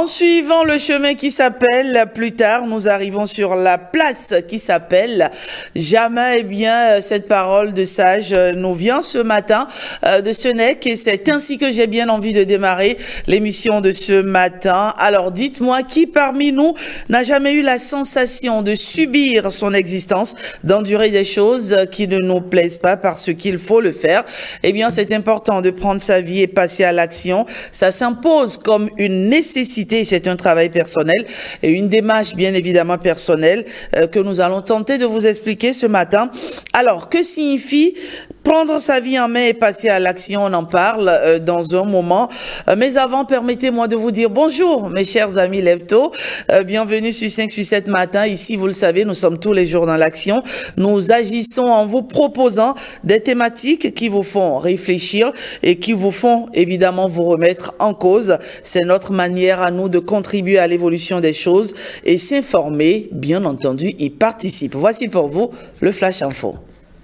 En suivant le chemin qui s'appelle, plus tard, nous arrivons sur la place qui s'appelle Jamais. Eh bien, cette parole de sage nous vient ce matin de Senec et c'est ainsi que j'ai bien envie de démarrer l'émission de ce matin. Alors, dites-moi, qui parmi nous n'a jamais eu la sensation de subir son existence, d'endurer des choses qui ne nous plaisent pas parce qu'il faut le faire? Eh bien, c'est important de prendre sa vie et passer à l'action. Ça s'impose comme une nécessité, c'est un travail personnel et une démarche bien évidemment personnelle que nous allons tenter de vous expliquer ce matin. Alors, que signifie prendre sa vie en main et passer à l'action? On en parle dans un moment. Mais avant, permettez-moi de vous dire bonjour, mes chers amis Lève-Tôt. Bienvenue sur 5 sur 7 matin. Ici, vous le savez, nous sommes tous les jours dans l'action. Nous agissons en vous proposant des thématiques qui vous font réfléchir et qui vous font évidemment vous remettre en cause. C'est notre manière à nous de contribuer à l'évolution des choses et s'informer, bien entendu, y participe. Voici pour vous le Flash Info.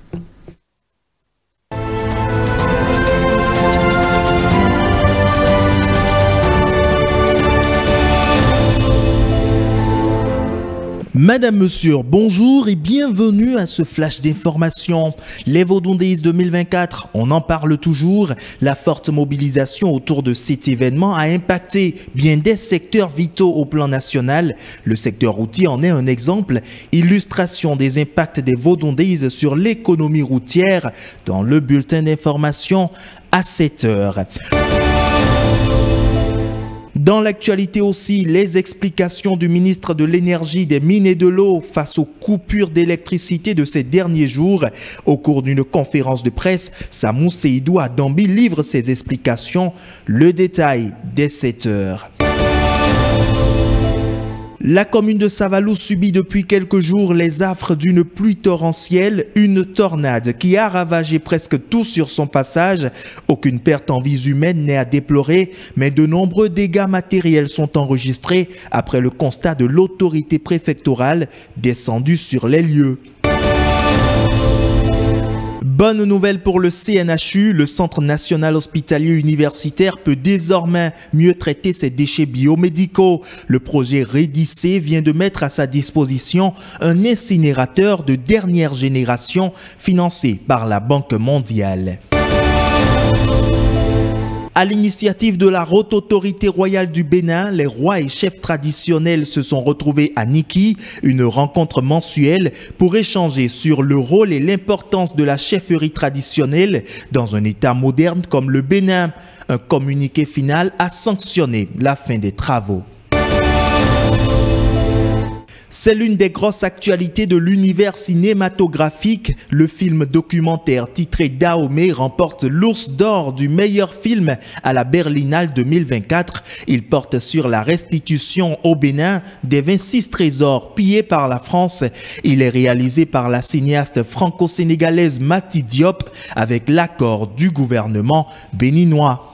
Madame, Monsieur, bonjour et bienvenue à ce flash d'information. Les Vaudondéis 2024, on en parle toujours. La forte mobilisation autour de cet événement a impacté bien des secteurs vitaux au plan national. Le secteur routier en est un exemple. Illustration des impacts des Vaudondéis sur l'économie routière dans le bulletin d'information à 7 heures. Dans l'actualité aussi, les explications du ministre de l'Énergie, des Mines et de l'Eau face aux coupures d'électricité de ces derniers jours. Au cours d'une conférence de presse, Samou Seydou Adambi livre ses explications. Le détail dès 7 heures. La commune de Savalou subit depuis quelques jours les affres d'une pluie torrentielle, une tornade qui a ravagé presque tout sur son passage. Aucune perte en vies humaines n'est à déplorer, mais de nombreux dégâts matériels sont enregistrés après le constat de l'autorité préfectorale descendue sur les lieux. Bonne nouvelle pour le CNHU, le Centre national hospitalier universitaire peut désormais mieux traiter ses déchets biomédicaux. Le projet REDIC vient de mettre à sa disposition un incinérateur de dernière génération financé par la Banque mondiale. À l'initiative de la Haute Autorité royale du Bénin, les rois et chefs traditionnels se sont retrouvés à Niki, une rencontre mensuelle pour échanger sur le rôle et l'importance de la chefferie traditionnelle dans un État moderne comme le Bénin. Un communiqué final a sanctionné la fin des travaux. C'est l'une des grosses actualités de l'univers cinématographique. Le film documentaire titré Dahomey remporte l'Ours d'or du meilleur film à la Berlinale 2024. Il porte sur la restitution au Bénin des 26 trésors pillés par la France. Il est réalisé par la cinéaste franco-sénégalaise Mati Diop avec l'accord du gouvernement béninois.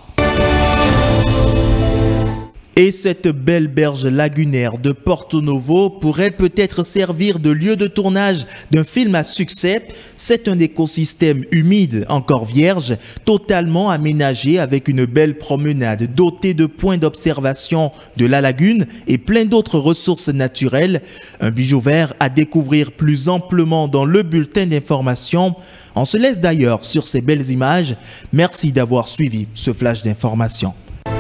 Et cette belle berge lagunaire de Porto Novo pourrait peut-être servir de lieu de tournage d'un film à succès. C'est un écosystème humide, encore vierge, totalement aménagé avec une belle promenade dotée de points d'observation de la lagune et plein d'autres ressources naturelles. Un bijou vert à découvrir plus amplement dans le bulletin d'information. On se laisse d'ailleurs sur ces belles images. Merci d'avoir suivi ce flash d'information.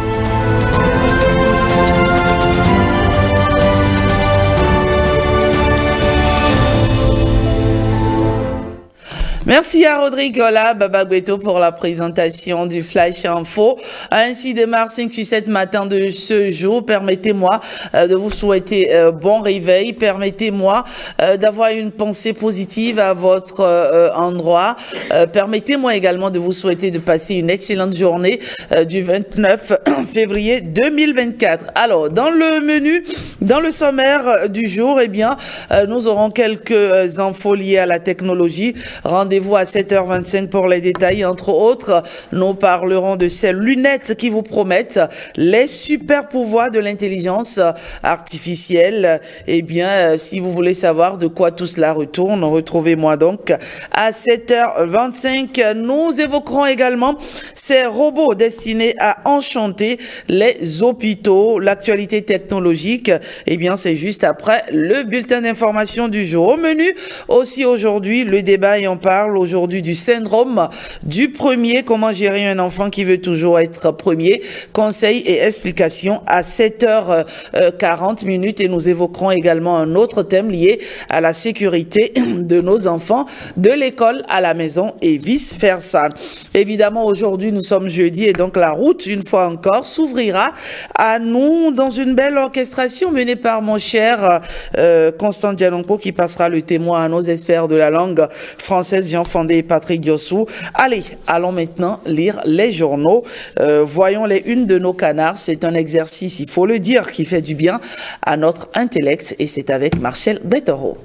Merci à Rodrigue Baba Gbeto pour la présentation du Flash Info. Ainsi démarre 5 sur 7 matin de ce jour. Permettez-moi de vous souhaiter bon réveil. Permettez-moi d'avoir une pensée positive à votre endroit. Permettez-moi également de vous souhaiter de passer une excellente journée du 29 février 2024. Alors, dans le menu, dans le sommaire du jour, eh bien, nous aurons quelques infos liées à la technologie. Rendez-vous Rendez-vous à 7h25 pour les détails. Entre autres, nous parlerons de ces lunettes qui vous promettent les super pouvoirs de l'intelligence artificielle. Eh bien, si vous voulez savoir de quoi tout cela retourne, retrouvez-moi donc à 7h25. Nous évoquerons également ces robots destinés à enchanter les hôpitaux. L'actualité technologique, eh bien, c'est juste après le bulletin d'information du jour. Au menu aussi aujourd'hui, le débat et on parle aujourd'hui du syndrome du premier. Comment gérer un enfant qui veut toujours être premier? Conseils et explications à 7h40 et nous évoquerons également un autre thème lié à la sécurité de nos enfants de l'école à la maison et vice versa. Évidemment, aujourd'hui, nous sommes jeudi et donc la route, une fois encore, s'ouvrira à nous dans une belle orchestration menée par mon cher Constant Dialonco qui passera le témoin à nos experts de la langue française Jean Fandé et Patrick Diossou. Allez, allons maintenant lire les journaux. Voyons les unes de nos canards. C'est un exercice, il faut le dire, qui fait du bien à notre intellect et c'est avec Marcel Bettero.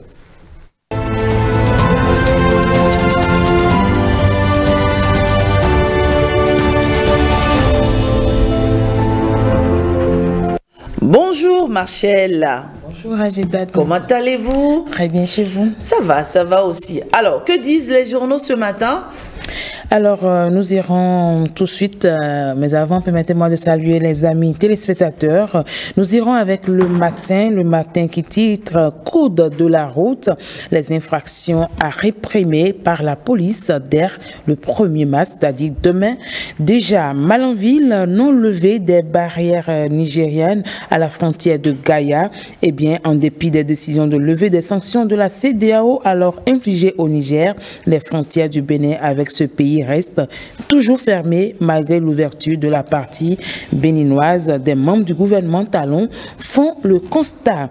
Bonjour Marcel. Bonjour Agida. Comment allez-vous? Très bien chez vous. Ça va aussi. Alors, que disent les journaux ce matin? Alors, nous irons tout de suite, mais avant, permettez-moi de saluer les amis téléspectateurs. Nous irons avec le matin qui titre « Code de la route, les infractions à réprimer par la police dès le 1er mars, c'est-à-dire demain. Déjà, Malanville, non levé des barrières nigériennes à la frontière de Gaïa. Eh bien, en dépit des décisions de lever des sanctions de la CEDEAO alors infligées au Niger, les frontières du Bénin avec ce pays restent toujours fermées malgré l'ouverture de la partie béninoise. Des membres du gouvernement talon font le constat.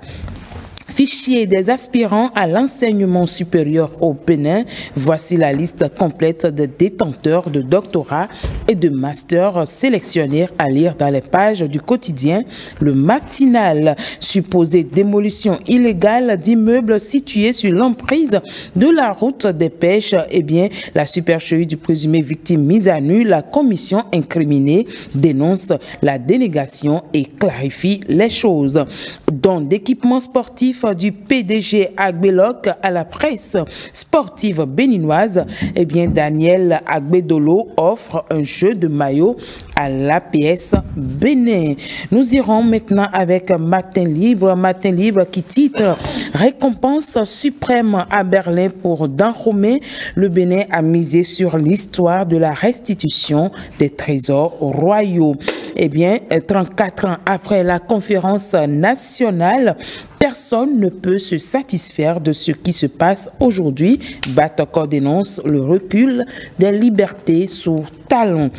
Fichier des aspirants à l'enseignement supérieur au Bénin. Voici la liste complète des détenteurs de doctorat et de master sélectionnés à lire dans les pages du quotidien Le Matinal. Supposée démolition illégale d'immeubles situés sur l'emprise de la route des pêches. Eh bien, la supercherie du présumé victime mise à nu, la commission incriminée dénonce la dénégation et clarifie les choses. Don d'équipements sportifs du PDG Agbelok à la presse sportive béninoise, eh bien Daniel Agbedolo offre un jeu de maillot à l'APS Bénin. Nous irons maintenant avec Matin Libre qui titre « Récompense suprême à Berlin pour Dahomey ». Le Bénin a misé sur l'histoire de la restitution des trésors royaux. Eh bien, 34 ans après la conférence nationale, personne ne peut se satisfaire de ce qui se passe aujourd'hui. Batacor dénonce le recul des libertés sous talon.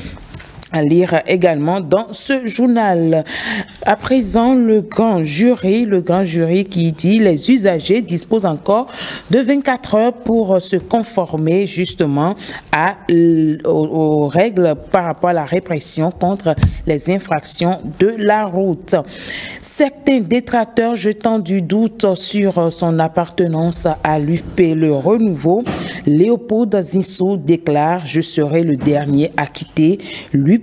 À lire également dans ce journal. À présent, le grand jury qui dit les usagers disposent encore de 24 heures pour se conformer justement aux règles par rapport à la répression contre les infractions de la route. Certains détracteurs jetant du doute sur son appartenance à l'UP Le Renouveau, Léopold Zinsou déclare « Je serai le dernier à quitter l'UPR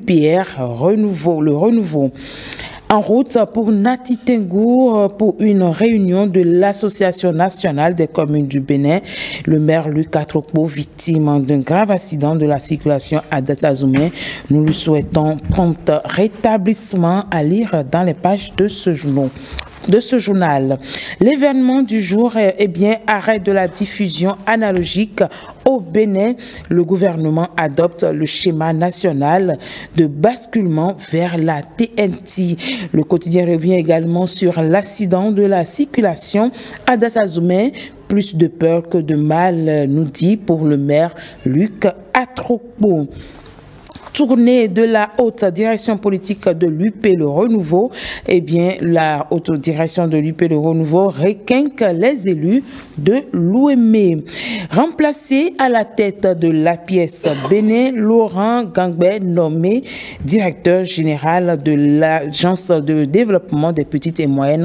le Renouveau ». En route pour Nati Tengour pour une réunion de l'Association nationale des communes du Bénin. Le maire Luc Atrokpo, victime d'un grave accident de la circulation à Dassazoumé. Nous lui souhaitons prompt rétablissement à lire dans les pages de ce journal. L'événement du jour est bien arrêt de la diffusion analogique au Bénin. Le gouvernement adopte le schéma national de basculement vers la TNT. Le quotidien revient également sur l'accident de la circulation à Dassazoumé. Plus de peur que de mal, nous dit pour le maire Luc Atrokpo. Tournée de la haute direction politique de l'UP Le Renouveau, eh bien, la haute direction de l'UP Le Renouveau requinque les élus de l'OME. Remplacé à la tête de l'APS Bénin, Laurent Gangbé, nommé directeur général de l'Agence de développement des petites et moyennes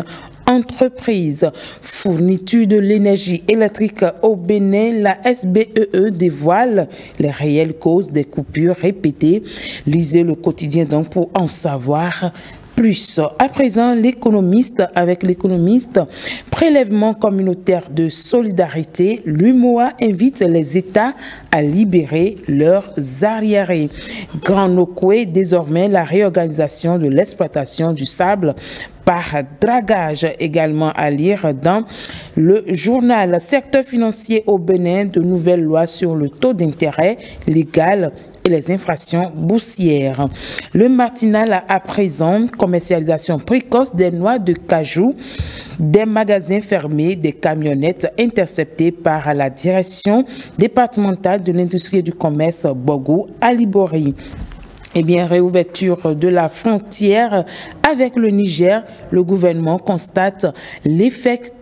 entreprises. Fourniture de l'énergie électrique au Bénin, la SBEE dévoile les réelles causes des coupures répétées. Lisez le quotidien donc pour en savoir plus. À présent, l'économiste avec l'économiste, prélèvement communautaire de solidarité, l'UMOA invite les États à libérer leurs arriérés. Grand Nokoué, désormais la réorganisation de l'exploitation du sable par dragage, également à lire dans le journal. Secteur financier au Bénin, de nouvelles lois sur le taux d'intérêt légal et les infractions boursières. Le matinal à présent, commercialisation précoce des noix de cajou, des magasins fermés, des camionnettes interceptées par la direction départementale de l'industrie et du commerce Bogou à Libori. Eh bien, réouverture de la frontière avec le Niger, le gouvernement constate l'effectivité.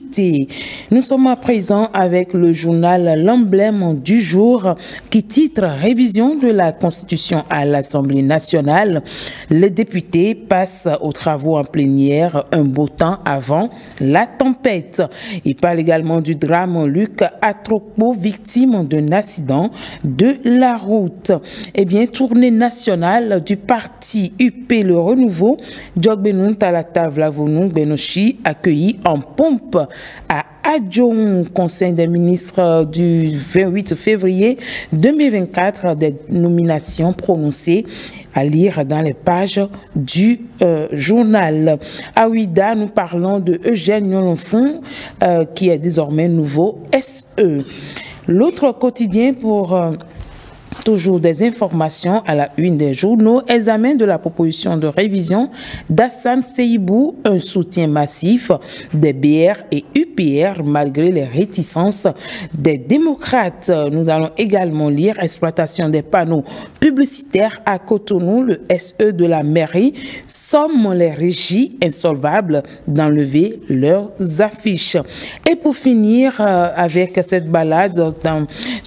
Nous sommes à présent avec le journal L'Emblème du jour qui titre « Révision de la Constitution à l'Assemblée nationale ». Les députés passent aux travaux en plénière un beau temps avant la tempête. Il parle également du drame Luc Atropo, victime d'un accident de la route. Eh bien, tournée nationale du parti UP Le Renouveau, Djogbenun Talata Vlavonou Benochi accueilli en pompe à Adjoun, Conseil des ministres du 28 février 2024, des nominations prononcées à lire dans les pages du journal. À Ouida, nous parlons de Eugène Nyolonfon, qui est désormais nouveau SE. L'autre quotidien pour... toujours des informations à la une des journaux. Examen de la proposition de révision d'Hassan Seibou, un soutien massif des BR et UPR malgré les réticences des démocrates. Nous allons également lire exploitation des panneaux publicitaires à Cotonou. Le SE de la mairie somme les régies insolvables d'enlever leurs affiches. Et pour finir avec cette balade dans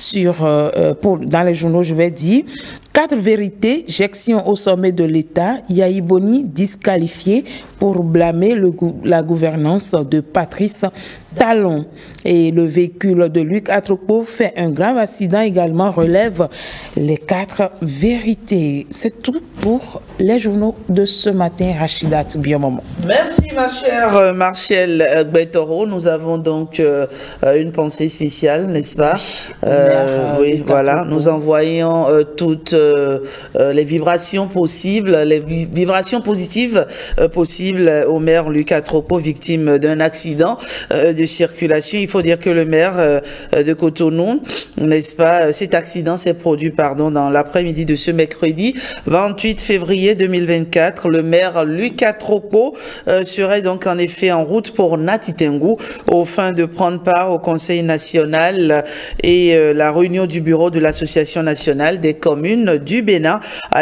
les journaux, je vais dire 4 vérités, j'action au sommet de l'État, Yaïboni disqualifié pour blâmer la gouvernance de Patrice Talon. Et le véhicule de Luc Atropo fait un grave accident également, relève les 4 vérités. C'est tout pour les journaux de ce matin. Rachidat, bien moment. Merci ma chère Martial Gbetoro. Nous avons donc une pensée spéciale, n'est-ce pas? Oui, voilà. Nous envoyons toutes les vibrations possibles, les vibrations positives possibles au maire Luc Atropo, victime d'un accident de circulation. Il faut dire que le maire de Cotonou, n'est-ce pas, cet accident s'est produit, dans l'après-midi de ce mercredi 28 février 2024. Le maire Luc Atropo serait donc en effet en route pour Natitengu au fin de prendre part au Conseil national et la réunion du bureau de l'Association nationale des communes du Bénin,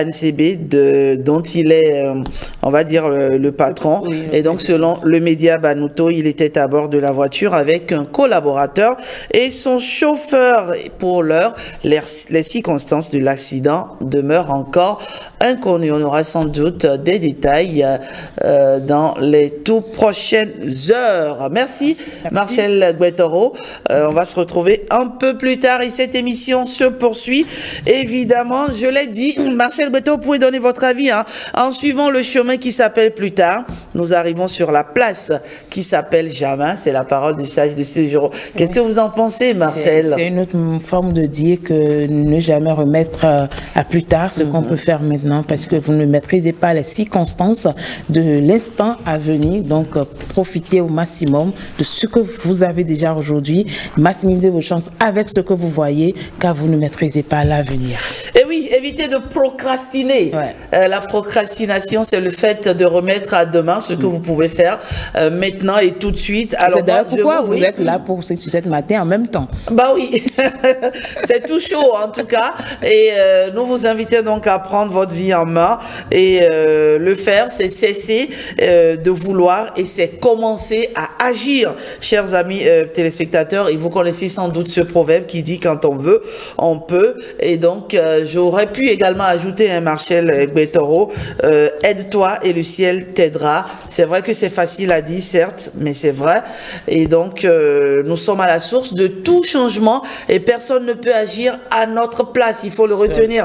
ANCB, dont il est, on va dire, le patron. Et donc, selon le média Banuto, il était à bord de la voiture avec un collaborateur et son chauffeur. Pour l'heure, les circonstances de l'accident demeurent encore inconnues. On aura sans doute des détails dans les toutes prochaines heures. Merci. Martial Gbetoro. On va se retrouver un peu plus tard et cette émission se poursuit. Évidemment, je l'ai dit, Martial Gbetoro, vous pouvez donner votre avis. En suivant le chemin qui s'appelle plus tard, nous arrivons sur la place qui s'appelle jamais. C'est la parole du sage de ce jour. Qu'est-ce que vous en pensez, Marcel? C'est une autre forme de dire que ne jamais remettre à plus tard ce qu'on peut faire maintenant, parce que vous ne maîtrisez pas les circonstances de l'instant à venir. Donc, profitez au maximum de ce que vous avez déjà aujourd'hui. Maximisez vos chances avec ce que vous voyez, car vous ne maîtrisez pas l'avenir. Et oui, évitez de procrastiner. La procrastination, c'est le fait de remettre à demain ce que vous pouvez faire maintenant et tout de suite. Alors, c'est d'ailleurs pourquoi vous êtes là pour ce matin en même temps. Bah oui, c'est tout chaud en tout cas. Et nous vous invitons donc à prendre votre vie vie en main. Et le faire, c'est cesser de vouloir et c'est commencer à agir. Chers amis téléspectateurs, et vous connaissez sans doute ce proverbe qui dit quand on veut, on peut. Et donc, j'aurais pu également ajouter un Marcel Betoro, aide-toi et le ciel t'aidera. C'est vrai que c'est facile à dire, certes, mais c'est vrai. Et donc, nous sommes à la source de tout changement et personne ne peut agir à notre place. Il faut le retenir.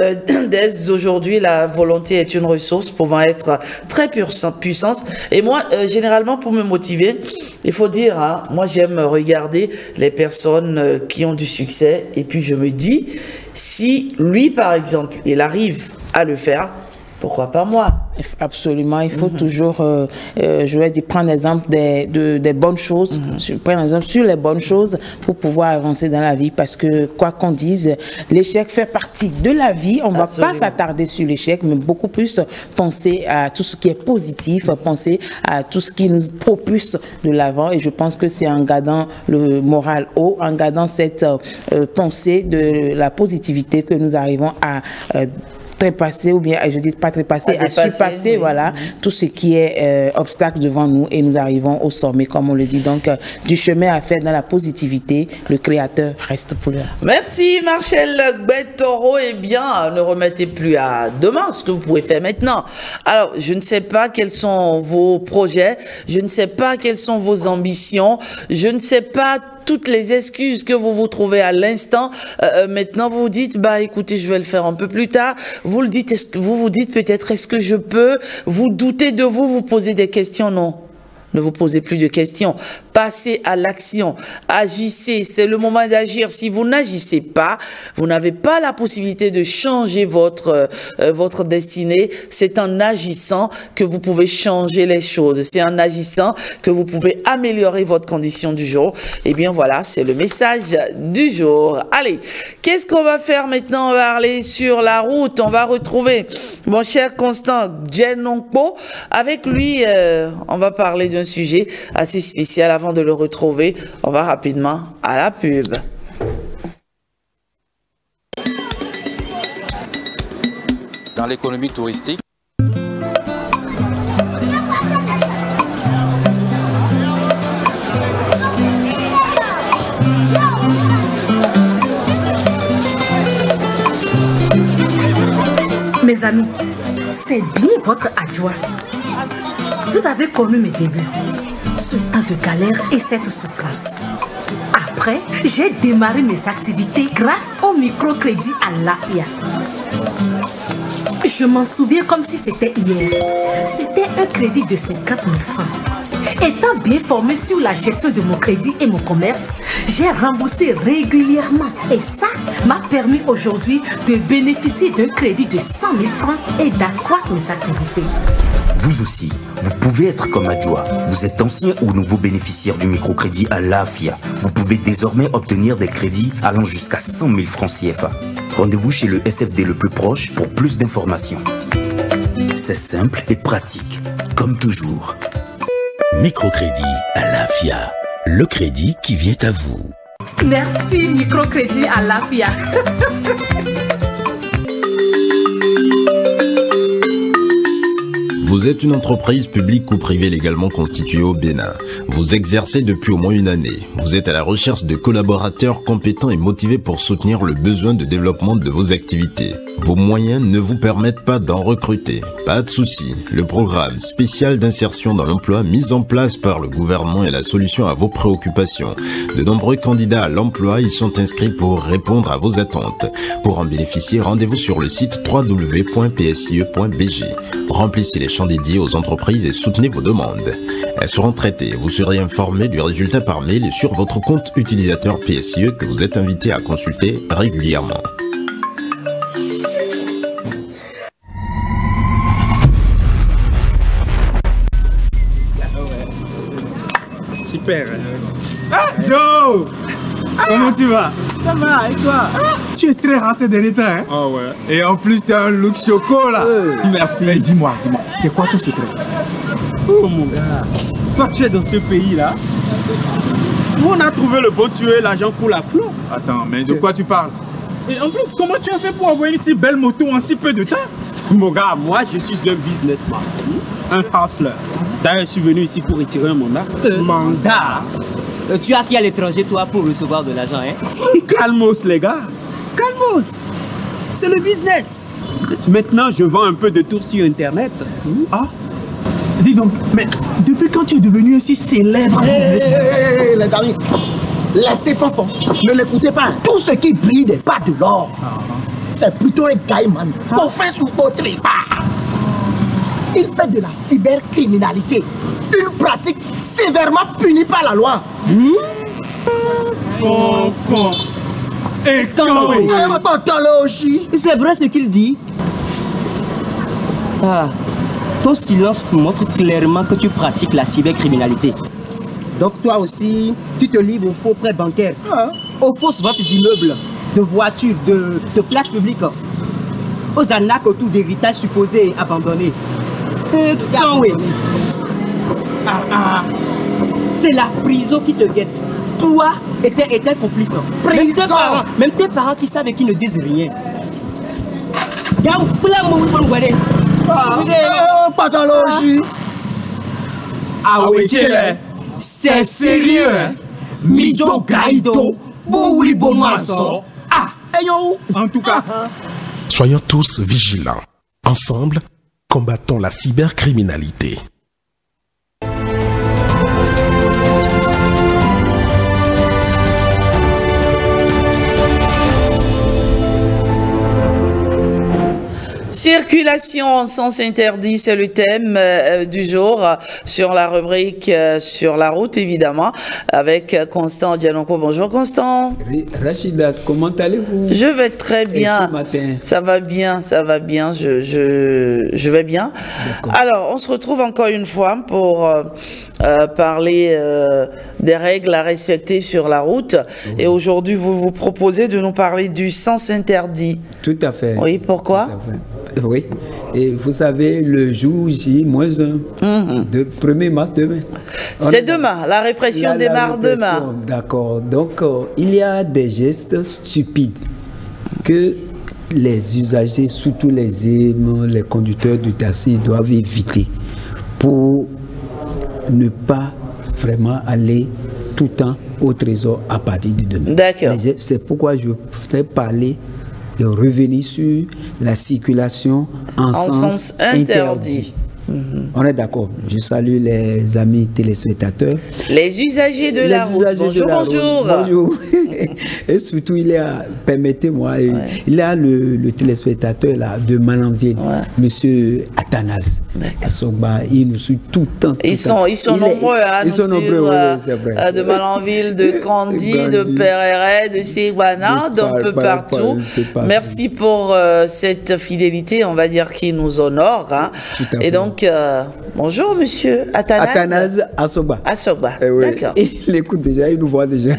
Dès aujourd'hui, la volonté est une ressource pouvant être très puissante. Et moi, généralement, pour me motiver, il faut dire, hein, moi j'aime regarder les personnes qui ont du succès et puis je me dis, si lui par exemple, il arrive à le faire, pourquoi pas moi? Absolument, il faut toujours, je vais dire, prendre l'exemple des bonnes choses, prendre l'exemple sur les bonnes choses pour pouvoir avancer dans la vie parce que, quoi qu'on dise, l'échec fait partie de la vie. On ne va pas s'attarder sur l'échec, mais beaucoup plus penser à tout ce qui est positif, penser à tout ce qui nous propulse de l'avant. Et je pense que c'est en gardant le moral haut, en gardant cette pensée de la positivité que nous arrivons à trépasser, ou bien, je dis pas trépasser, à surpasser, voilà, tout ce qui est obstacle devant nous et nous arrivons au sommet, comme on le dit. Donc, du chemin à faire dans la positivité, le Créateur reste pour l'heure. Merci Marcel Betoro. Eh bien, ne remettez plus à demain ce que vous pouvez faire maintenant. Alors, je ne sais pas quels sont vos projets, je ne sais pas quelles sont vos ambitions, je ne sais pas toutes les excuses que vous vous trouvez à l'instant. Maintenant, vous vous dites, bah écoutez, je vais le faire un peu plus tard. Vous le dites, vous vous dites peut-être, est-ce que je peux? Vous doutez de vous, vous posez des questions, non. Ne vous posez plus de questions. Passez à l'action. Agissez. C'est le moment d'agir. Si vous n'agissez pas, vous n'avez pas la possibilité de changer votre destinée. C'est en agissant que vous pouvez changer les choses. C'est en agissant que vous pouvez améliorer votre condition du jour. Eh bien, voilà, c'est le message du jour. Allez, qu'est-ce qu'on va faire maintenant? On va aller sur la route. On va retrouver mon cher Constant Djenongpo. Avec lui, on va parler d'un sujet assez spécial. Avant de le retrouver, on va rapidement à la pub. Dans l'économie touristique, mes amis, c'est bien votre adjoint. Vous avez connu mes débuts, ce temps de galère et cette souffrance. Après, j'ai démarré mes activités grâce au microcrédit à l'AFIA. Je m'en souviens comme si c'était hier. C'était un crédit de 50 000 francs. Étant bien formé sur la gestion de mon crédit et mon commerce, j'ai remboursé régulièrement. Et ça m'a permis aujourd'hui de bénéficier d'un crédit de 100 000 francs et d'accroître mes activités. Vous aussi, vous pouvez être comme Adjoa. Vous êtes ancien ou nouveau bénéficiaire du microcrédit à l'AFIA. Vous pouvez désormais obtenir des crédits allant jusqu'à 100 000 francs CFA. Rendez-vous chez le SFD le plus proche pour plus d'informations. C'est simple et pratique, comme toujours. Microcrédit à l'AFIA. Le crédit qui vient à vous. Merci microcrédit à l'AFIA. Vous êtes une entreprise publique ou privée légalement constituée au Bénin. Vous exercez depuis au moins une année. Vous êtes à la recherche de collaborateurs compétents et motivés pour soutenir le besoin de développement de vos activités. Vos moyens ne vous permettent pas d'en recruter. Pas de souci. Le programme spécial d'insertion dans l'emploi mis en place par le gouvernement est la solution à vos préoccupations. De nombreux candidats à l'emploi y sont inscrits pour répondre à vos attentes. Pour en bénéficier, rendez-vous sur le site www.psie.bg. Remplissez les champs dédiés aux entreprises et soutenez vos demandes. Elles seront traitées. Vous serez informé du résultat par mail et sur votre compte utilisateur PSIE que vous êtes invité à consulter régulièrement. Super. Ah, Joe! Comment tu vas? Ça va, et toi? Tu es très rare ces derniers temps, hein? Oh ouais. Et en plus, tu as un look choco là. Merci. Mais dis-moi, c'est quoi ton secret? Oh mon gars, toi tu es dans ce pays là où on a trouvé le bon tuer l'argent pour la flot. Attends, mais de quoi tu parles? Et en plus, comment tu as fait pour envoyer une si belle moto en si peu de temps? Mon gars, moi je suis un businessman, un hustler. D'ailleurs, je suis venu ici pour retirer un mandat. Mandat? Tu as qui à l'étranger, toi, pour recevoir de l'argent, hein? Calmos, les gars. Calmos. C'est le business. Maintenant, je vends un peu de tout sur Internet. Ah? Dis donc, mais depuis quand tu es devenu aussi célèbre businessman? Les amis, laissez Fanfan. Ne l'écoutez pas. Tout ce qui brille n'est pas de l'or. C'est plutôt un caïman. Pour faire sous votre pas. Il fait de la cybercriminalité une pratique sévèrement punie par la loi. Fanfan. Et quand c'est vrai ce qu'il dit. Ah, ton silence montre clairement que tu pratiques la cybercriminalité. Donc toi aussi, tu te livres aux faux prêts bancaires, aux fausses ventes d'immeubles, de voitures, de places publiques, aux arnaques autour d'héritages supposés abandonnés. Et quand oui. C'est la prison qui te guette. Toi et tes complices. Même tes parents qui savent et qui ne disent rien. Pathologie. Ah oui, c'est sérieux. Mijo Gaido. Bouli Bomaso. Ah, en tout cas. Soyons tous vigilants. Ensemble, combattons la cybercriminalité. Circulation en sens interdit, c'est le thème du jour sur la rubrique sur la route, évidemment, avec Constant Dialonko. Bonjour Constant. Rachida, comment allez-vous? Je vais très bien. Et ce matin? Ça va bien, je vais bien. Alors, on se retrouve encore une fois pour parler des règles à respecter sur la route. Et aujourd'hui, vous vous proposez de nous parler du sens interdit. Tout à fait. Oui, pourquoi? Tout à fait. Oui, et vous savez, le jour J-1, de 1er mars demain. C'est demain, la répression démarre demain. D'accord, donc il y a des gestes stupides que les usagers, surtout les conducteurs du taxi, doivent éviter pour ne pas vraiment aller tout le temps au trésor à partir de demain. D'accord. C'est pourquoi je voudrais parler et revenir sur la circulation en sens interdit. On est d'accord. Je salue les amis téléspectateurs. Les usagers de la route. Bonjour, bonjour. Bonjour. Et surtout, permettez-moi, il y a le téléspectateur là, de Malanville, monsieur Athanase. Il nous suit tout le temps. Ils sont nombreux, ils sont nombreux, c'est vrai. De Malanville, de Candy, de Pereret, de Séguana, d'un peu partout. Merci pour cette fidélité, on va dire, qui nous honore. Hein. Et donc, bonjour monsieur Athanase. Athanase Assoba. Assoba, oui. D'accord. Il écoute déjà, il nous voit déjà.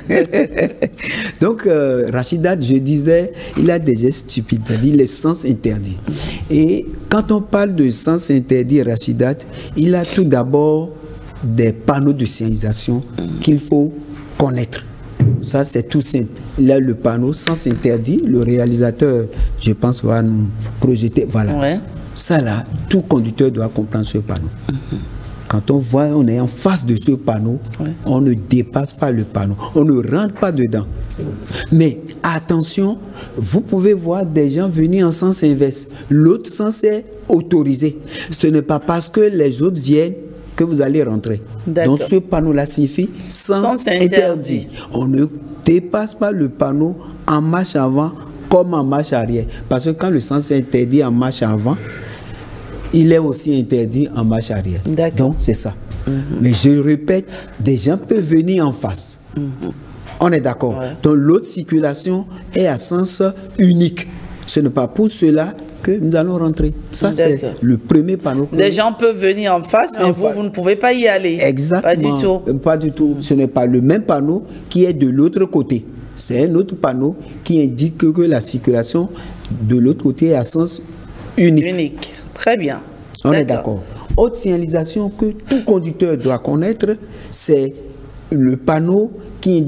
Donc, Rachida, je disais, il a des gestes stupides, c'est-à-dire les sens interdits. Et quand on parle de sens interdit, Rachida, il a tout d'abord des panneaux de signalisation qu'il faut connaître. Ça, c'est tout simple. Il y a le panneau sens interdit. Le réalisateur, je pense, va nous projeter. Voilà. Ouais. Ça, là, tout conducteur doit comprendre ce panneau. Quand on voit, on est en face de ce panneau, on ne dépasse pas le panneau. On ne rentre pas dedans. Mais attention, vous pouvez voir des gens venir en sens inverse. L'autre sens est autorisé. Ce n'est pas parce que les autres viennent que vous allez rentrer. Donc ce panneau-là signifie sens interdit. On ne dépasse pas le panneau en marche avant comme en marche arrière. Parce que quand le sens est interdit en marche avant, il est aussi interdit en marche arrière. Donc c'est ça. Mais je répète, des gens peuvent venir en face. On est d'accord. Donc l'autre circulation est à sens unique. Ce n'est pas pour cela que nous allons rentrer. Ça, c'est le premier panneau. Des gens peuvent venir en face, mais vous ne pouvez pas y aller. Exactement. Pas du tout. Pas du tout. Ce n'est pas le même panneau qui est de l'autre côté. C'est un autre panneau qui indique que la circulation de l'autre côté est à sens unique. Unique. Très bien. On est d'accord. Autre signalisation que tout conducteur doit connaître, c'est le panneau qui indique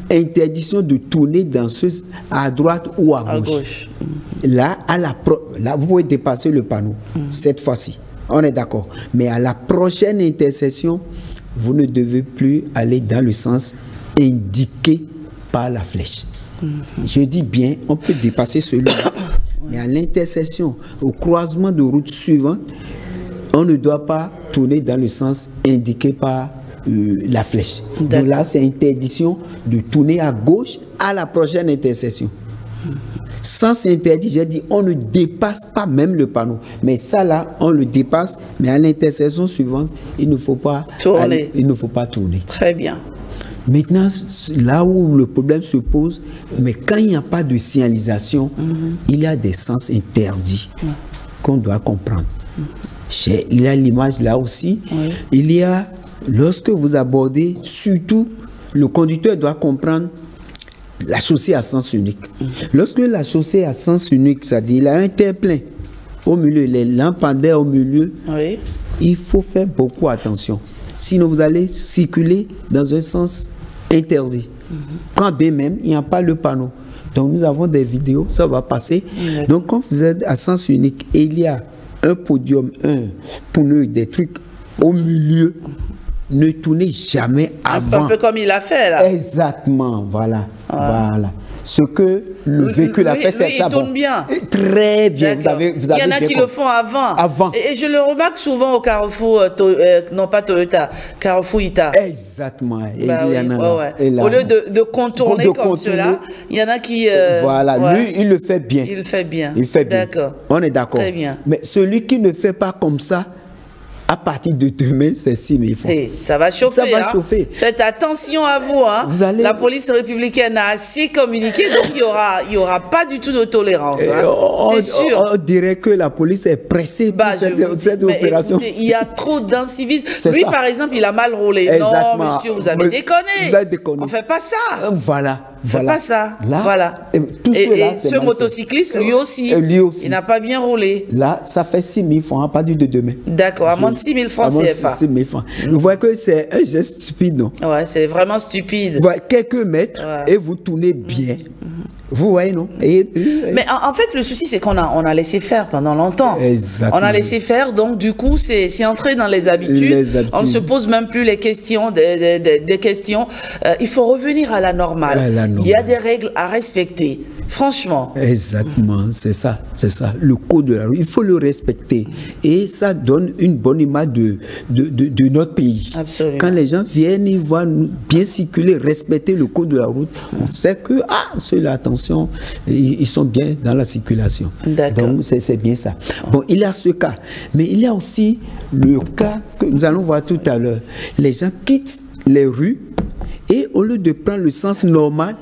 interdiction de tourner danseuse à droite ou à gauche. Là, là, vous pouvez dépasser le panneau, cette fois-ci. On est d'accord. Mais à la prochaine intersection, vous ne devez plus aller dans le sens indiqué par la flèche. Je dis bien, on peut dépasser celui-là. Mais à l'intersection, au croisement de route suivante, on ne doit pas tourner dans le sens indiqué par la flèche. Donc là, c'est interdiction de tourner à gauche à la prochaine intersection. Sens interdit, j'ai dit, on ne dépasse pas même le panneau. Mais ça là, on le dépasse, mais à l'intersection suivante, il ne faut pas tourner. Il ne faut pas tourner. Très bien. Maintenant, là où le problème se pose, mais quand il n'y a pas de signalisation, il y a des sens interdits qu'on doit comprendre. Il y a l'image là aussi. Il y a, lorsque vous abordez, surtout, le conducteur doit comprendre la chaussée à sens unique. Lorsque la chaussée à sens unique, c'est-à-dire il a un terre-plein au milieu, les lampadaires au milieu, il faut faire beaucoup attention. Sinon, vous allez circuler dans un sens interdit. Quand bien même, il n'y a pas le panneau. Donc, nous avons des vidéos, ça va passer. Donc, quand vous êtes à sens unique et il y a un podium, un pneu, des trucs au milieu, ne tournez jamais avant. Un peu comme il a fait là. Exactement, voilà. Voilà. Ce que le véhicule a fait, c'est ça. Il tourne bien. Très bien. Vous avez il y en a qui le font avant. Et je le remarque souvent au Carrefour, non pas Toyota, Carrefour Ita. Exactement. Et bah il y en a là. Au lieu de contourner comme cela, il y en a qui... voilà, lui, il le fait bien. Il le fait bien. Il fait bien. D'accord. On est d'accord. Très bien. Mais celui qui ne fait pas comme ça, à partir de demain, c'est 6 000 francs. Ça va chauffer. Ça va chauffer. Faites attention à vous. Hein. La police républicaine a assez communiqué, donc il n'y aura pas du tout de tolérance. Hein. C'est sûr. On dirait que la police est pressée pour cette opération. Écoutez, il y a trop d'incivisme. Lui, par exemple, il a mal roulé. Exactement. Non, monsieur, vous avez déconné. Vous avez déconné. On ne fait pas ça. Voilà. Faites pas ça. Là, voilà. Et ce motocycliste, lui aussi, il n'a pas bien roulé. Là, ça fait 6 000 francs à partir de demain. D'accord, amende 6 000 francs CFA. 6 000 francs. Vous voyez que c'est un geste stupide, non? Ouais, c'est vraiment stupide. Voilà, quelques mètres et vous tournez bien. Vous voyez, non? Mais en fait, le souci, c'est qu'on a laissé faire pendant longtemps. Exactement. On a laissé faire, donc du coup, c'est entré dans les habitudes. On ne se pose même plus les questions, des questions. Il faut revenir à la normale. Il y a des règles à respecter. Franchement. Exactement, c'est ça, c'est ça. Le code de la rue, il faut le respecter. Et ça donne une bonne image de notre pays. Absolument. Quand les gens viennent, ils voient bien circuler, respecter le code de la route, on sait que, ceux-là, attention, ils sont bien dans la circulation. Donc, c'est bien ça. Bon, il y a ce cas. Mais il y a aussi le cas que nous allons voir tout à l'heure. Les gens quittent les rues et au lieu de prendre le sens normal,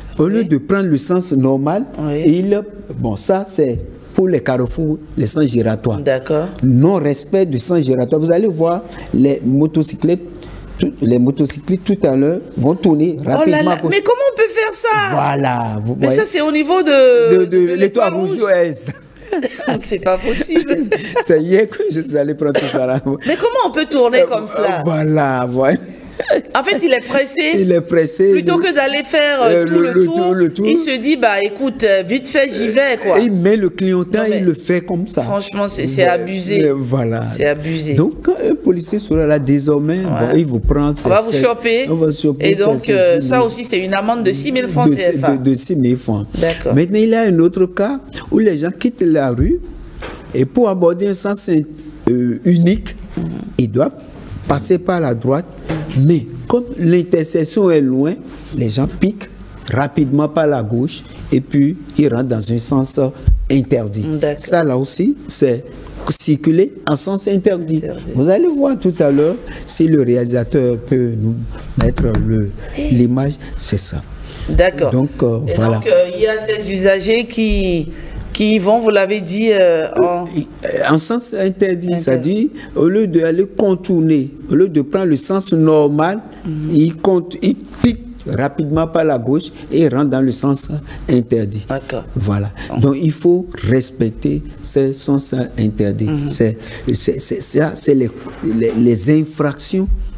bon, ça c'est pour les carrefours, les sens giratoires. D'accord. Non-respect du sens giratoire. Vous allez voir les motocyclettes tout à l'heure vont tourner rapidement. Mais comment on peut faire ça? Voilà. Mais ça c'est au niveau de l'étoile rouge. C'est pas possible. C'est hier que je suis allé prendre tout ça là. Mais comment on peut tourner comme ça? Voilà, voilà. En fait, il est pressé. Il est pressé. Plutôt que d'aller faire tout le tour, il se dit, bah écoute, vite fait, j'y vais, quoi. Et il met le clientin, il le fait comme ça. Franchement, c'est abusé. Voilà. C'est abusé. Donc, quand un policier sera là désormais, il vous prend. On va vous choper. On va choper. Et donc, ça aussi, c'est une amende de 6 000 francs CFA. De 6 000 francs. D'accord. Maintenant, il y a un autre cas où les gens quittent la rue et pour aborder un sens unique, ils doivent passer par la droite, mais comme l'intersection est loin, les gens piquent rapidement par la gauche et puis ils rentrent dans un sens interdit. Ça là aussi, c'est circuler en sens interdit. Vous allez voir tout à l'heure, si le réalisateur peut nous mettre l'image, c'est ça. D'accord. Donc, voilà. Donc, il y a ces usagers qui vont, vous l'avez dit, en sens interdit, c'est-à-dire, au lieu d'aller contourner, au lieu de prendre le sens normal, il pique rapidement par la gauche et rentre dans le sens interdit. D'accord. Voilà. Donc, il faut respecter ce sens interdit. C'est les infractions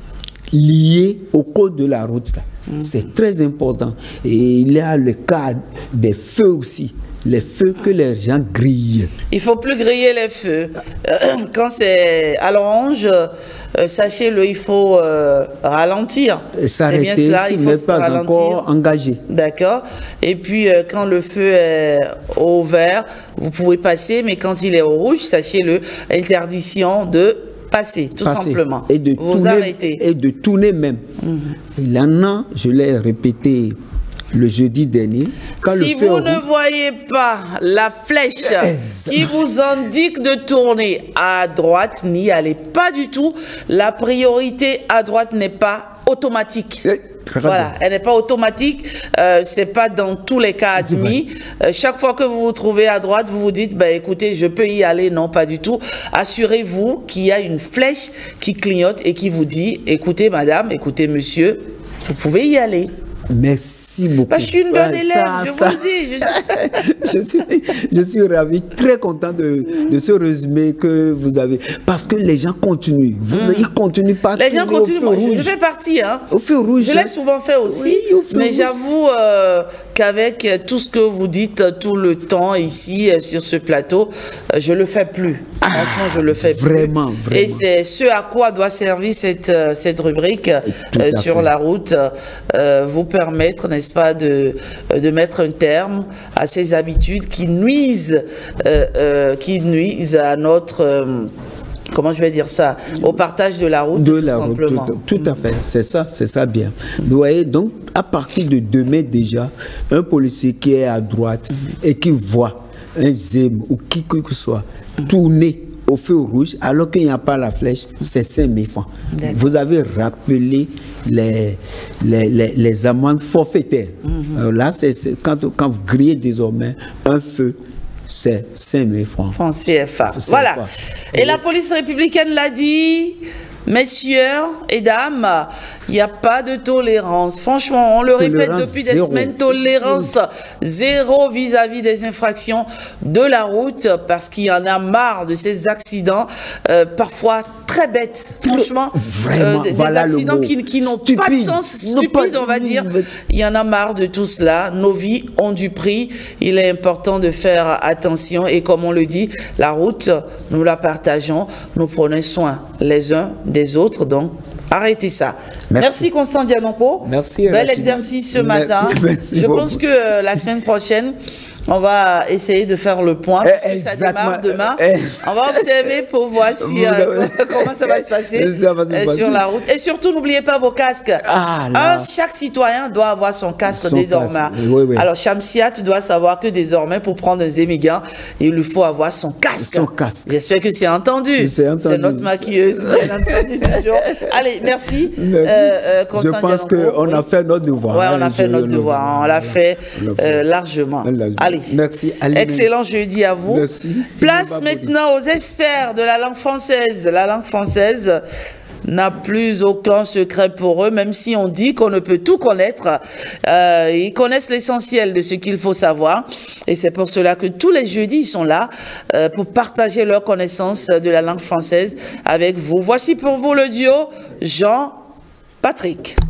liés au code de la route. C'est très important. Et il y a le cas des feux aussi. Les feux que les gens grillent. Il ne faut plus griller les feux. Quand c'est à l'orange, sachez-le, il faut ralentir. S'arrêter s'il n'est pas encore engagé. D'accord. Et puis, quand le feu est au vert, vous pouvez passer, mais quand il est au rouge, sachez-le, interdiction de passer, tout simplement. Et de vous tourner, arrêtez. Et de tourner même. Il y en a, je l'ai répété le jeudi dernier. Quand si vous ne voyez pas la flèche qui vous indique de tourner à droite, n'y allez pas du tout. La priorité à droite n'est pas automatique. Voilà, elle n'est pas automatique, c'est pas dans tous les cas admis. Chaque fois que vous vous trouvez à droite, vous vous dites, bah, écoutez, je peux y aller. Non, pas du tout. Assurez-vous qu'il y a une flèche qui clignote et qui vous dit, écoutez madame, écoutez monsieur, vous pouvez y aller. Merci beaucoup. Bah, je suis une bonne élève, je vous le dis. Je suis ravi, très content de ce résumé que vous avez. Parce que les gens continuent. Ils ne continuent pas. Les gens continuent. Moi, je fais partie. Hein. Au feu rouge. Je l'ai souvent fait aussi. Oui, mais j'avoue qu'avec tout ce que vous dites tout le temps ici, sur ce plateau, je ne le fais plus. Franchement, je le fais vraiment, plus. Vraiment. Et c'est ce à quoi doit servir cette rubrique sur la route. Vous permettre, n'est-ce pas, de mettre un terme à ces habitudes qui nuisent à notre... comment je vais dire ça? Au partage de la route, tout simplement. Tout à fait, c'est ça bien. Vous voyez, donc, à partir de demain déjà, un policier qui est à droite et qui voit un zème ou qui que ce soit tourner au feu rouge, alors qu'il n'y a pas la flèche, c'est 5 000 francs. Vous avez rappelé les amendes forfaitaires. Alors là, quand vous grillez désormais un feu, c'est 5 000 francs. Francs CFA. Voilà. Et la police républicaine l'a dit, messieurs et dames, il n'y a pas de tolérance. Franchement, on le répète depuis des semaines, tolérance zéro vis-à-vis des infractions de la route, parce qu'il y en a marre de ces accidents, parfois très bêtes, franchement. Vraiment, des accidents qui n'ont pas de sens, stupides, on va dire. Il y en a marre de tout cela. Nos vies ont du prix. Il est important de faire attention. Et comme on le dit, la route, nous la partageons. Nous prenons soin les uns des autres. Donc, arrêtez ça. Merci Constant Dianonko. Merci. Bel exercice ce matin. Je pense que la semaine prochaine, on va essayer de faire le point, puisque ça démarre demain. On va observer pour voir si, comment ça va se passer sur la route. Et surtout, n'oubliez pas vos casques. Chaque citoyen doit avoir son casque désormais. Oui. Alors, Shamsia, tu dois savoir que désormais, pour prendre un Zémigan, il lui faut avoir son casque. J'espère que c'est entendu. C'est notre maquilleuse, bien entendu, toujours. Allez, merci. Je pense qu'on a fait notre devoir. Oui, on a fait notre devoir. On l'a fait largement. Allez. Merci. Excellent jeudi à vous. Merci. Place maintenant aux experts de la langue française. La langue française n'a plus aucun secret pour eux, même si on dit qu'on ne peut tout connaître. Ils connaissent l'essentiel de ce qu'il faut savoir. Et c'est pour cela que tous les jeudis, ils sont là pour partager leur connaissance de la langue française avec vous. Voici pour vous le duo Jean-Patrick.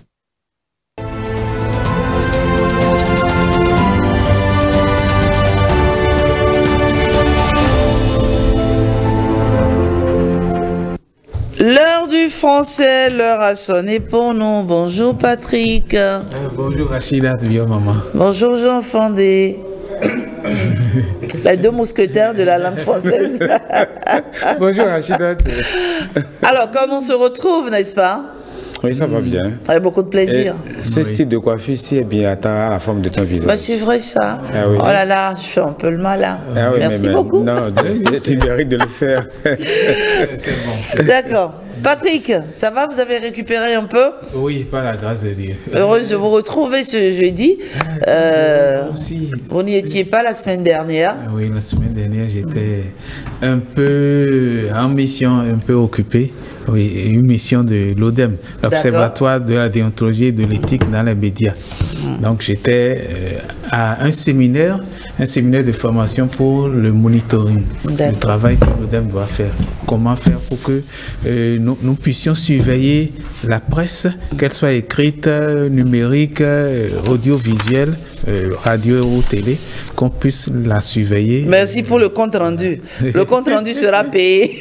L'heure du français, l'heure a sonné pour nous. Bonjour Patrick. Bonjour Rachida, bien maman. Bonjour Jean Fandé. Les deux mousquetaires de la langue française. Bonjour Rachida. Alors, comme on se retrouve, n'est-ce pas? Oui, ça va bien. Avec beaucoup de plaisir. Ce style de coiffure ici est bien atteint à la forme de ton visage. Bah, c'est vrai ça. Ah, oui. Oh là là, je fais un peu le malin. Ah, oui, merci beaucoup. Non, tu mérites de le faire. C'est bon. D'accord. Patrick, ça va? Vous avez récupéré un peu? Oui, par la grâce de Dieu. Heureuse de vous retrouver ce jeudi. Vous n'y étiez pas la semaine dernière? Oui, la semaine dernière, j'étais un peu en mission, un peu occupé. Oui, une mission de l'ODEM, l'Observatoire de la déontologie et de l'éthique dans les médias. Donc j'étais à un séminaire de formation pour le monitoring, le travail que l'ODEM doit faire. Comment faire pour que nous puissions surveiller la presse, qu'elle soit écrite, numérique, audiovisuelle, radio ou télé, qu'on puisse la surveiller. Merci pour le compte rendu. Le compte rendu sera payé.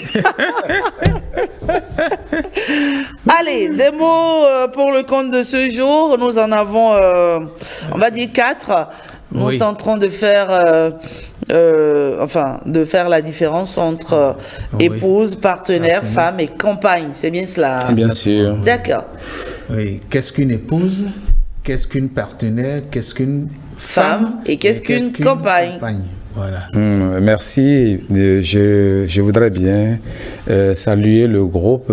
Allez, des mots pour le compte de ce jour. Nous en avons, on va dire 4. Nous tenterons de faire, de faire la différence entre épouse, partenaire, femme et compagne. C'est bien cela? Bien sûr. D'accord. Oui. Qu'est-ce qu'une épouse? Qu'est-ce qu'une partenaire? Qu'est-ce qu'une femme? Et qu'est-ce qu'une compagne? Voilà. Merci. Je voudrais bien saluer le groupe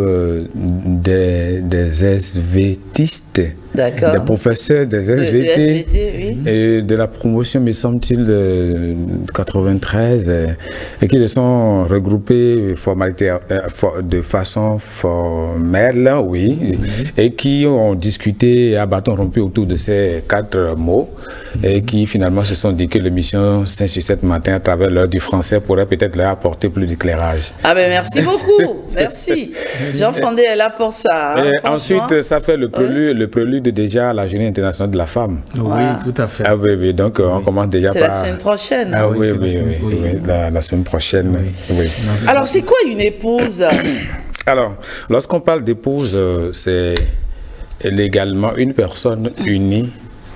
des SVTistes, des professeurs des SVT, et de la promotion, me semble-t-il, de 93, et qui se sont regroupés de façon formelle, et qui ont discuté à bâton rompu autour de ces 4 mots, et qui finalement se sont dit que l'émission 5 sur 7 matin, à travers l'heure du français, pourrait peut-être leur apporter plus d'éclairage. Ah ben merci beaucoup, merci. Jean Fondé est là pour ça. Et ensuite, ça fait le prélude déjà à la Journée internationale de la femme. Oui, tout à fait. Ah oui, donc on commence déjà par... C'est la semaine prochaine. Ah oui, la semaine prochaine. Oui. Alors, c'est quoi une épouse? Alors, lorsqu'on parle d'épouse, c'est légalement une personne unie,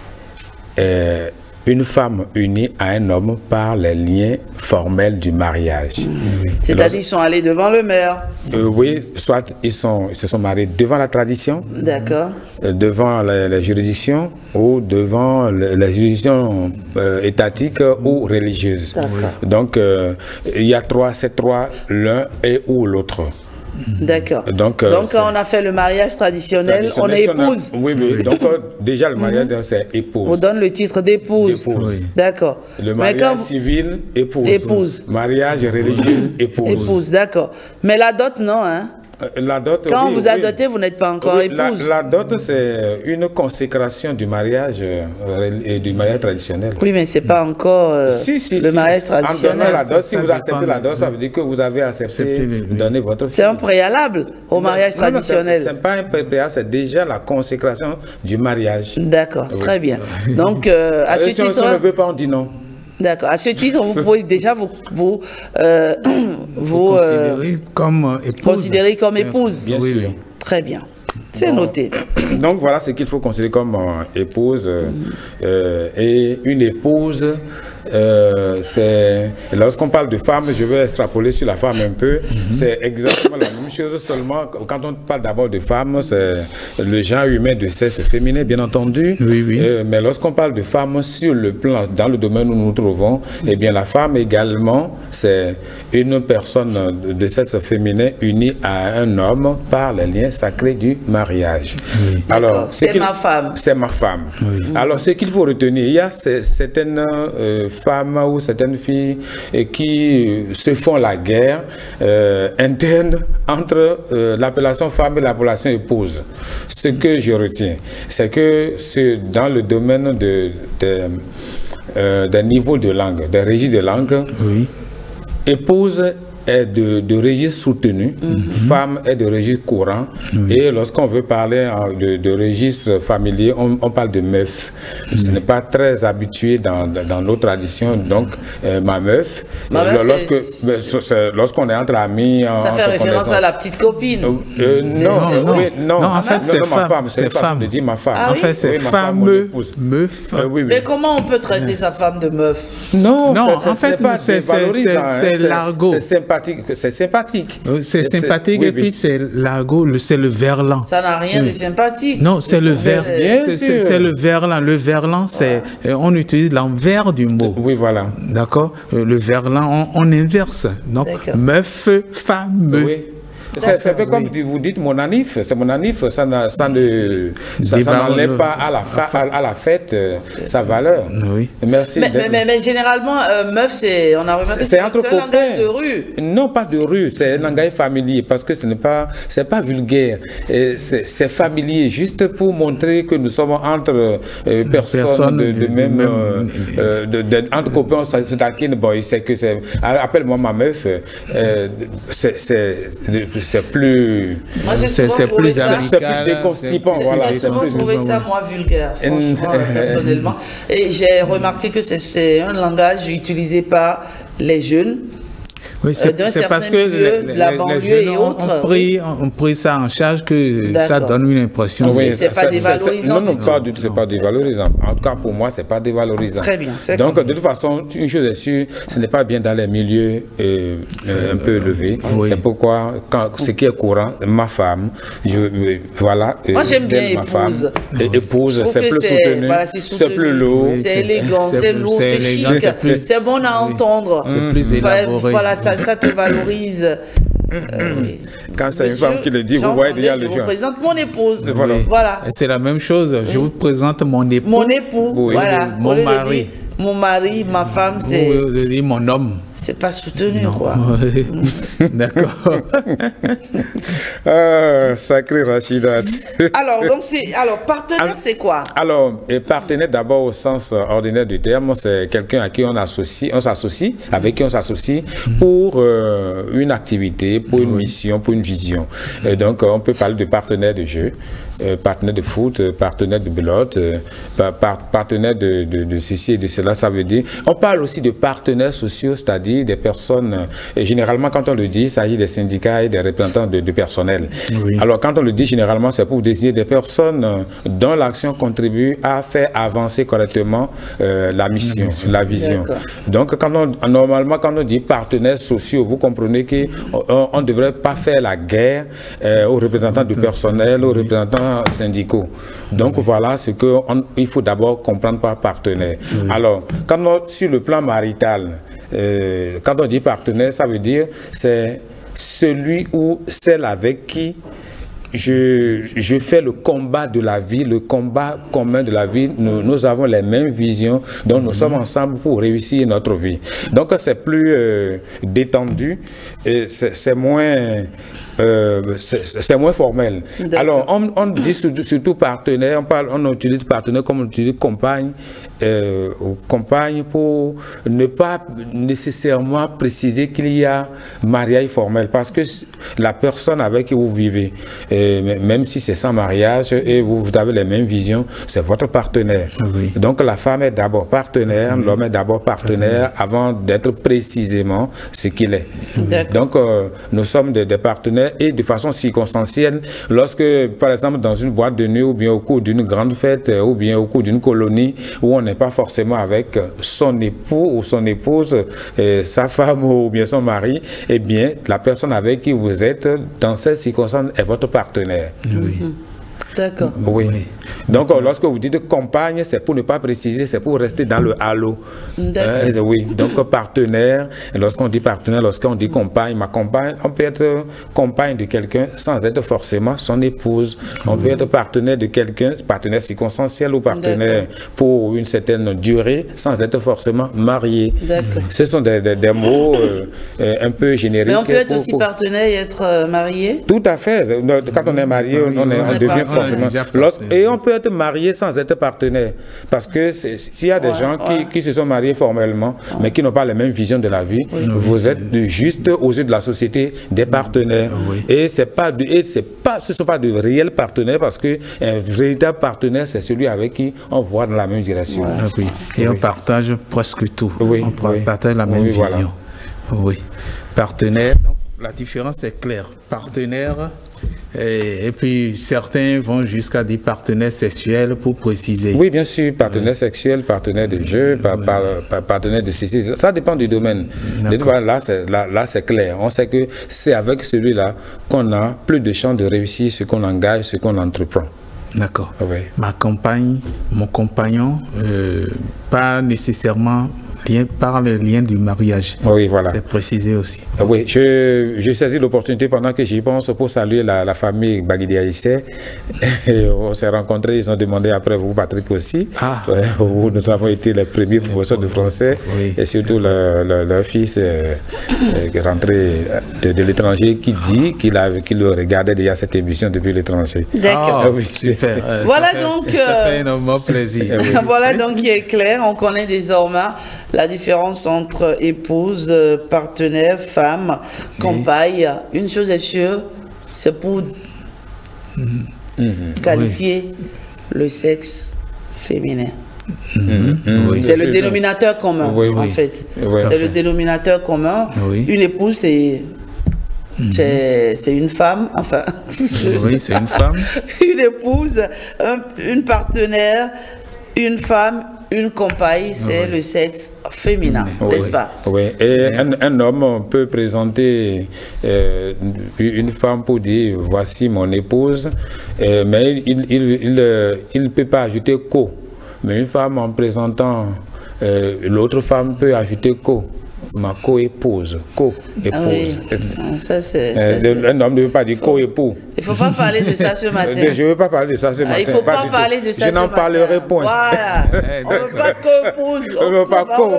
une femme unie à un homme par les liens formels du mariage. C'est-à-dire qu'ils sont allés devant le maire. Oui, soit ils se sont mariés devant la tradition, devant les juridictions ou devant les juridictions étatiques ou religieuses. Donc, il y a c'est trois, l'un et ou l'autre. D'accord. Donc quand on a fait le mariage traditionnel, on est épouse. Oui. Donc, déjà, le mariage, c'est épouse. On donne le titre d'épouse. D'accord. Le mariage civil, épouse. Mariage religieux, épouse. Épouse, d'accord. Mais la dot, non, hein? La dot, quand vous adotez, vous n'êtes pas encore épouse. La dot, c'est une consécration du mariage et du mariage traditionnel. Oui, mais c'est pas encore le mariage traditionnel. En donnant la dot, si vous acceptez la dot, ça veut dire que vous avez accepté de donner votre fille. C'est un préalable au mariage traditionnel. Ce n'est pas un préalable, c'est déjà la consécration du mariage. D'accord, très bien. Donc, à ce titre... Si on ne veut pas, on dit non. D'accord. À ce titre, vous pouvez déjà vous considérer comme épouse. Bien sûr. Très bien. C'est noté. Donc voilà ce qu'il faut considérer comme épouse. Et une épouse, c'est... Lorsqu'on parle de femme, je vais extrapoler sur la femme un peu. C'est exactement la même chose, seulement quand on parle d'abord de femme, c'est le genre humain de sexe féminin, bien entendu. Mais lorsqu'on parle de femme sur le plan, dans le domaine où nous nous trouvons, eh bien la femme également, c'est une personne de sexe féminin unie à un homme par les liens sacrés du mariage. Alors, c'est ma femme. C'est ma femme. Alors, ce qu'il faut retenir, il y a certaines femmes ou certaines filles qui se font la guerre interne entre l'appellation femme et l'appellation épouse. Ce que je retiens, c'est que c'est dans le domaine des niveaux de langue, des régies de langue, épouse est de registre soutenu, femme est de registre courant, et lorsqu'on veut parler de registre familier, on parle de meuf. Ce n'est pas très habitué dans nos traditions, donc ma meuf, lorsqu'on est entre amis... Ça fait référence à la petite copine. Non, en fait c'est femme. C'est femme. De dire ma femme. En fait c'est femme, meuf. Mais comment on peut traiter sa femme de meuf? Non, en fait c'est l'argot. C'est sympathique. C'est sympathique et puis c'est l'argot, c'est le verlan. Ça n'a rien de sympathique. Non, c'est le verlan. C'est le verlan. Le verlan, c'est on utilise l'envers du mot. Oui, voilà. D'accord. Le verlan, on inverse. Donc meuf, femme. C'est comme vous dites mon anif, c'est mon anif, ça n'enlève pas à la fête sa valeur. Oui. Merci. Mais généralement, meuf, on a remarqué c'est entre un langage de rue. Non, pas de rue, c'est un langage familier parce que c'est pas vulgaire, c'est familier, juste pour montrer que nous sommes entre personnes de même, entre copains, on se taquine, bon, c'est que c'est, appelle-moi ma meuf, c'est plus, c'est plus déconstipant, voilà. J'ai souvent trouvé ça, moi, vulgaire, franchement, personnellement. Et j'ai remarqué que c'est un langage utilisé par les jeunes. Oui, c'est parce que les jeunes ont pris ça en charge que ça donne une impression. Oui, c'est pas dévalorisant. Non, pas du tout, c'est pas dévalorisant. En tout cas, pour moi, c'est pas dévalorisant. Très bien. Donc, de toute façon, une chose est sûre, ce n'est pas bien dans les milieux un peu élevés. Oui. C'est pourquoi, ce qui est courant, ma femme, voilà. Moi, j'aime bien ma femme. Épouse, c'est plus soutenu, c'est plus lourd. C'est élégant, c'est lourd, c'est chic, c'est bon à entendre. C'est plus élaboré. Voilà, ça te valorise. Quand c'est une femme qui le dit, vous voyez déjà le jeu. Je vous présente mon épouse. Voilà. C'est la même chose. Je vous présente mon époux. Mon époux, voilà. Mon mari. Mon mari, ma femme, c'est... mon homme. C'est pas soutenu, quoi. D'accord. Sacré Rachida. Alors, partenaire, c'est quoi? Alors, partenaire, d'abord, au sens ordinaire du terme, c'est quelqu'un à qui on s'associe, avec qui on s'associe pour une activité, pour une mission, pour une vision. Et donc, on peut parler de partenaire de jeu, partenaire de foot, partenaire de belote, partenaire de ceci et de cela, ça veut dire. On parle aussi de partenaires sociaux, c'est-à-dire des personnes, et généralement quand on le dit, il s'agit des syndicats et des représentants de personnel. Oui. Alors quand on le dit généralement, c'est pour désigner des personnes dont l'action contribue à faire avancer correctement la mission, la vision. Donc normalement quand on dit partenaires sociaux, vous comprenez qu'on ne devrait pas faire la guerre aux représentants du personnel, aux représentants syndicaux. Donc voilà ce qu'il faut d'abord comprendre par partenaire. Oui. Alors, sur le plan marital, quand on dit partenaire, ça veut dire c'est celui ou celle avec qui je fais le combat de la vie, le combat commun de la vie. Nous avons les mêmes visions, donc nous sommes ensemble pour réussir notre vie. Donc c'est plus détendu, c'est moins formel. Alors on dit surtout partenaire, on utilise partenaire comme on utilise compagne, compagne pour ne pas nécessairement préciser qu'il y a mariage formel, parce que la personne avec qui vous vivez, même si c'est sans mariage et vous avez les mêmes visions, c'est votre partenaire. Oui. Donc la femme est d'abord partenaire, l'homme est d'abord partenaire avant d'être précisément ce qu'il est. Donc nous sommes des partenaires et de façon circonstancielle, lorsque par exemple dans une boîte de nuit ou bien au cours d'une grande fête ou bien au cours d'une colonie où on n'est pas forcément avec son époux ou son épouse, sa femme ou bien son mari, eh bien la personne avec qui vous êtes dans cette circonstance est votre partenaire. Oui. D'accord. Oui. Donc, lorsque vous dites compagne, c'est pour ne pas préciser, c'est pour rester dans le halo. Oui. Donc, partenaire, lorsqu'on dit partenaire, lorsqu'on dit compagne, ma compagne, on peut être compagne de quelqu'un sans être forcément son épouse. On peut être partenaire de quelqu'un, partenaire circonstanciel ou partenaire pour une certaine durée, sans être forcément marié. Ce sont des mots un peu génériques. Mais on peut être aussi partenaire et être marié? Tout à fait. Quand on est marié, on devient forcément. Et on peut être marié sans être partenaire. Parce que s'il y a des gens qui se sont mariés formellement, mais qui n'ont pas la même vision de la vie, vous êtes juste aux yeux de la société des partenaires. Et ce ne sont pas de réels partenaires, parce qu'un véritable partenaire, c'est celui avec qui on voit dans la même direction. Et on partage presque tout. On partage la même vision. Voilà. Oui. Partenaire, donc, la différence est claire. Partenaire. Et puis certains vont jusqu'à des partenaires sexuels pour préciser. Oui, bien sûr, partenaire sexuel, partenaire de jeu, partenaire de ceci. Ça dépend du domaine. Là, c'est clair. On sait que c'est avec celui-là qu'on a plus de chances de réussir ce qu'on engage, ce qu'on entreprend. D'accord. Ma compagne, mon compagnon, pas nécessairement par le lien du mariage. Oui, voilà. C'est précisé aussi. Oui, je saisis l'opportunité pendant que j'y pense pour saluer la famille Baguidi Aïssé. On s'est rencontrés, ils ont demandé après vous, Patrick aussi. Où nous avons été les premiers professeurs de français. Et surtout leur fils qui est rentré de l'étranger qui dit qu'il regardait déjà cette émission depuis l'étranger. D'accord. Oui, super. Voilà ça donc. fait énormément plaisir. Voilà donc qui est clair. On connaît désormais la différence entre épouse, partenaire, femme, compagne. Une chose est sûre, c'est pour qualifier le sexe féminin. C'est le dénominateur commun, en fait. C'est le dénominateur commun. Une épouse, c'est une femme, enfin. Oui, c'est une femme. Une épouse, une partenaire, une femme, une compagne, c'est le sexe féminin, n'est-ce pas? Oui, et un homme peut présenter une femme pour dire voici mon épouse, mais il ne peut pas ajouter co. Mais une femme en présentant l'autre femme peut ajouter co. Ma co-épouse, co-épouse. Un homme ne veut pas dire co-époux. Il ne faut pas parler de ça ce matin. Je ne veux pas parler de ça ce matin. Il ne faut pas parler de ça ce matin. Je n'en parlerai point. Voilà. On ne veut pas co-épouse. On ne veut pas co.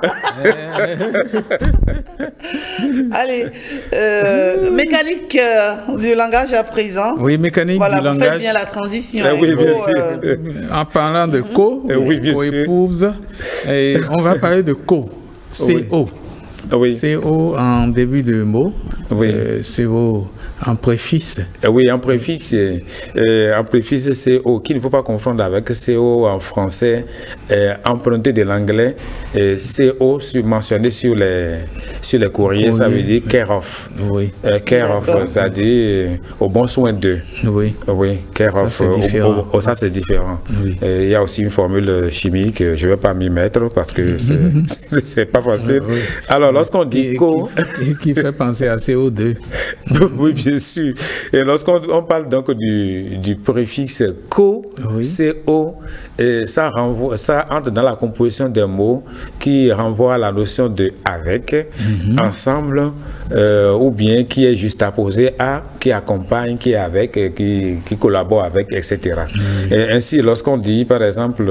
Allez, mécanique du langage à présent. Oui, mécanique du langage. Vous faites bien la transition. Oui, bien sûr. En parlant de co-épouse, on va parler de co. CO. CO en début de mot. CO en préfixe. Oui, en préfixe. En préfixe CO, qu'il ne faut pas confondre avec CO en français, emprunté de l'anglais. CO mentionné sur les courriers, ça veut dire care of. Care of, c'est-à-dire au bon soin d'eux. Oui, care of. Ça, c'est différent. Il y a aussi une formule chimique, je ne vais pas m'y mettre parce que c'est pas facile. Alors, lorsqu'on dit co... Qui fait penser à CO2. Oui, bien sûr. Et lorsqu'on parle donc du préfixe co, CO, ça entre dans la composition des mots qui renvoie à la notion de avec, ensemble, ou bien qui est juxtaposé à, qui accompagne, qui est avec, qui collabore avec, etc. Et ainsi, lorsqu'on dit, par exemple,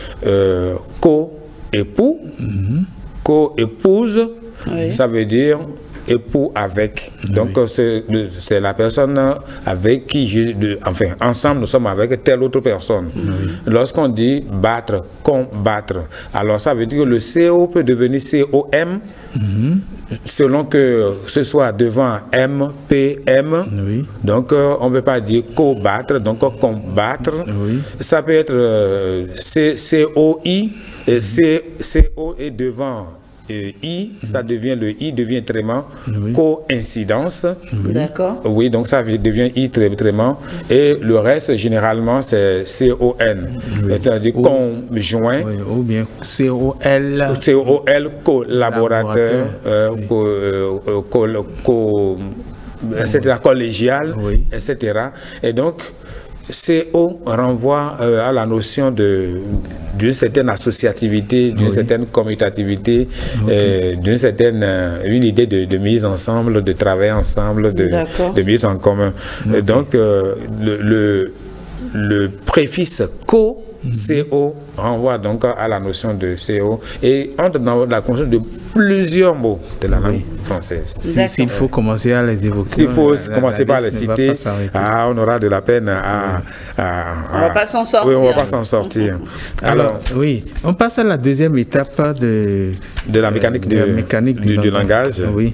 co-époux, co-épouse, ça veut dire époux avec. Donc c'est la personne avec qui ensemble nous sommes avec telle autre personne. Lorsqu'on dit battre, combattre, alors ça veut dire que le CO peut devenir COM selon que ce soit devant M, P, M. Donc on ne peut pas dire combattre, donc combattre. Ça peut être COI et CO est devant I, ça devient le I devient trément, coïncidence. D'accord. Oui, donc ça devient I trément. Et le reste, généralement, c'est CON. C'est-à-dire conjoint. Ou bien COL. COL, collaborateur, etc., collégial, etc. Et donc, CO renvoie à la notion d'une certaine associativité, d'une certaine commutativité, d'une certaine une idée de mise ensemble, de travail ensemble, de mise en commun. Et donc le préfixe co, CO renvoie donc à la notion de CO et entre dans la conscience de plusieurs mots de la langue française. S'il faut commencer à les évoquer, s'il faut commencer par les citer, on aura de la peine on va pas s'en sortir. Oui, on va pas s'en sortir. Alors, oui, on passe à la deuxième étape de la mécanique du langage. Oui.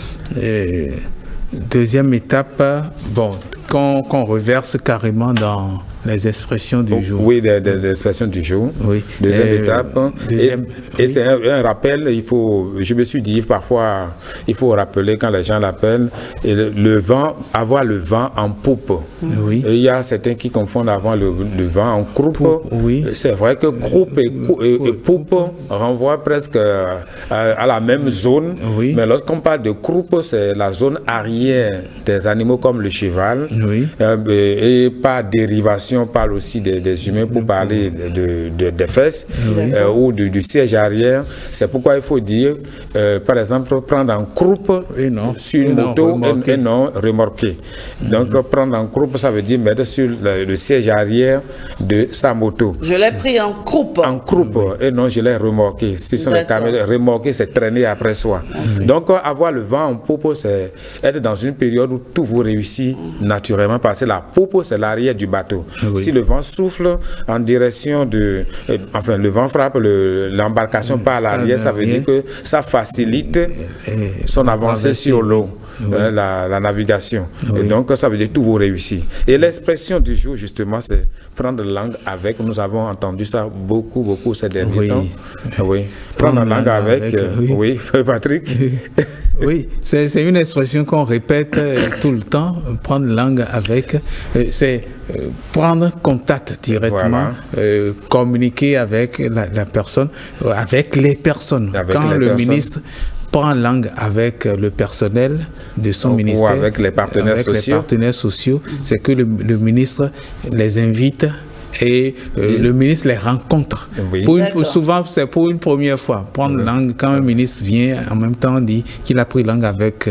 Deuxième étape, bon, qu'on reverse carrément dans les expressions du jour. Oui, des expressions du jour. Oui. Deuxième étape. Et c'est un rappel, je me suis dit parfois, il faut rappeler quand les gens l'appellent, le vent, avoir le vent en poupe. Oui. Et il y a certains qui confondent avoir le vent en croupe. Oui. C'est vrai que croupe et poupe renvoient presque à la même zone. Oui. Mais lorsqu'on parle de croupe, c'est la zone arrière des animaux comme le cheval. Oui. Et par dérivation, si on parle aussi des humains pour parler des fesses ou du siège arrière. C'est pourquoi il faut dire, par exemple, prendre en croupe sur une moto et non remorquer. Donc, prendre en croupe, ça veut dire mettre sur le siège arrière de sa moto. Je l'ai pris en croupe. En croupe, et non, je l'ai remorqué. Si sont les caméras, remorquer, c'est traîner après soi. Donc, avoir le vent en poupe, c'est être dans une période où tout vous réussit naturellement, parce que la poupe, c'est l'arrière du bateau. Si le vent souffle en direction de... enfin, le vent frappe l'embarcation par l'arrière, ça veut dire que ça facilite son avancée sur l'eau. La navigation. Et donc, ça veut dire tout vous réussit. Et l'expression du jour, justement, c'est prendre langue avec. Nous avons entendu ça beaucoup ces derniers temps. Oui. Prendre langue avec. Oui, Patrick. Oui, c'est une expression qu'on répète tout le temps. Prendre langue avec. C'est prendre contact directement, communiquer avec la personne, avec les personnes. Quand le ministre prend langue avec le personnel de son ministère, ou avec les partenaires sociaux, c'est que le ministre les invite et le ministre les rencontre. Souvent, c'est pour une première fois. Prendre langue, quand un ministre vient, en même temps, dit qu'il a pris langue avec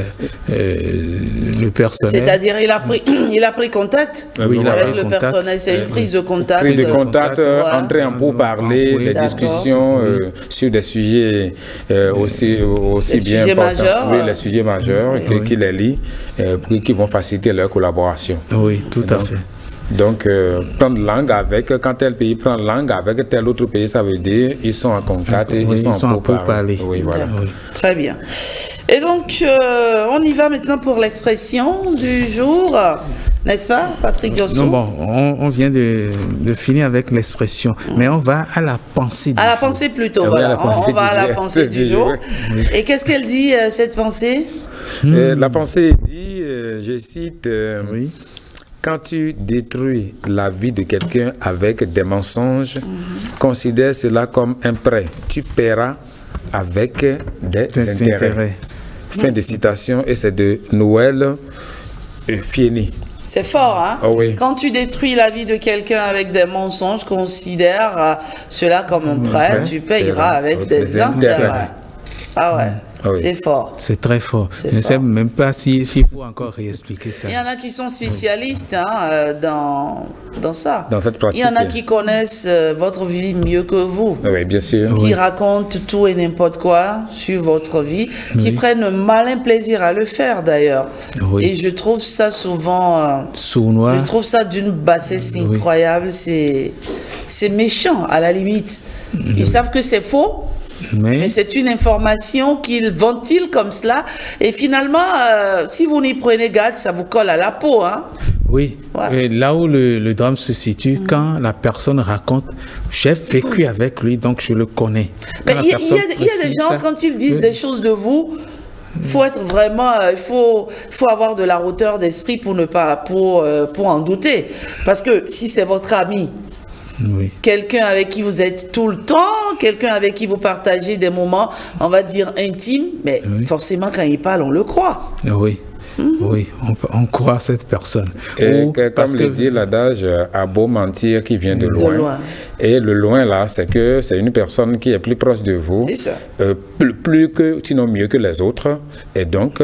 le personnel. C'est-à-dire, il a pris contact avec le personnel. C'est une prise de contact. Prise de contact, entrer en pourparler, des discussions sur des sujets aussi bien importants. Oui, les sujets majeurs, qui les lient, qui vont faciliter leur collaboration. Oui, tout à fait. Donc, prendre langue avec, quand tel pays prend langue avec tel autre pays, ça veut dire ils sont en contact et ils sont en pourparlers. Oui, voilà. Très bien. Et donc, on y va maintenant pour l'expression du jour. N'est-ce pas, Patrick Yossou? Non, bon, on vient de finir avec l'expression, mais on va à la pensée du jour. À la pensée plutôt, voilà. On va à la pensée du jour. Et qu'est-ce qu'elle dit, cette pensée? La pensée dit, je cite... Quand tu détruis la vie de quelqu'un avec des mensonges, considère cela comme un prêt. Tu paieras avec des intérêts. Fin de citation, et c'est de Noël Fieni. C'est fort, hein? Quand tu détruis la vie de quelqu'un avec des mensonges, considère cela comme un prêt, tu payeras avec des intérêts. Ah ouais. C'est fort. C'est très fort. Je ne sais même pas s'il faut encore réexpliquer ça. Il y en a qui sont spécialistes dans ça. Dans cette pratique. Il y en a qui connaissent votre vie mieux que vous. Oui, bien sûr. Qui racontent tout et n'importe quoi sur votre vie, qui prennent un malin plaisir à le faire d'ailleurs. Et je trouve ça souvent... sournois. Je trouve ça d'une bassesse incroyable. C'est méchant à la limite. Ils savent que c'est faux. Mais c'est une information qu'ils ventilent comme cela. Et finalement, si vous n'y prenez garde, ça vous colle à la peau. Hein? Oui. Et là où le drame se situe, quand la personne raconte, j'ai vécu avec lui, donc je le connais. Mais il y a des gens, quand ils disent des choses de vous, faut être vraiment, il faut avoir de la hauteur d'esprit pour ne pas, pour en douter. Parce que si c'est votre ami, quelqu'un avec qui vous êtes tout le temps, quelqu'un avec qui vous partagez des moments, on va dire intimes, mais forcément quand il parle, on le croit. Oui, on croit cette personne. Et comme le dit l'adage, à beau mentir qui vient de loin. Et le loin là, c'est que c'est une personne qui est plus proche de vous, plus que, sinon mieux que les autres. Et donc,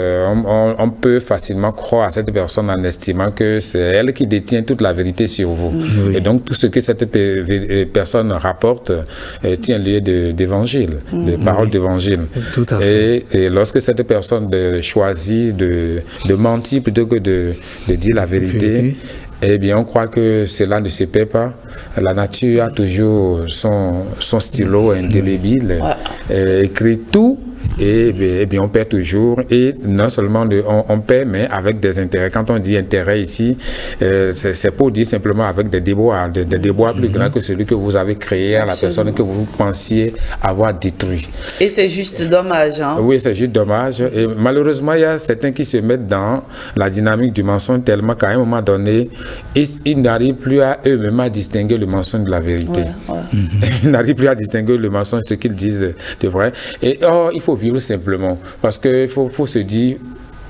on peut facilement croire à cette personne en estimant que c'est elle qui détient toute la vérité sur vous. Et donc, tout ce que cette personne rapporte tient lieu d'évangile, de parole d'évangile. Tout à fait. Et lorsque cette personne choisit de mentir plutôt que de dire la vérité, eh bien, on croit que cela ne se paie pas. La nature a toujours son stylo indélébile, écrit tout. Et bien on perd toujours, et non seulement on perd, mais avec des intérêts. Quand on dit intérêt ici, c'est pour dire simplement avec des déboires, des déboires plus grands que celui que vous avez créé à la personne que vous pensiez avoir détruit. Et c'est juste dommage, hein? Oui, c'est juste dommage. Et malheureusement, il y a certains qui se mettent dans la dynamique du mensonge tellement qu'à un moment donné, ils n'arrivent plus à eux-mêmes à distinguer le mensonge de la vérité. Ils n'arrivent plus à distinguer le mensonge, ce qu'ils disent de vrai. Et il faut vivre simplement, parce qu'il faut se dire,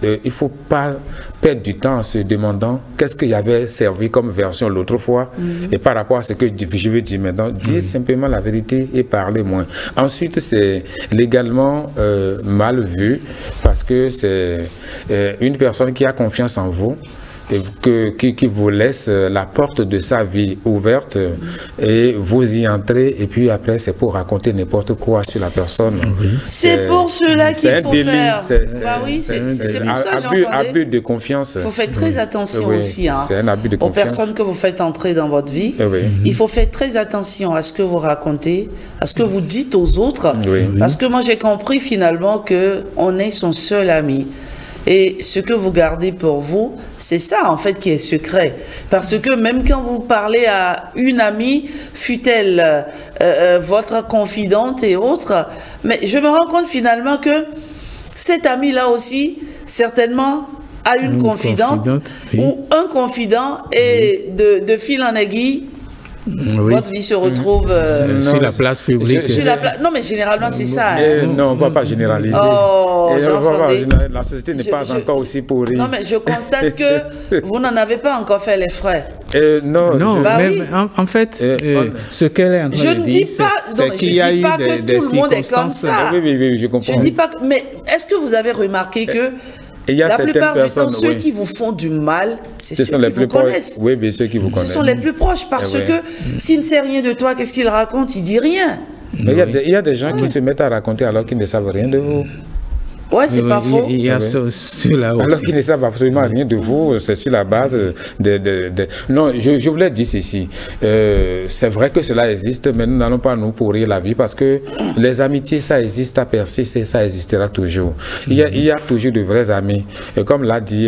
il ne faut pas perdre du temps en se demandant qu'est-ce que j'avais servi comme version l'autre fois et par rapport à ce que je veux dire maintenant. Dire simplement la vérité et parler moins. Ensuite, c'est légalement mal vu parce que c'est une personne qui a confiance en vous et qui vous laisse la porte de sa vie ouverte et vous y entrez et puis après c'est pour raconter n'importe quoi sur la personne. C'est pour cela qu'il faut faire. C'est pour ça, abus de confiance. Il faut faire très attention aussi c'est un abus de aux confiance. personnes que vous faites entrer dans votre vie. Il faut faire très attention à ce que vous racontez, à ce que vous dites aux autres. Parce que moi j'ai compris finalement qu'on est son seul ami. Et ce que vous gardez pour vous, c'est ça en fait qui est secret. Parce que même quand vous parlez à une amie, fût-elle votre confidente et autres, mais je me rends compte finalement que cette amie-là aussi, certainement, a une confidente ou un confident et de fil en aiguille, votre vie se retrouve sur la place publique. Non, mais généralement, c'est ça. Non, on ne va pas généraliser. La société n'est pas encore aussi pourrie. Non, mais je constate que vous n'en avez pas encore fait les frais. Non, mais en fait, ce qu'elle est en train de dire, c'est qu'il y a eu des circonstances. Oui, je comprends. Je ne dis pas, mais est-ce que vous avez remarqué que la plupart du temps, ceux qui vous font du mal, c'est ceux qui vous connaissent. Oui, mais ceux qui vous connaissent. Ce sont les plus proches parce que s'il ne sait rien de toi, qu'est-ce qu'il raconte? Il dit rien. Mais il y a des gens qui se mettent à raconter alors qu'ils ne savent rien de vous. Ouais, c'est pas faux. Il y a cela aussi. Alors qu'ils ne savent absolument rien de vous, c'est sur la base Non, je voulais dire ceci. C'est vrai que cela existe, mais nous n'allons pas nous pourrir la vie parce que les amitiés, ça existe à persister, ça existera toujours. Il y a toujours de vrais amis. Et comme l'a dit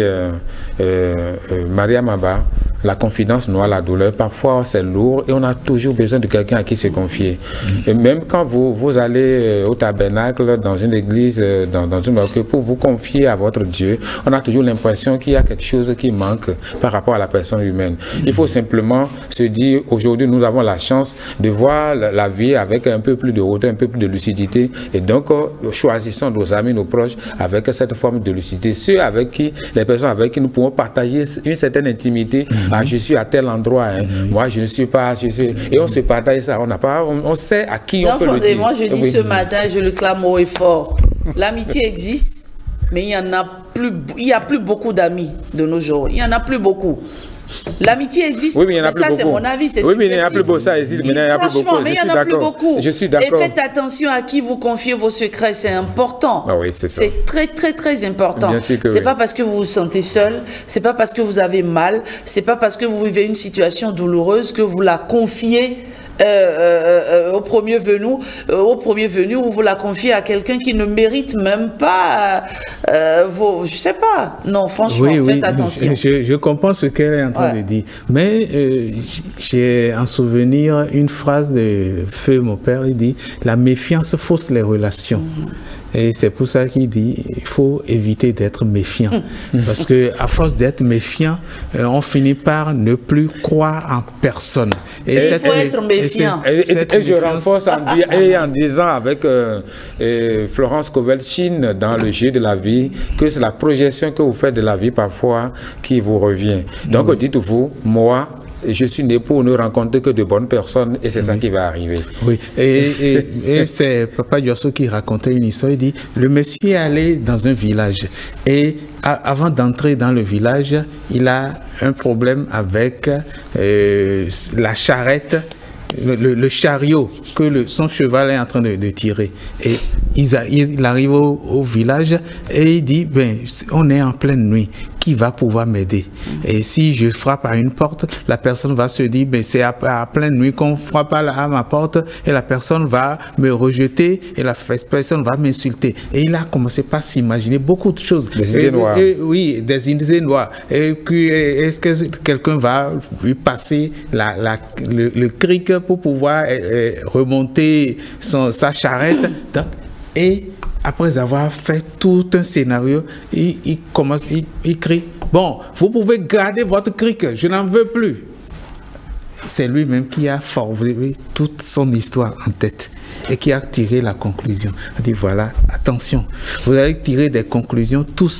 Maria Maba, la confidence noie la douleur. Parfois, c'est lourd et on a toujours besoin de quelqu'un à qui se confier. Et même quand vous allez au tabernacle, dans une église, dans une mosquée, pour vous confier à votre Dieu, on a toujours l'impression qu'il y a quelque chose qui manque par rapport à la personne humaine. Il faut simplement se dire, aujourd'hui, nous avons la chance de voir la vie avec un peu plus de hauteur, un peu plus de lucidité. Et donc, choisissons nos amis, nos proches, avec cette forme de lucidité. Ceux avec qui, les personnes avec qui nous pouvons partager une certaine intimité. Ah, je suis à tel endroit, moi je ne suis pas, et on se partage ça, on sait à qui on peut le dire. Moi je dis ce matin, je le clame haut et fort, l'amitié existe, mais il y a plus beaucoup d'amis de nos jours, il y en a plus beaucoup. L'amitié existe, mais ça c'est mon avis. Oui, mais il n'y en a plus beaucoup, ça existe, mais il n'y en a plus beaucoup. Franchement, mais il n'y en a plus beaucoup. Je suis d'accord. Et faites attention à qui vous confiez vos secrets, c'est important. Ah oui, c'est ça. C'est très, très, très important. C'est pas parce que vous vous sentez seul, c'est pas parce que vous avez mal, c'est pas parce que vous vivez une situation douloureuse que vous la confiez au premier venu, ou vous la confiez à quelqu'un qui ne mérite même pas je sais pas. Non, franchement, faites attention. Je comprends ce qu'elle est en train de dire. Mais j'ai en souvenir une phrase de Feu, mon père, il dit « La méfiance fausse les relations ». Et c'est pour ça qu'il dit il faut éviter d'être méfiant. Parce qu'à force d'être méfiant, on finit par ne plus croire en personne. Il faut être méfiant. Et je renforce en disant avec Florence Kovelchine dans Le jeu de la vie que c'est la projection que vous faites de la vie parfois qui vous revient. Donc dites-vous, moi, je suis né pour ne rencontrer que de bonnes personnes et c'est ça qui va arriver. Oui, et c'est Papa Diosso qui racontait une histoire. Il dit, le monsieur est allé dans un village et avant d'entrer dans le village, il a un problème avec la charrette, le chariot que son cheval est en train de tirer. Et il arrive au village et il dit, ben, on est en pleine nuit. Qui va pouvoir m'aider? Et si je frappe à une porte, la personne va se dire, ben, c'est à pleine nuit qu'on frappe à ma porte et la personne va me rejeter et la personne va m'insulter. Et il a commencé par s'imaginer beaucoup de choses. Des idées noires. Oui, des idées noires. Et puis, est-ce que quelqu'un va lui passer le cric pour pouvoir remonter sa charrette? Et après avoir fait tout un scénario, il crie « Bon, vous pouvez garder votre cric, je n'en veux plus. » C'est lui-même qui a formulé toute son histoire en tête et qui a tiré la conclusion. Il a dit « Voilà, attention, vous allez tirer des conclusions tout seul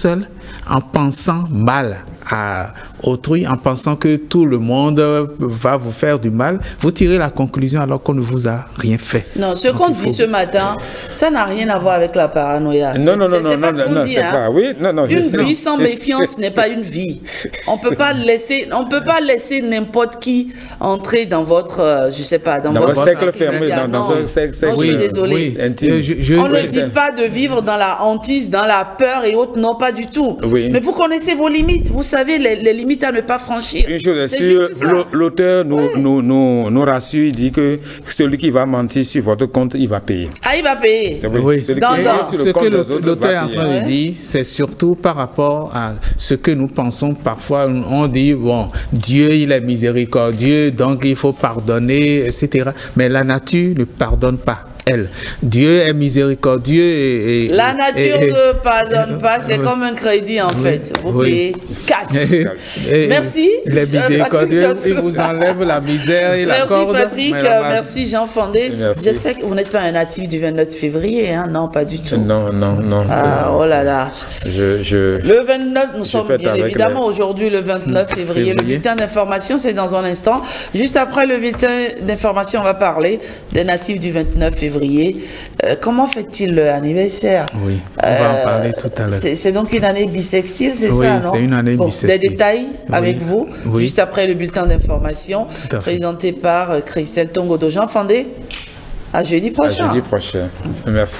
en pensant mal à autrui, en pensant que tout le monde va vous faire du mal, vous tirez la conclusion alors qu'on ne vous a rien fait. Non, ce qu'on dit ce matin, ça n'a rien à voir avec la paranoïa. Non, c'est pas. Oui, une vie sans méfiance n'est pas une vie. On peut pas laisser n'importe qui entrer dans votre, je sais pas, dans votre cercle fermé, dans un cercle. Oui, je suis désolé. On ne dit pas de vivre dans la hantise, dans la peur et autres, non, pas du tout. Oui. Mais vous connaissez vos limites, vous savez les limites à ne pas franchir. Une chose est sûre, l'auteur nous rassure, il dit que celui qui va mentir sur votre compte, il va payer. Ah, il va payer. Oui. Ce que l'auteur est en train de dire, c'est surtout par rapport à ce que nous pensons parfois. On dit, bon, Dieu, il est miséricordieux, donc il faut pardonner, etc. Mais la nature ne pardonne pas. Dieu est miséricordieux et la nature ne pardonne pas, c'est comme un crédit en fait. Vous payez cash. Merci. Les miséricordieux, ils vous enlèvent la misère et la corde. Merci Patrick, merci Jean Fandé. J'espère que vous n'êtes pas un natif du 29 février, hein? Non, pas du tout. Non. Ah, oh là là. Le 29, nous sommes bien évidemment aujourd'hui le 29 février. Le bulletin d'information, c'est dans un instant. Juste après le bulletin d'information, on va parler des natifs du 29 février. Comment fait-il l'anniversaire? Oui, on va en parler tout à l'heure. C'est donc une année bissextile, c'est ça, non? Oui, c'est une année bissextile. Des détails avec vous, juste après le bulletin d'information, présenté par Christelle Tongodo. Jean Fandé, à jeudi prochain. À jeudi prochain. Merci.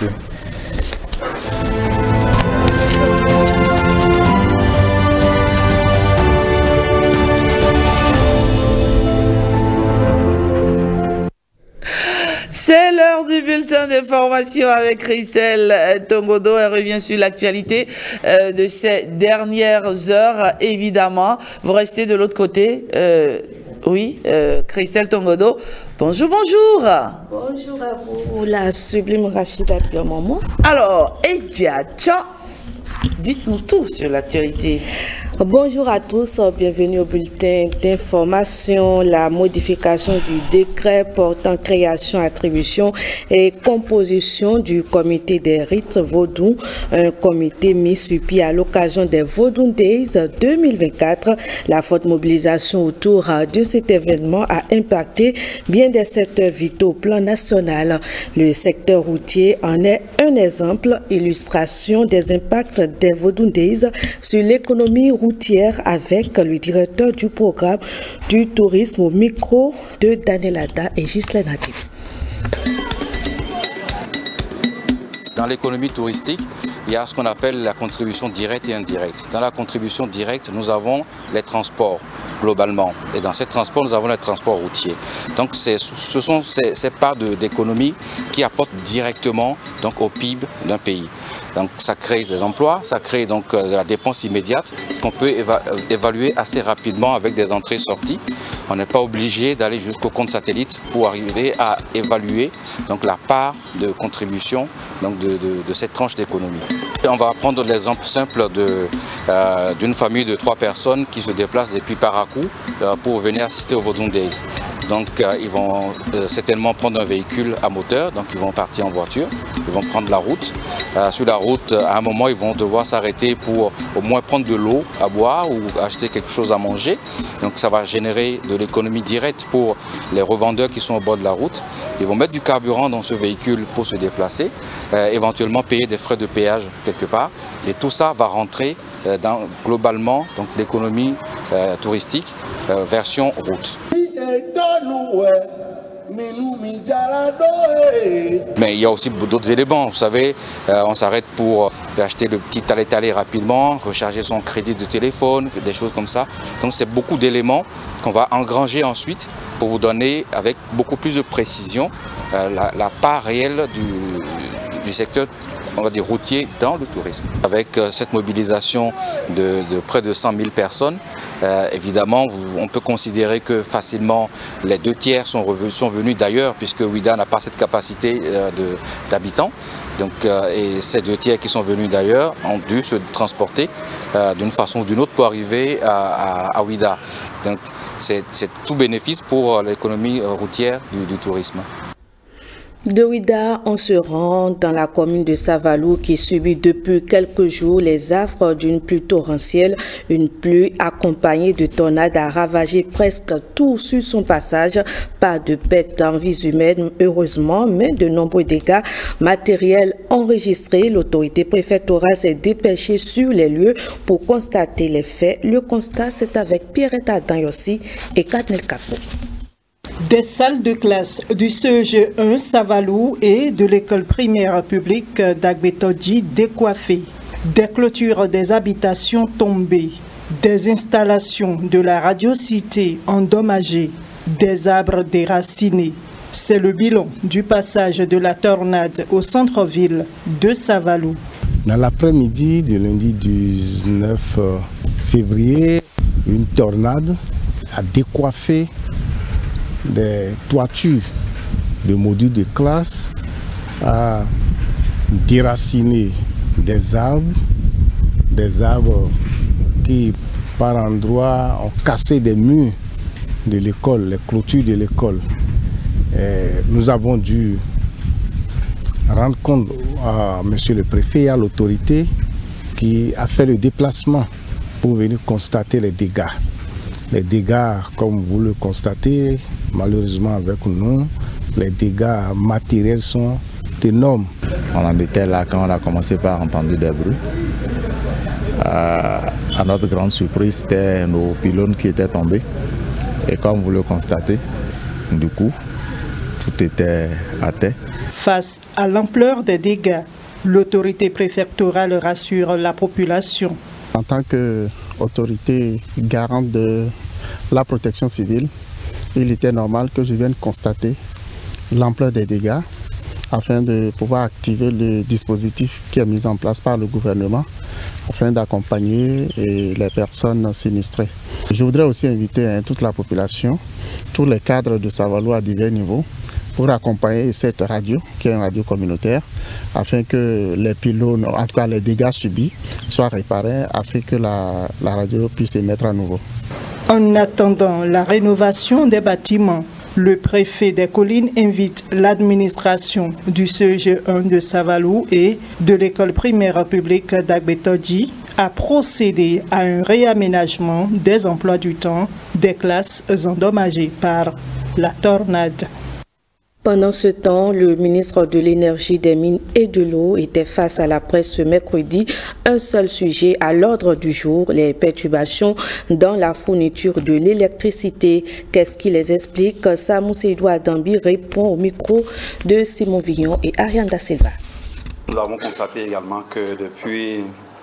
C'est l'heure du bulletin d'information avec Christelle Tongodo. Elle revient sur l'actualité de ces dernières heures, évidemment. Vous restez de l'autre côté. Oui, Christelle Tongodo. Bonjour. Bonjour à vous, la sublime Rachida Piomomo. Alors, Edja, dites-nous tout sur l'actualité. Bonjour à tous, bienvenue au bulletin d'information. La modification du décret portant création, attribution et composition du comité des rites vaudous, un comité mis sur pied à l'occasion des Vaudou Days 2024. La forte mobilisation autour de cet événement a impacté bien des secteurs vitaux au plan national. Le secteur routier en est un exemple, illustration des impacts des Vaudou Days sur l'économie routière avec le directeur du programme du tourisme au micro de Daniel Ada et Ghislaine Natif. Dans l'économie touristique, il y a ce qu'on appelle la contribution directe et indirecte. Dans la contribution directe, nous avons les transports globalement. Et dans ces transports, nous avons les transports routiers. Donc ce sont ces parts d'économie qui apportent directement donc, au PIB d'un pays. Donc ça crée des emplois, ça crée donc de la dépense immédiate qu'on peut évaluer assez rapidement avec des entrées-sorties. On n'est pas obligé d'aller jusqu'au compte satellite pour arriver à évaluer donc, la part de contribution donc, de cette tranche d'économie. On va prendre l'exemple simple d'une famille de 3 personnes qui se déplacent depuis Parakou pour venir assister au Vaudou Days. Donc ils vont certainement prendre un véhicule à moteur, donc ils vont partir en voiture, ils vont prendre la route. Sur la route, à un moment, ils vont devoir s'arrêter pour au moins prendre de l'eau à boire ou acheter quelque chose à manger. Donc ça va générer de l'économie directe pour les revendeurs qui sont au bord de la route. Ils vont mettre du carburant dans ce véhicule pour se déplacer, éventuellement payer des frais de péage quelque part. Et tout ça va rentrer dans globalement donc l'économie touristique version route. Mais il y a aussi d'autres éléments, vous savez, on s'arrête pour acheter le petit aller rapidement, recharger son crédit de téléphone, des choses comme ça. Donc c'est beaucoup d'éléments qu'on va engranger ensuite pour vous donner avec beaucoup plus de précision la part réelle du secteur, on va dire, routier dans le tourisme. Avec cette mobilisation de près de 100 000 personnes, évidemment, on peut considérer que facilement les 2/3 sont venus d'ailleurs, puisque Ouidah n'a pas cette capacité d'habitants. Donc, et ces 2/3 qui sont venus d'ailleurs ont dû se transporter d'une façon ou d'une autre pour arriver à Ouidah. Donc, c'est tout bénéfice pour l'économie routière du tourisme. De Ouida, on se rend dans la commune de Savalou qui subit depuis quelques jours les affres d'une pluie torrentielle. Une pluie accompagnée de tornades a ravagé presque tout sur son passage. Pas de pertes en vies humaines, heureusement, mais de nombreux dégâts matériels enregistrés. L'autorité préfectorale s'est dépêchée sur les lieux pour constater les faits. Le constat, c'est avec Pierrette Adanyossi et Katnel Kapo. Des salles de classe du CEG 1 Savalou et de l'école primaire publique d'Agbetodji décoiffées, des clôtures des habitations tombées, des installations de la radiocité endommagées, des arbres déracinés. C'est le bilan du passage de la tornade au centre-ville de Savalou. Dans l'après-midi du lundi 19 février, une tornade a décoiffé des toitures de modules de classe, a déraciné des arbres qui par endroits ont cassé des murs de l'école, les clôtures de l'école. Nous avons dû rendre compte à monsieur le préfet et à l'autorité qui a fait le déplacement pour venir constater les dégâts. Les dégâts, comme vous le constatez, malheureusement avec nous, les dégâts matériels sont énormes. On en était là quand on a commencé par entendre des bruits. À notre grande surprise, c'était nos pylônes qui étaient tombés. Et comme vous le constatez, du coup, tout était à terre. Face à l'ampleur des dégâts, l'autorité préfectorale rassure la population. En tant qu'autorité garante de la protection civile, il était normal que je vienne constater l'ampleur des dégâts afin de pouvoir activer le dispositif qui est mis en place par le gouvernement afin d'accompagner les personnes sinistrées. Je voudrais aussi inviter toute la population, tous les cadres de Savalou à divers niveaux pour accompagner cette radio, qui est une radio communautaire, afin que les pylônes, en tout cas les dégâts subis, soient réparés, afin que la radio puisse émettre à nouveau. En attendant la rénovation des bâtiments, le préfet des collines invite l'administration du CEG 1 de Savalou et de l'école primaire publique d'Agbetodji à procéder à un réaménagement des emplois du temps des classes endommagées par la tornade. Pendant ce temps, le ministre de l'Énergie, des Mines et de l'Eau était face à la presse ce mercredi. Un seul sujet à l'ordre du jour, les perturbations dans la fourniture de l'électricité. Qu'est-ce qui les explique? Samou Seydou Adambi répond au micro de Simon Vignon et Ariane Da Silva. Nous avons constaté également que depuis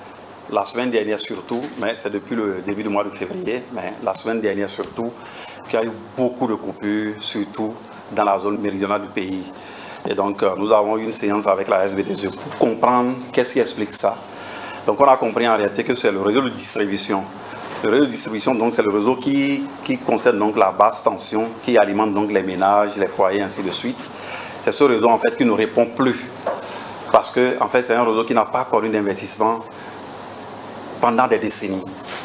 la semaine dernière surtout, mais c'est depuis le début du mois de février, mais la semaine dernière surtout, qu'il y a eu beaucoup de coupures, surtout dans la zone méridionale du pays. Et donc, nous avons eu une séance avec la SBDE pour comprendre qu'est-ce qui explique ça. Donc, on a compris en réalité que c'est le réseau de distribution. Le réseau de distribution, donc, c'est le réseau qui concerne donc la basse tension, qui alimente donc les ménages, les foyers, ainsi de suite. C'est ce réseau, en fait, qui ne répond plus. Parce que, en fait, c'est un réseau qui n'a pas connu d'investissement pendant des décennies.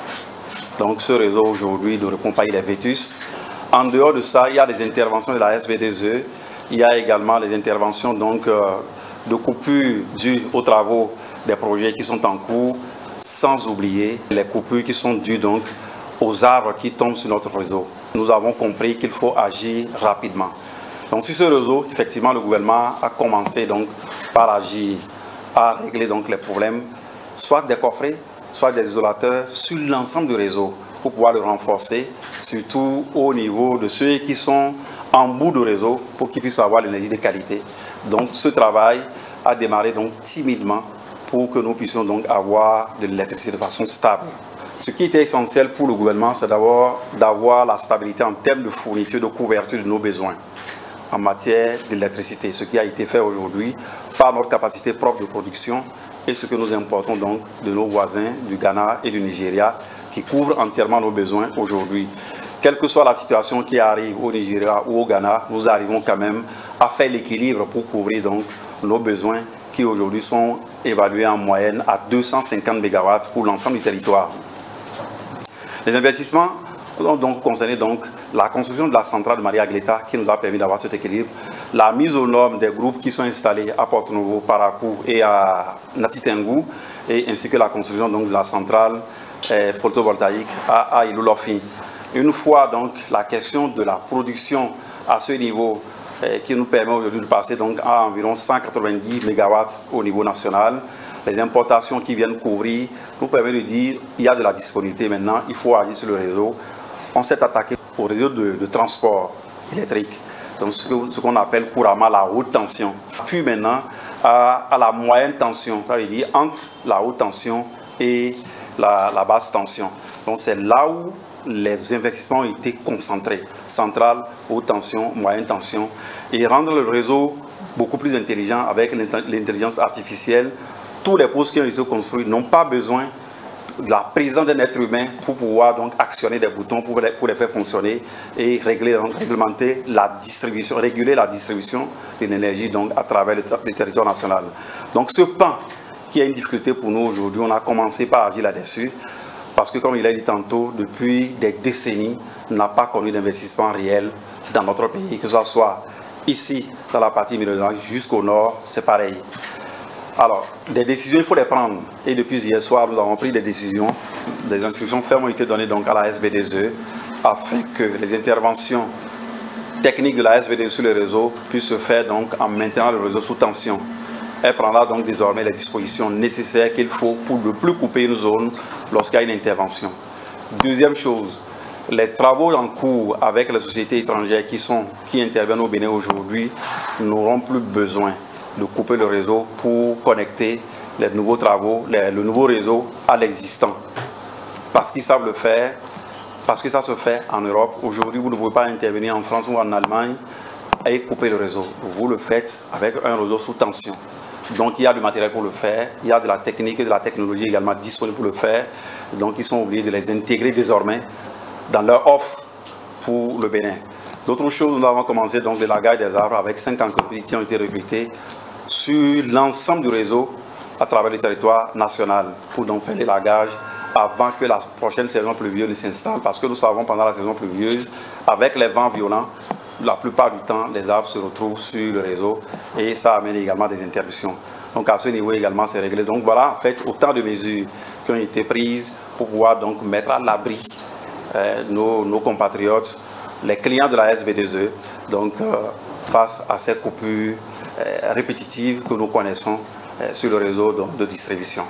Donc, ce réseau, aujourd'hui, ne répond pas, il est vétuste. En dehors de ça, il y a des interventions de la SBDE, il y a également les interventions donc, de coupures dues aux travaux des projets qui sont en cours, sans oublier les coupures qui sont dues donc, aux arbres qui tombent sur notre réseau. Nous avons compris qu'il faut agir rapidement. Donc sur ce réseau, effectivement, le gouvernement a commencé donc, par agir à régler donc, les problèmes, soit des coffrets, soit des isolateurs sur l'ensemble du réseau, pour pouvoir le renforcer, surtout au niveau de ceux qui sont en bout de réseau, pour qu'ils puissent avoir l'énergie de qualité. Donc ce travail a démarré donc timidement pour que nous puissions donc avoir de l'électricité de façon stable. Ce qui était essentiel pour le gouvernement, c'est d'abord d'avoir la stabilité en termes de fourniture, de couverture de nos besoins en matière d'électricité, ce qui a été fait aujourd'hui par notre capacité propre de production et ce que nous importons donc de nos voisins du Ghana et du Nigeria, qui couvre entièrement nos besoins aujourd'hui. Quelle que soit la situation qui arrive au Nigeria ou au Ghana, nous arrivons quand même à faire l'équilibre pour couvrir donc nos besoins qui aujourd'hui sont évalués en moyenne à 250 MW pour l'ensemble du territoire. Les investissements donc concerné donc la construction de la centrale de Maria Gleta qui nous a permis d'avoir cet équilibre, la mise aux normes des groupes qui sont installés à Porto-Novo, Parakou et à Natitengu, et ainsi que la construction donc de la centrale photovoltaïque à Iloulofi. Une fois donc la question de la production à ce niveau qui nous permet aujourd'hui de passer donc à environ 190 MW au niveau national, les importations qui viennent couvrir nous permettent de dire qu'il y a de la disponibilité maintenant, il faut agir sur le réseau. On s'est attaqué au réseau de transport électrique, donc ce qu'on appelle couramment la haute tension. Puis maintenant à la moyenne tension, ça veut dire entre la haute tension et la basse tension. Donc c'est là où les investissements ont été concentrés, centrale, haute tension, moyenne tension, et rendre le réseau beaucoup plus intelligent avec l'intelligence artificielle. Tous les postes qui ont été construits n'ont pas besoin de la présence d'un être humain pour pouvoir donc actionner des boutons pour les faire fonctionner et réglementer la distribution, réguler la distribution de l'énergie donc à travers le territoire national. Donc ce pan qui a une difficulté pour nous aujourd'hui, on a commencé par agir là-dessus parce que comme il a dit tantôt, depuis des décennies, on n'a pas connu d'investissement réel dans notre pays, que ce soit ici dans la partie méridionale jusqu'au nord, c'est pareil. Alors, des décisions, il faut les prendre. Et depuis hier soir, nous avons pris des décisions. Des instructions fermes ont été données donc à la SBDE afin que les interventions techniques de la SBDE sur le réseau puissent se faire donc en maintenant le réseau sous tension. Elle prendra donc désormais les dispositions nécessaires qu'il faut pour ne plus couper une zone lorsqu'il y a une intervention. Deuxième chose, les travaux en cours avec les sociétés étrangères qui interviennent au Bénin aujourd'hui n'auront plus besoin de couper le réseau pour connecter les nouveaux travaux, le nouveau réseau à l'existant. Parce qu'ils savent le faire, parce que ça se fait en Europe. Aujourd'hui, vous ne pouvez pas intervenir en France ou en Allemagne et couper le réseau. Vous le faites avec un réseau sous tension. Donc il y a du matériel pour le faire, il y a de la technique et de la technologie également disponible pour le faire. Donc ils sont obligés de les intégrer désormais dans leur offre pour le Bénin. D'autres choses, nous avons commencé donc de la gaille des arbres avec 5 entreprises qui ont été recrutées sur l'ensemble du réseau à travers le territoire national pour donc faire l'élagage avant que la prochaine saison pluvieuse ne s'installe, parce que nous savons pendant la saison pluvieuse, avec les vents violents, la plupart du temps, les arbres se retrouvent sur le réseau et ça amène également des interruptions. Donc à ce niveau également, c'est réglé. Donc voilà, en fait, autant de mesures qui ont été prises pour pouvoir donc mettre à l'abri nos compatriotes, les clients de la SBDE, donc face à ces coupures répétitives que nous connaissons sur le réseau de distribution.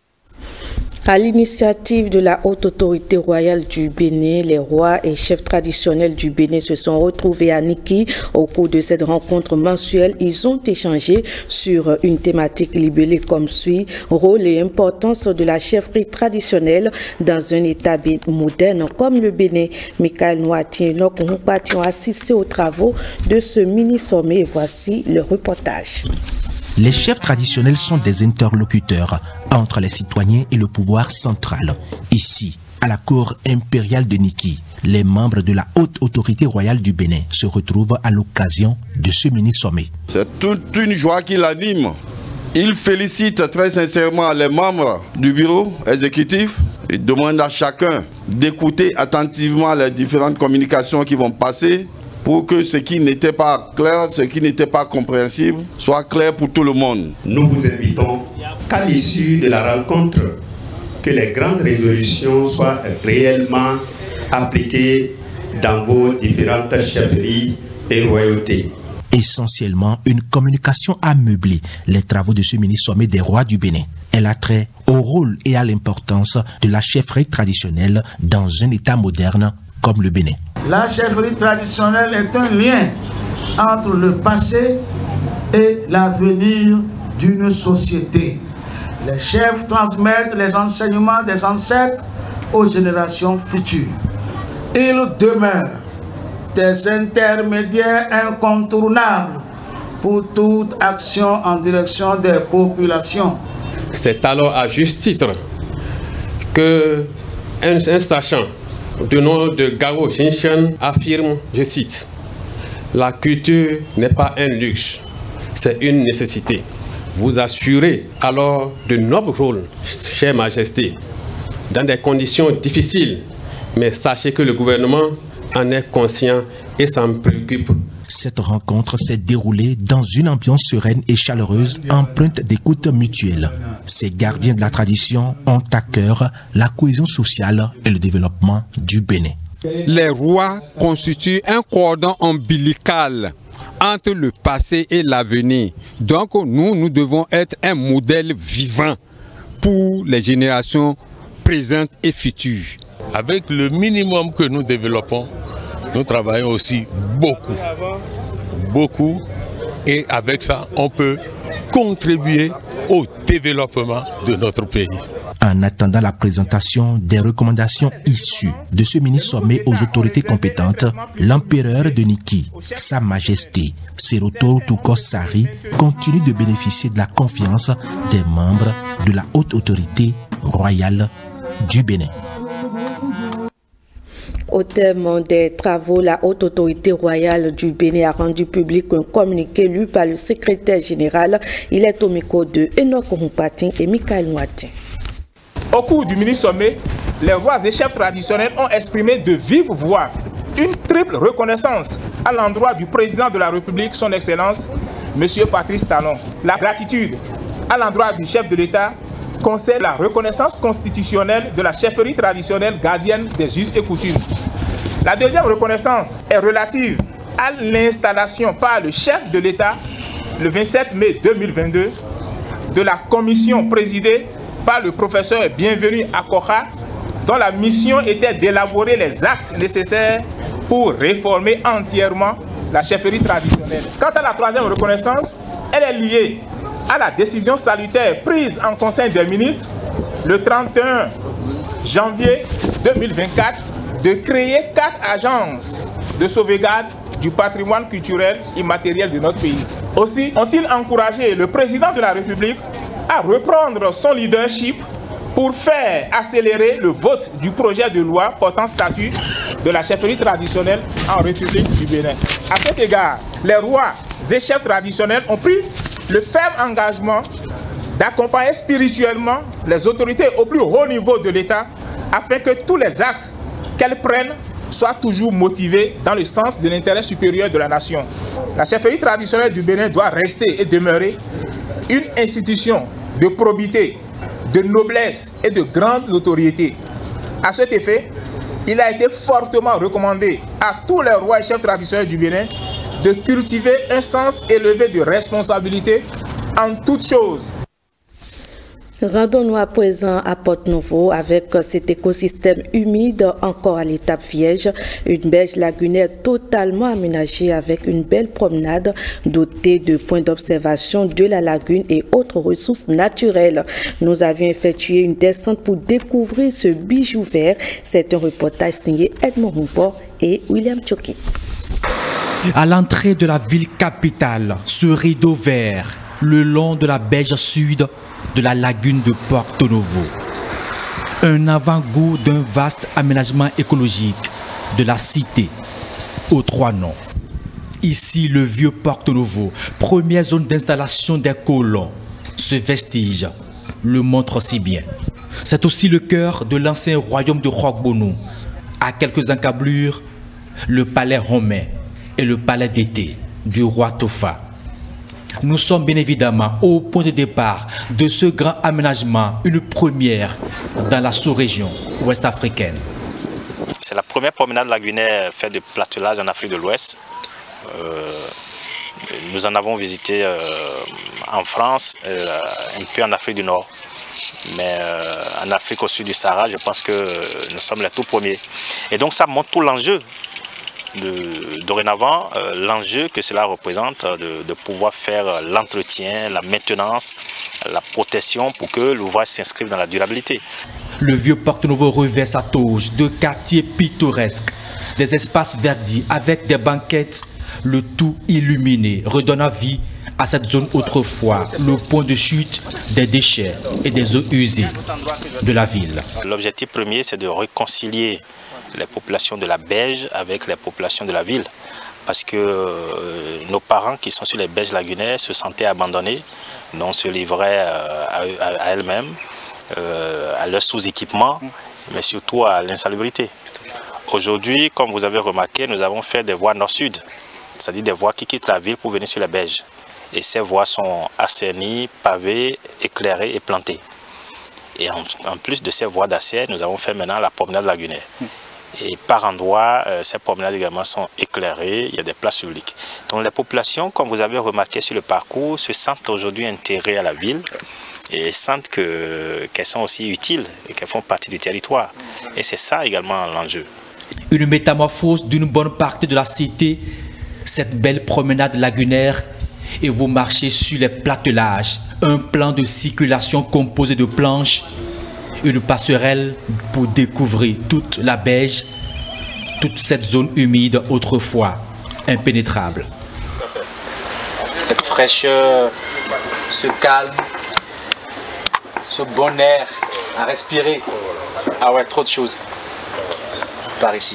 À l'initiative de la Haute Autorité Royale du Bénin, les rois et chefs traditionnels du Bénin se sont retrouvés à Niki. Au cours de cette rencontre mensuelle, ils ont échangé sur une thématique libellée comme suit: rôle et importance de la chefferie traditionnelle dans un État moderne comme le Bénin. Michael Noati et Enoch Nkpati ont assisté aux travaux de ce mini-sommet. Voici le reportage. Les chefs traditionnels sont des interlocuteurs entre les citoyens et le pouvoir central. Ici, à la cour impériale de Niki, les membres de la Haute Autorité Royale du Bénin se retrouvent à l'occasion de ce mini-sommet. C'est toute une joie qui l'anime. Il félicite très sincèrement les membres du bureau exécutif et demande à chacun d'écouter attentivement les différentes communications qui vont passer pour que ce qui n'était pas clair, ce qui n'était pas compréhensible, soit clair pour tout le monde. Nous vous invitons qu'à l'issue de la rencontre, que les grandes résolutions soient réellement appliquées dans vos différentes chefferies et royautés. Essentiellement, une communication a meublé les travaux de ce mini-sommet des rois du Bénin. Elle a trait au rôle et à l'importance de la chefferie traditionnelle dans un État moderne comme le Bénin. La chefferie traditionnelle est un lien entre le passé et l'avenir d'une société. Les chefs transmettent les enseignements des ancêtres aux générations futures. Ils demeurent des intermédiaires incontournables pour toute action en direction des populations. C'est alors à juste titre que un sachant du nom de Garo Jinshan affirme, je cite, « La culture n'est pas un luxe, c'est une nécessité. Vous assurez alors de nobles rôles, chère majesté, dans des conditions difficiles Mais sachez que le gouvernement en est conscient et s'en préoccupe. Cette rencontre s'est déroulée dans une ambiance sereine et chaleureuse, empreinte d'écoute mutuelle. Ces gardiens de la tradition ont à cœur la cohésion sociale et le développement du Bénin. Les rois constituent un cordon ombilical entre le passé et l'avenir. Donc nous devons être un modèle vivant pour les générations présentes et futures. Avec le minimum que nous développons, nous travaillons aussi beaucoup, et avec ça, on peut contribuer au développement de notre pays. En attendant la présentation des recommandations issues de ce mini-sommet aux autorités compétentes, l'empereur de Niki, Sa Majesté Seroto Tukosari, continue de bénéficier de la confiance des membres de la haute autorité royale du Bénin. Au terme des travaux, la haute autorité royale du Bénin a rendu public un communiqué lu par le secrétaire général. Il est au micro de Enoch Rumpatin et Michael Ouatin. Au cours du mini-sommet, les rois et chefs traditionnels ont exprimé de vive voix une triple reconnaissance à l'endroit du président de la République, son Excellence, M. Patrice Talon. La gratitude à l'endroit du chef de l'État concerne la reconnaissance constitutionnelle de la chefferie traditionnelle gardienne des us et coutumes. La deuxième reconnaissance est relative à l'installation par le chef de l'État, le 27 mai 2022, de la commission présidée par le professeur Bienvenu Akoha, dont la mission était d'élaborer les actes nécessaires pour réformer entièrement la chefferie traditionnelle. Quant à la troisième reconnaissance, elle est liée à la décision salutaire prise en Conseil des ministres le 31 janvier 2024 de créer 4 agences de sauvegarde du patrimoine culturel immatériel de notre pays. Aussi ont-ils encouragé le président de la République à reprendre son leadership pour faire accélérer le vote du projet de loi portant statut de la chefferie traditionnelle en République du Bénin. À cet égard, les rois et chefs traditionnels ont pris le ferme engagement d'accompagner spirituellement les autorités au plus haut niveau de l'État afin que tous les actes qu'elles prennent soient toujours motivés dans le sens de l'intérêt supérieur de la nation. La chefferie traditionnelle du Bénin doit rester et demeurer une institution de probité, de noblesse et de grande notoriété. À cet effet, il a été fortement recommandé à tous les rois et chefs traditionnels du Bénin de cultiver un sens élevé de responsabilité en toutes choses. Rendons-nous à présent à Porte-Nouveau avec cet écosystème humide encore à l'étape vierge. Une berge lagunaire totalement aménagée avec une belle promenade dotée de points d'observation de la lagune et autres ressources naturelles. Nous avions effectué une descente pour découvrir ce bijou vert. C'est un reportage signé Edmond Humport et William Tchoki. À l'entrée de la ville capitale, ce rideau vert, le long de la berge sud de la lagune de Porto-Novo. Un avant-goût d'un vaste aménagement écologique de la cité aux 3 noms. Ici, le vieux Porto-Novo, première zone d'installation des colons. Ce vestige le montre si bien. C'est aussi le cœur de l'ancien royaume de Roquebonou. À quelques encablures, le palais romain et le palais d'été du roi Tofa. Nous sommes bien évidemment au point de départ de ce grand aménagement, une première dans la sous-région ouest-africaine. C'est la première promenade lagunaire faite de platelage en Afrique de l'Ouest. Nous en avons visité en France, un peu en Afrique du Nord. Mais en Afrique au sud du Sahara, je pense que nous sommes les tout premiers. Et donc ça montre tout l'enjeu. Dorénavant, l'enjeu que cela représente de pouvoir faire l'entretien, la maintenance, la protection pour que l'ouvrage s'inscrive dans la durabilité. Le vieux Porto-Novo revêt sa toge de quartiers pittoresques, des espaces verdis avec des banquettes, le tout illuminé, redonnant vie à cette zone autrefois, le point de chute des déchets et des eaux usées de la ville. L'objectif premier, c'est de réconcilier les populations de la berge avec les populations de la ville. Parce que nos parents qui sont sur les berges lagunaires se sentaient abandonnés, donc se livraient à elles-mêmes, à leur sous-équipement, mais surtout à l'insalubrité. Aujourd'hui, comme vous avez remarqué, nous avons fait des voies nord-sud, c'est-à-dire des voies qui quittent la ville pour venir sur les berges. Et ces voies sont assainies, pavées, éclairées et plantées. Et en plus de ces voies d'acier, nous avons fait maintenant la promenade lagunaire. Et par endroits, ces promenades également sont éclairées, il y a des places publiques. Donc les populations, comme vous avez remarqué sur le parcours, se sentent aujourd'hui intégrées à la ville et sentent qu'elles sont aussi utiles et qu'elles font partie du territoire. Et c'est ça également l'enjeu. Une métamorphose d'une bonne partie de la cité, cette belle promenade lagunaire, et vous marchez sur les platelages, un plan de circulation composé de planches, une passerelle pour découvrir toute la berge, toute cette zone humide autrefois impénétrable. Cette fraîcheur, ce calme, ce bon air à respirer. Ah ouais, trop de choses par ici.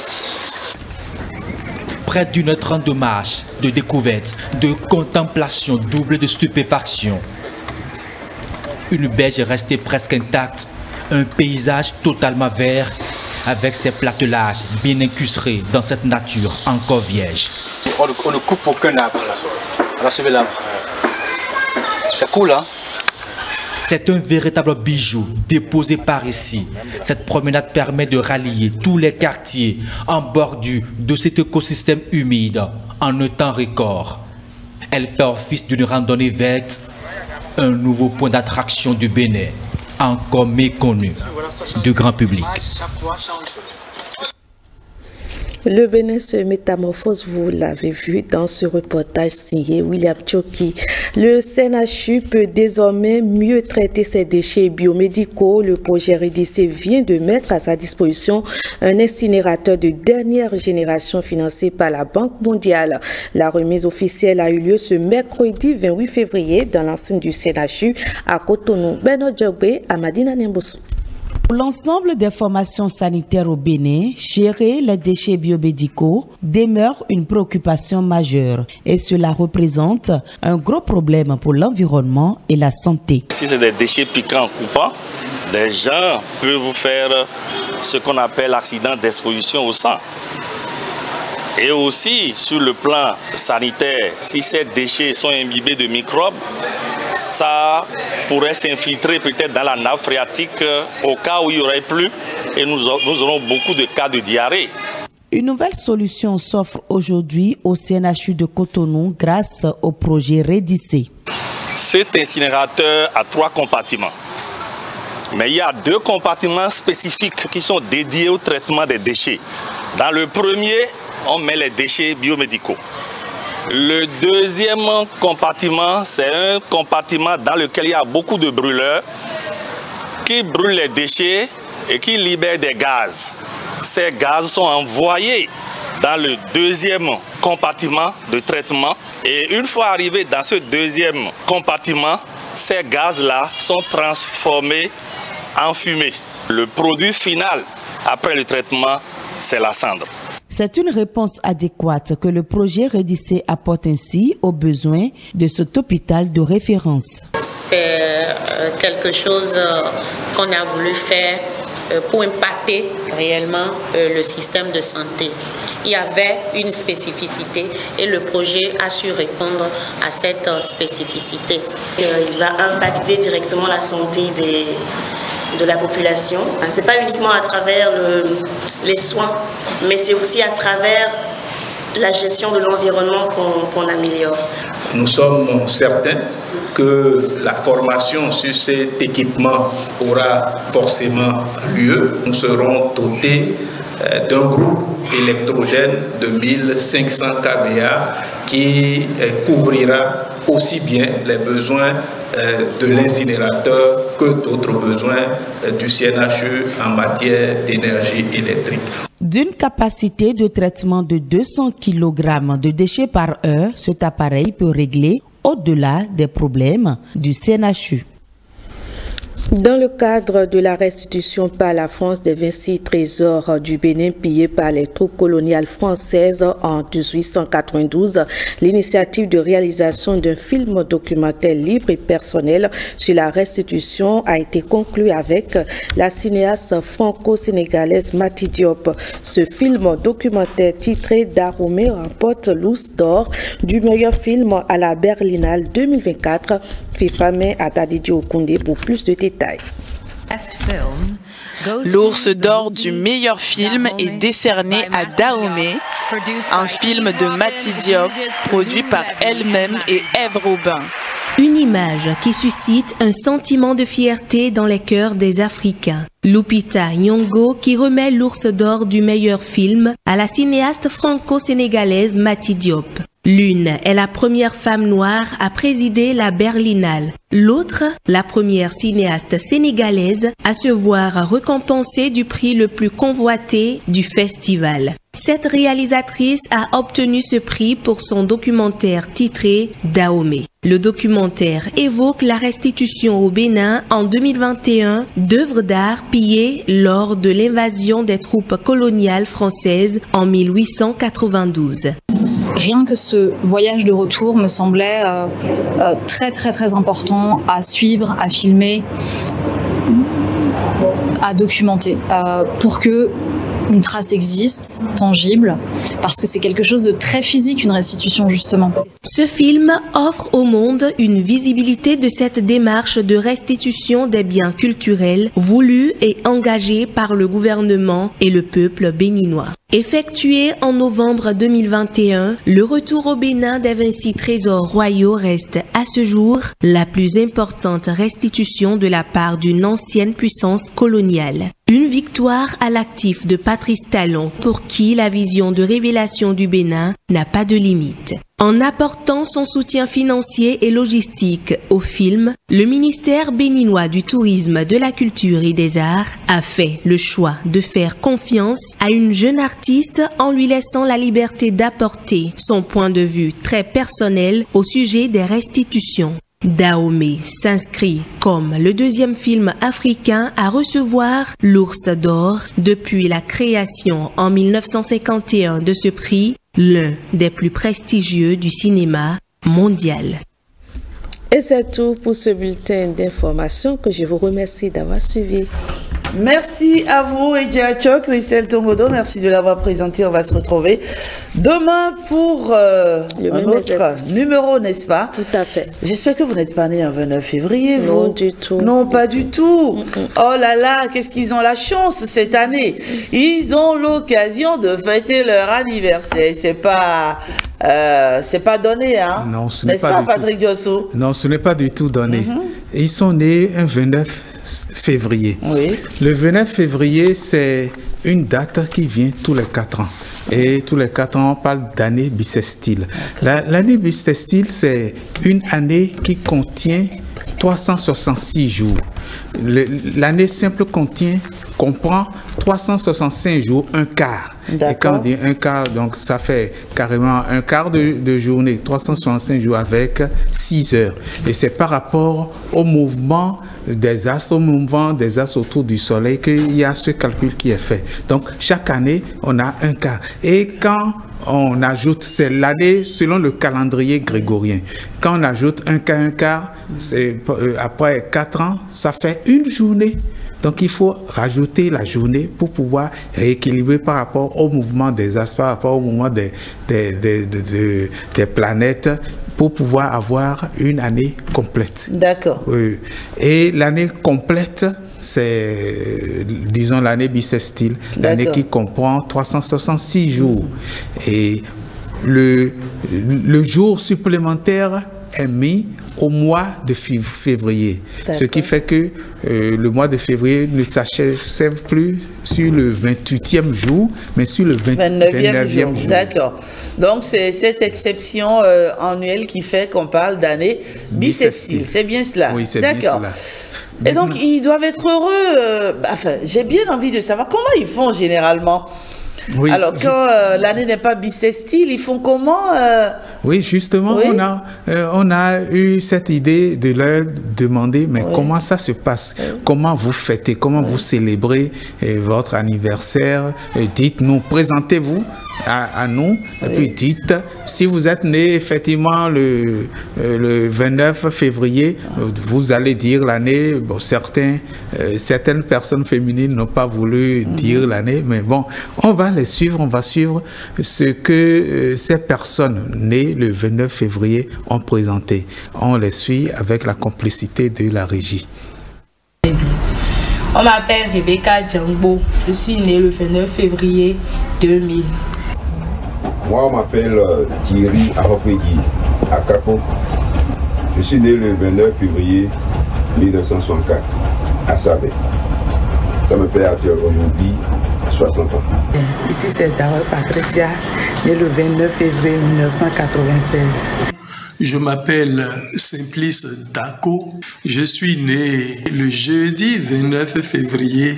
Près d'une heure 30 de marche, de découverte, de contemplation double de stupéfaction. Une berge restée presque intacte, un paysage totalement vert avec ses platelages bien incrustés dans cette nature encore vierge. On ne coupe aucun arbre. On a sauvé l'arbre. C'est cool, hein? C'est un véritable bijou déposé par ici. Cette promenade permet de rallier tous les quartiers en bordure de cet écosystème humide en un temps record. Elle fait office d'une randonnée verte, un nouveau point d'attraction du Bénin, encore méconnu du grand public. Le Bénin se métamorphose, vous l'avez vu dans ce reportage signé William Tchoki. Le CNHU peut désormais mieux traiter ses déchets biomédicaux. Le projet REDIC vient de mettre à sa disposition un incinérateur de dernière génération financé par la Banque mondiale. La remise officielle a eu lieu ce mercredi 28 février dans l'enceinte du CNHU à Cotonou. Beno Djogbe, Amadina Nemboussou. Pour l'ensemble des formations sanitaires au Bénin, gérer les déchets biomédicaux demeure une préoccupation majeure et cela représente un gros problème pour l'environnement et la santé. Si c'est des déchets piquants coupants, les gens peuvent vous faire ce qu'on appelle accident d'exposition au sang. Et aussi, sur le plan sanitaire, si ces déchets sont imbibés de microbes, ça pourrait s'infiltrer peut-être dans la nappe phréatique au cas où il y aurait plu et nous aurons beaucoup de cas de diarrhée. Une nouvelle solution s'offre aujourd'hui au CNHU de Cotonou grâce au projet REDIC. Cet incinérateur a 3 compartiments. Mais il y a 2 compartiments spécifiques qui sont dédiés au traitement des déchets. Dans le premier, on met les déchets biomédicaux. Le deuxième compartiment, c'est un compartiment dans lequel il y a beaucoup de brûleurs qui brûlent les déchets et qui libèrent des gaz. Ces gaz sont envoyés dans le deuxième compartiment de traitement et une fois arrivés dans ce deuxième compartiment, ces gaz-là sont transformés en fumée. Le produit final après le traitement, c'est la cendre. C'est une réponse adéquate que le projet REDIC apporte ainsi aux besoins de cet hôpital de référence. C'est quelque chose qu'on a voulu faire pour impacter réellement le système de santé. Il y avait une spécificité et le projet a su répondre à cette spécificité. Il va impacter directement la santé de la population. Ce n'est pas uniquement à travers les soins, mais c'est aussi à travers la gestion de l'environnement qu'on améliore. Nous sommes certains que la formation sur cet équipement aura forcément lieu. Nous serons dotés d'un groupe électrogène de 1500 kVA qui couvrira aussi bien les besoins de l'incinérateur que d'autres besoins du CNHU en matière d'énergie électrique. D'une capacité de traitement de 200 kg de déchets par heure, cet appareil peut régler au-delà des problèmes du CNHU. Dans le cadre de la restitution par la France des 26 trésors du Bénin pillés par les troupes coloniales françaises en 1892, l'initiative de réalisation d'un film documentaire libre et personnel sur la restitution a été conclue avec la cinéaste franco-sénégalaise Mati Diop. Ce film documentaire titré Dahomey remporte l'Ours d'or du meilleur film à la Berlinale 2024. FIFA main à Tadidjo Okoundé pour plus de détails. L'Ours d'or du meilleur film est décerné à Dahomey, un film de Mati Diop, produit par elle-même et Ève Robin. Une image qui suscite un sentiment de fierté dans les cœurs des Africains. Lupita Nyong'o qui remet l'Ours d'or du meilleur film à la cinéaste franco-sénégalaise Mati Diop. L'une est la première femme noire à présider la Berlinale. L'autre, la première cinéaste sénégalaise à se voir récompensée du prix le plus convoité du festival. Cette réalisatrice a obtenu ce prix pour son documentaire titré Dahomey. Le documentaire évoque la restitution au Bénin en 2021 d'œuvres d'art pillées lors de l'invasion des troupes coloniales françaises en 1892. Rien que ce voyage de retour me semblait très important à suivre, à filmer, à documenter, pour que une trace existe, tangible, parce que c'est quelque chose de très physique, une restitution justement. Ce film offre au monde une visibilité de cette démarche de restitution des biens culturels voulue et engagée par le gouvernement et le peuple béninois. Effectué en novembre 2021, le retour au Bénin des 26 trésors royaux reste à ce jour la plus importante restitution de la part d'une ancienne puissance coloniale. Une victoire à l'actif de Patrice Talon pour qui la vision de révélation du Bénin n'a pas de limite. En apportant son soutien financier et logistique au film, le ministère béninois du Tourisme, de la Culture et des Arts a fait le choix de faire confiance à une jeune artiste en lui laissant la liberté d'apporter son point de vue très personnel au sujet des restitutions. Dahomey s'inscrit comme le deuxième film africain à recevoir l'Ours d'or depuis la création en 1951 de ce prix, l'un des plus prestigieux du cinéma mondial. Et c'est tout pour ce bulletin d'information que je vous remercie d'avoir suivi. Merci à vous, Edjacho, Christelle Tongodo, merci de l'avoir présenté. On va se retrouver demain pour un autre numéro, n'est-ce pas? Tout à fait. J'espère que vous n'êtes pas né un 29 février, vous? Non, du tout. Non, pas du tout. Oh là là, qu'est-ce qu'ils ont la chance cette année. Ils ont l'occasion de fêter leur anniversaire. C'est pas donné, hein? Non, ce n'est pas, n'est-ce pas, Patrick Diossou? Non, ce n'est pas du tout donné. Ils sont nés un 29 février. Oui. Le 29 février, c'est une date qui vient tous les 4 ans. Et tous les 4 ans, on parle d'année bissextile. L'année bissextile, c'est une année qui contient 366 jours. L'année simple comprend 365 jours, un quart. Et quand on dit un quart, donc ça fait carrément un quart de journée, 365 jours avec 6 heures. Et c'est par rapport au mouvement des astres, autour du soleil qu'il y a ce calcul qui est fait. Donc chaque année, on a un quart. Et quand on ajoute, c'est l'année selon le calendrier grégorien. Quand on ajoute un quart, après 4 ans, ça fait une journée. Donc il faut rajouter la journée pour pouvoir rééquilibrer par rapport au mouvement des astres, par rapport au mouvement des planètes, pour pouvoir avoir une année complète. D'accord. Oui. Et l'année complète, c'est, disons, l'année bissextile, l'année qui comprend 366 jours. Et le jour supplémentaire est mis au mois de février. Ce qui fait que le mois de février ne s'achève plus sur le 28e jour, mais sur le 29e jour. D'accord. Donc, c'est cette exception annuelle qui fait qu'on parle d'année bissextile. C'est bien cela? Oui, c'est bien cela. Et donc, ils doivent être heureux. Enfin, j'ai bien envie de savoir comment ils font généralement. Oui, alors, quand l'année n'est pas bissextile, ils font comment Oui, justement, Oui. on a eu cette idée de leur demander, mais Oui. comment ça se passe? Comment vous fêtez? Comment vous célébrez votre anniversaire? Dites-nous, présentez-vous à nous, et puis dites, si vous êtes né effectivement le 29 février, vous allez dire l'année. Bon, certaines personnes féminines n'ont pas voulu dire l'année, mais bon, on va les suivre, on va suivre ce que ces personnes nées le 29 février ont présenté. On les suit avec la complicité de la régie. On m'appelle Rebecca Djangbo, je suis née le 29 février 2000. Moi, on m'appelle Thierry Aropegui Akapo. Je suis né le 29 février 1964 à Sabé. Ça me fait actuellement aujourd'hui 60 ans. Ici, c'est Dawa Patricia, née le 29 février 1996. Je m'appelle Simplice Dako. Je suis né le jeudi 29 février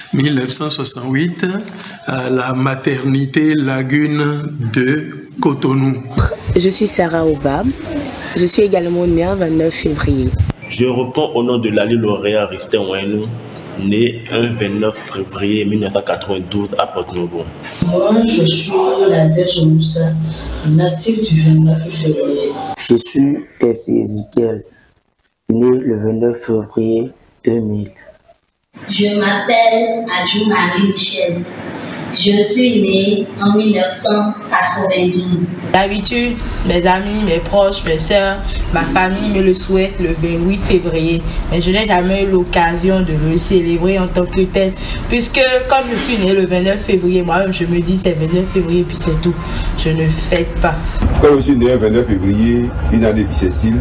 1968 à la maternité Lagune de Cotonou. Je suis Sarah Oba. Je suis également née le 29 février. Je réponds au nom de Lali Lauréat Ristin Ouenou, né un 29 février 1992 à Porto-Novo. Moi, je suis Nadège Moussa, natif du 29 février. Je suis Tessie Ezekiel, né le 29 février 2000. Je m'appelle Adjou Marie Michel. Je suis née en 1992. D'habitude, mes amis, mes proches, mes soeurs, ma famille me le souhaitent le 28 février. Mais je n'ai jamais eu l'occasion de le célébrer en tant que tel. Puisque comme je suis née le 29 février, moi-même je me dis c'est 29 février puis c'est tout. Je ne fête pas. Comme je suis né le 29 février, une année bissextile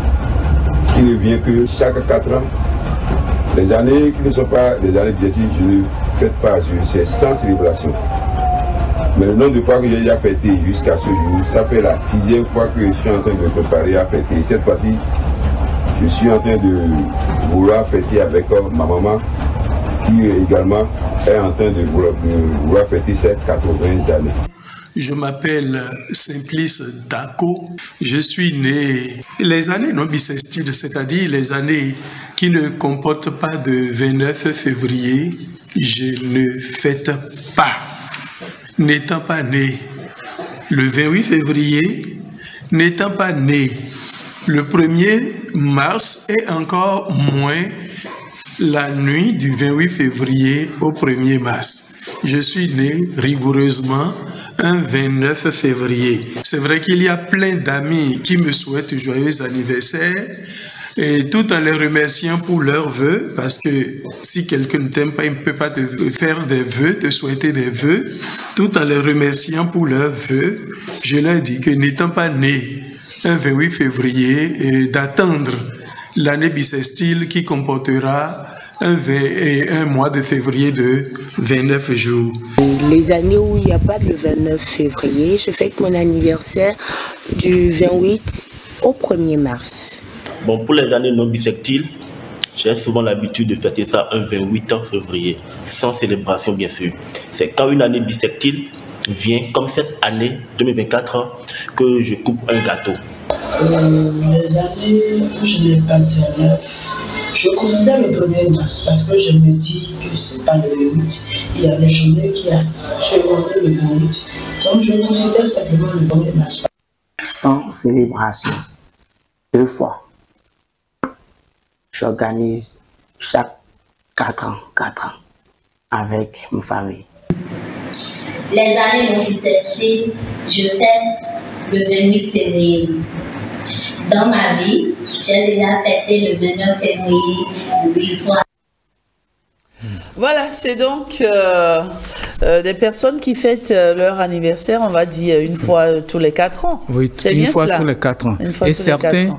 qui ne vient que chaque 4 ans. Les années qui ne sont pas des années bissextiles, je ne fête pas, c'est sans célébration. Mais le nombre de fois que j'ai déjà fêté jusqu'à ce jour, ça fait la 6e fois que je suis en train de me préparer à fêter. Cette fois-ci, je suis en train de vouloir fêter avec ma maman, qui également est en train de vouloir fêter ses 80 années. Je m'appelle Simplice Dako. Je suis né les années non bissextiles, c'est-à-dire les années qui ne comportent pas de 29 février. Je ne fête pas. N'étant pas né le 28 février, n'étant pas né le 1er mars et encore moins la nuit du 28 février au 1er mars. Je suis né rigoureusement un 29 février. C'est vrai qu'il y a plein d'amis qui me souhaitent joyeux anniversaire et tout en les remerciant pour leurs vœux, parce que si quelqu'un ne t'aime pas, il ne peut pas te faire des vœux, te souhaiter des vœux. Tout en les remerciant pour leurs vœux, je leur dis que n'étant pas né un 28 février, d'attendre l'année bissextile qui comportera un mois de février de 29 jours. Les années où il n'y a pas de 29 février, je fête mon anniversaire du 28 au 1er mars. Bon, pour les années non bissextiles, j'ai souvent l'habitude de fêter ça un 28 février, sans célébration bien sûr. C'est quand une année bissextile vient, comme cette année 2024, que je coupe un gâteau. Les années où je n'ai pas de 29, je considère le 1er mars parce que je me dis que c'est pas le 28. Il y a des journées qui a secondé le 28. Donc je considère simplement le 1er mars. Sans célébration, 2 fois. J'organise chaque 4 ans avec ma famille. Les années non bissextiles, je fête le 28 février. Dans ma vie, j'ai déjà fêté le 29 février 8 fois. Voilà, c'est donc des personnes qui fêtent leur anniversaire, on va dire, une fois tous les 4 ans. Oui, une fois tous les 4 ans. Et certains,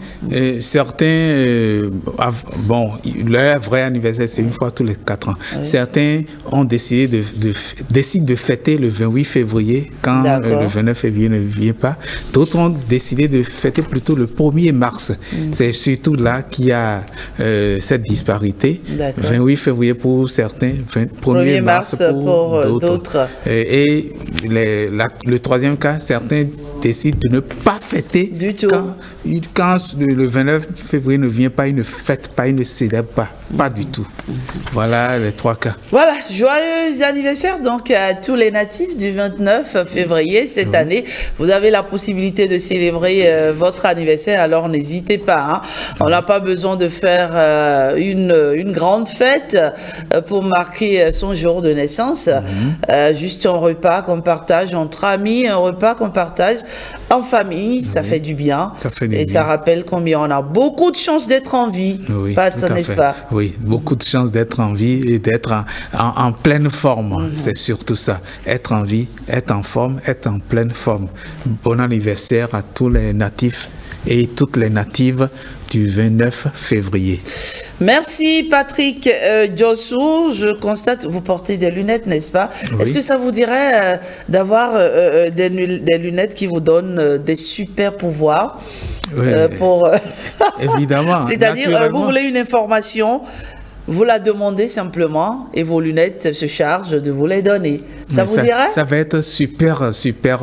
bon, leur vrai anniversaire, c'est une fois tous les 4 ans. Oui. Certains ont décidé décident de fêter le 28 février quand le 29 février ne vient pas. D'autres ont décidé de fêter plutôt le 1er mars. C'est surtout là qu'il y a cette disparité. 28 février pour certains, 1er mars pour d'autres. Et le troisième cas, certains décide de ne pas fêter du tout. Quand le 29 février ne vient pas, il ne fête pas, il ne célèbre pas du tout. Voilà les 3 cas. Voilà, joyeux anniversaire donc à tous les natifs du 29 février cette année. Vous avez la possibilité de célébrer votre anniversaire, alors n'hésitez pas. On n'a pas besoin de faire une grande fête pour marquer son jour de naissance. Juste un repas qu'on partage entre amis, un repas qu'on partage en famille, ça fait du bien. Ça fait du bien. Ça rappelle combien on a beaucoup de chance d'être en vie. Oui, Pat, n'est-ce pas? Oui, beaucoup de chance d'être en vie et d'être en pleine forme. C'est surtout ça. Être en vie, être en forme, être en pleine forme. Bon anniversaire à tous les natifs et toutes les natives du 29 février. Merci Patrick Diossou. Je constate, vous portez des lunettes, n'est-ce pas? Oui. Est-ce que ça vous dirait d'avoir des lunettes qui vous donnent des super pouvoirs? Oui, évidemment. C'est-à-dire, vous voulez une information, vous la demandez simplement et vos lunettes se chargent de vous les donner. Ça vous dirait? Ça va être superbe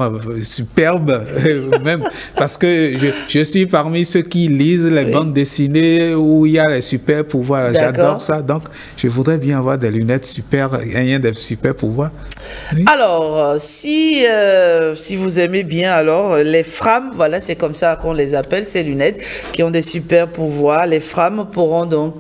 même parce que je suis parmi ceux qui lisent les bandes dessinées où il y a les super pouvoirs. J'adore ça, donc je voudrais bien avoir des lunettes ayant des super pouvoirs. Oui. Alors, si vous aimez bien, alors les FRAM, voilà, c'est comme ça qu'on les appelle, ces lunettes qui ont des super pouvoirs. Les FRAM pourront donc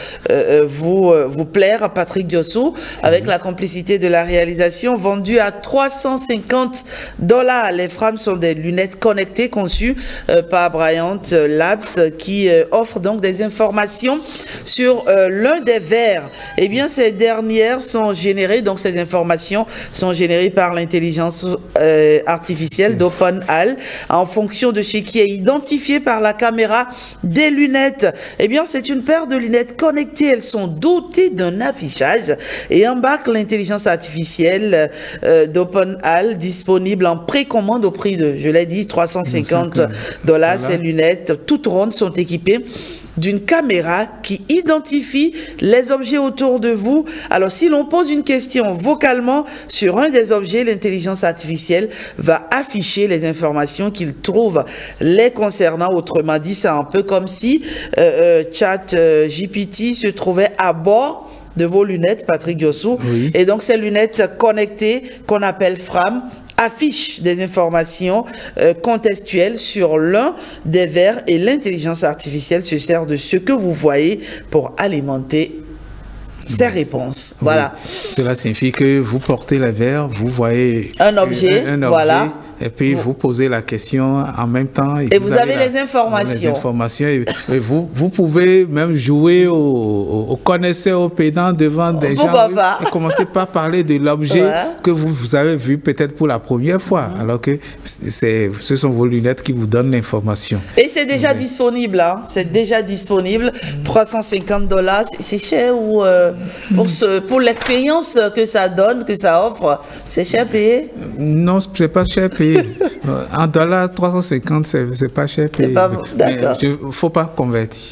vous plaire à Patrick Diossou avec la complicité de la réalisation, vendues à $350. Les FRAM sont des lunettes connectées conçues par Bryant Labs qui offrent donc des informations sur l'un des verres. Eh bien, ces dernières sont générées, donc ces informations sont générées par l'intelligence artificielle d'OpenAI en fonction de ce qui est identifié par la caméra des lunettes. Eh bien, c'est une paire de lunettes connectées. Elles sont dotées d'un affichage et embarquent l'intelligence artificielle d'OpenAI disponible en précommande au prix de, je l'ai dit, $350. Ces lunettes toutes rondes sont équipées d'une caméra qui identifie les objets autour de vous. Alors, si l'on pose une question vocalement sur un des objets, l'intelligence artificielle va afficher les informations qu'il trouve les concernant. Autrement dit, c'est un peu comme si ChatGPT se trouvait à bord de vos lunettes, Patrick Diossou. Oui. Et donc, ces lunettes connectées qu'on appelle FRAM affiche des informations contextuelles sur l'un des verres et l'intelligence artificielle se sert de ce que vous voyez pour alimenter ces réponses. Voilà. Oui. Cela signifie que vous portez les verres, vous voyez un objet, voilà. Et puis vous posez la question en même temps. Et vous avez les informations. Et vous pouvez même jouer au connaisseur, au pédant devant des gens. Et commencer par parler de l'objet que vous avez vu peut-être pour la première fois. Alors que ce sont vos lunettes qui vous donnent l'information. Et c'est déjà disponible. Hein? C'est déjà disponible. $350. C'est cher ou pour l'expérience que ça donne, que ça offre, c'est cher payé? Non, c'est pas cher payé. En dollars, 350, c'est pas cher payé. Il ne faut pas convertir.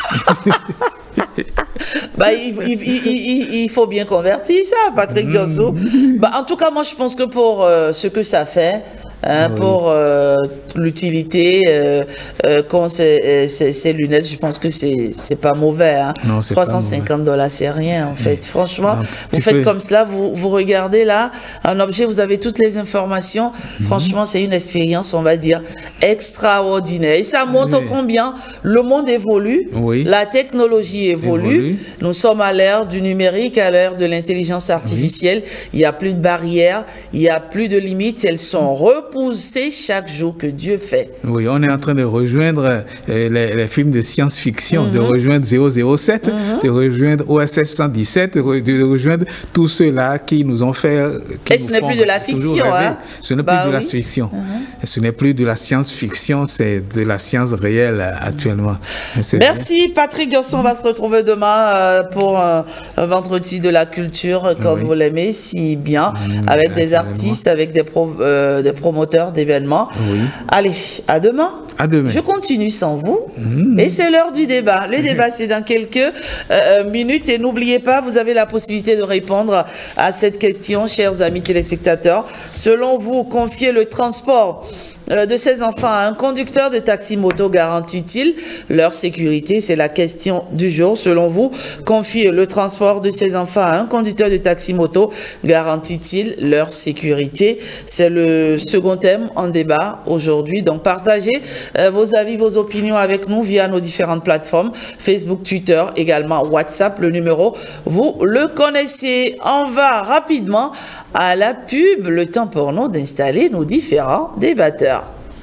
Il faut bien convertir ça, Patrick Diossou. En tout cas, moi, je pense que pour ce que ça fait, pour l'utilité qu'ont ces lunettes, je pense que c'est pas mauvais. Hein. Non, $350, c'est rien en fait. Franchement, vous faites comme cela, vous regardez là un objet, vous avez toutes les informations. Franchement, c'est une expérience, on va dire, extraordinaire. Et ça montre combien le monde évolue, la technologie évolue. Nous sommes à l'ère du numérique, à l'ère de l'intelligence artificielle. Il n'y a plus de barrières, il n'y a plus de limites. Elles sont repoussées chaque jour que Dieu fait. Oui, on est en train de rejoindre les films de science-fiction, de rejoindre 007, de rejoindre OSS 117, de rejoindre tous ceux-là qui nous ont fait... Et ce n'est plus de la fiction. Hein? Ce n'est plus de la fiction. Ce n'est plus de la science-fiction, c'est de la science réelle actuellement. Merci Patrick Diossou. On va se retrouver demain pour un vendredi de la culture, comme vous l'aimez si bien, avec des artistes, avec des promoteurs d'événements. Allez, à demain. À demain. Je continue sans vous. Et c'est l'heure du débat. Le débat, c'est dans quelques minutes. Et n'oubliez pas, vous avez la possibilité de répondre à cette question, chers amis téléspectateurs. Selon vous, confier le transport de ces enfants à un conducteur de taxi-moto garantit-il leur sécurité? C'est la question du jour. Selon vous, confier le transport de ces enfants à un conducteur de taxi-moto garantit-il leur sécurité? C'est le second thème en débat aujourd'hui. Donc, partagez vos avis, vos opinions avec nous via nos différentes plateformes, Facebook, Twitter, également WhatsApp. Le numéro, vous le connaissez. On va rapidement à la pub. Le temps pour nous d'installer nos différents débatteurs.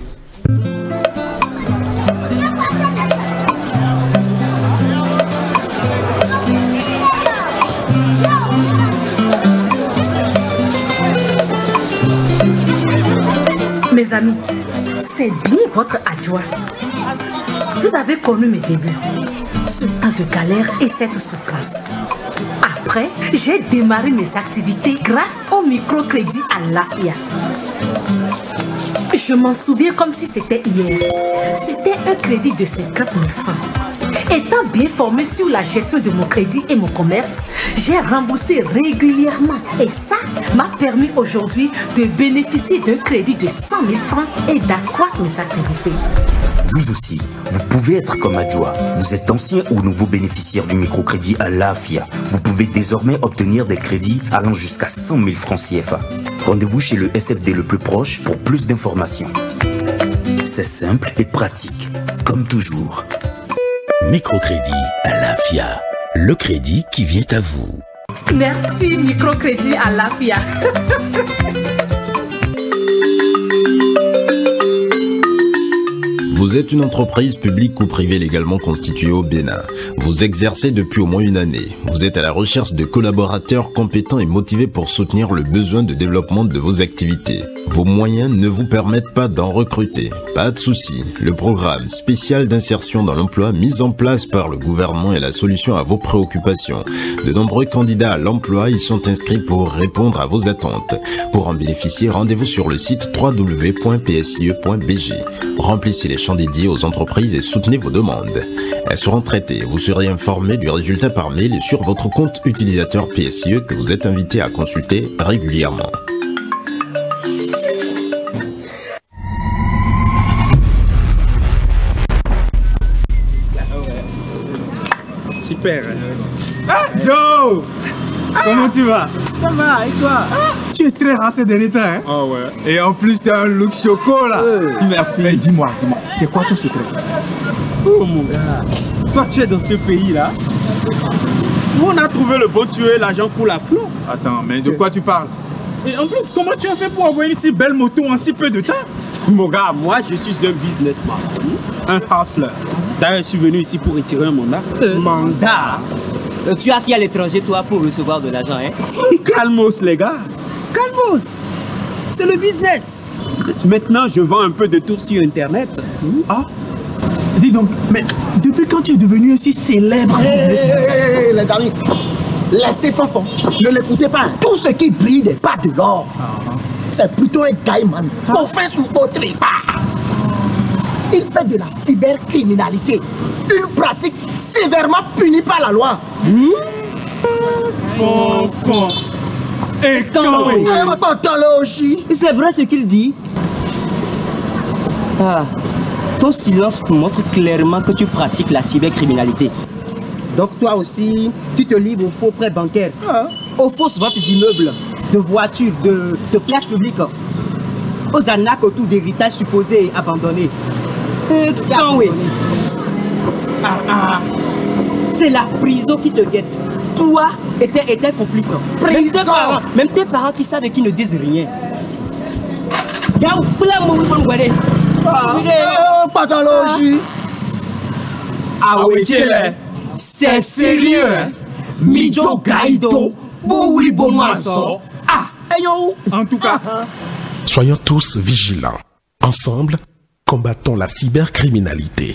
Mes amis, c'est bien votre adjoint. Vous avez connu mes débuts, ce temps de galère et cette souffrance. Après, j'ai démarré mes activités grâce au microcrédit à l'AFIA. Je m'en souviens comme si c'était hier. C'était un crédit de 50 000 francs. Étant bien formé sur la gestion de mon crédit et mon commerce, j'ai remboursé régulièrement. Et ça m'a permis aujourd'hui de bénéficier d'un crédit de 100 000 francs et d'accroître mes activités. Vous aussi, vous pouvez être comme Adjoa. Vous êtes ancien ou nouveau bénéficiaire du microcrédit à l'AFIA. Vous pouvez désormais obtenir des crédits allant jusqu'à 100 000 francs CFA. Rendez-vous chez le SFD le plus proche pour plus d'informations. C'est simple et pratique, comme toujours. Microcrédit à l'AFIA. Le crédit qui vient à vous. Merci microcrédit à l'AFIA. Vous êtes une entreprise publique ou privée légalement constituée au Bénin. Vous exercez depuis au moins une année. Vous êtes à la recherche de collaborateurs compétents et motivés pour soutenir le besoin de développement de vos activités. Vos moyens ne vous permettent pas d'en recruter. Pas de souci. Le programme spécial d'insertion dans l'emploi mis en place par le gouvernement est la solution à vos préoccupations. De nombreux candidats à l'emploi y sont inscrits pour répondre à vos attentes. Pour en bénéficier, rendez-vous sur le site www.psie.bg. Remplissez les champs dédiés aux entreprises et soutenez vos demandes. Elles seront traitées. Vous serez informé du résultat par mail sur votre compte utilisateur PSIE que vous êtes invité à consulter régulièrement. Super. Ah, Joe! Comment tu vas? Ça va, et toi? Tu es très rare ces derniers temps, hein? Oh ouais. Et en plus, tu as un look choco là. Merci. Mais dis-moi, c'est quoi ton secret? Oh mon gars, toi tu es dans ce pays là. Où on a trouvé le bon tuer l'argent pour la flot. Attends, mais de quoi tu parles? Et en plus, comment tu as fait pour avoir une si belle moto en si peu de temps? Mon gars, moi je suis un businessman, un hustler. D'ailleurs, je suis venu ici pour retirer un mandat. Mandat? Tu as qui à l'étranger, toi, pour recevoir de l'argent, hein? Calmos, les gars. Calmos. C'est le business. Maintenant, je vends un peu de tout sur Internet. Ah? Dis donc, mais depuis quand tu es devenu ainsi célèbre business? Les amis, laissez Fanfan. Ne l'écoutez pas. Tout ce qui brille n'est pas de l'or. C'est plutôt un caïman. Pour faire son autre pas. Il fait de la cybercriminalité une pratique sévèrement punie par la loi. Fanfan. Et quand oui. C'est vrai ce qu'il dit. Ah, ton silence montre clairement que tu pratiques la cybercriminalité. Donc toi aussi, tu te livres aux faux prêts bancaires, aux fausses ventes d'immeubles, de voitures, de places publiques, aux arnaques autour d'héritages supposés et abandonnés. Et quand oui. C'est la prison qui te guette. Toi et tes complices. Même tes parents qui savent et qui ne disent rien. Pathologie. Ah oui, c'est sérieux. Midjo Gaido. En tout cas. Soyons tous vigilants. Ensemble, combattons la cybercriminalité.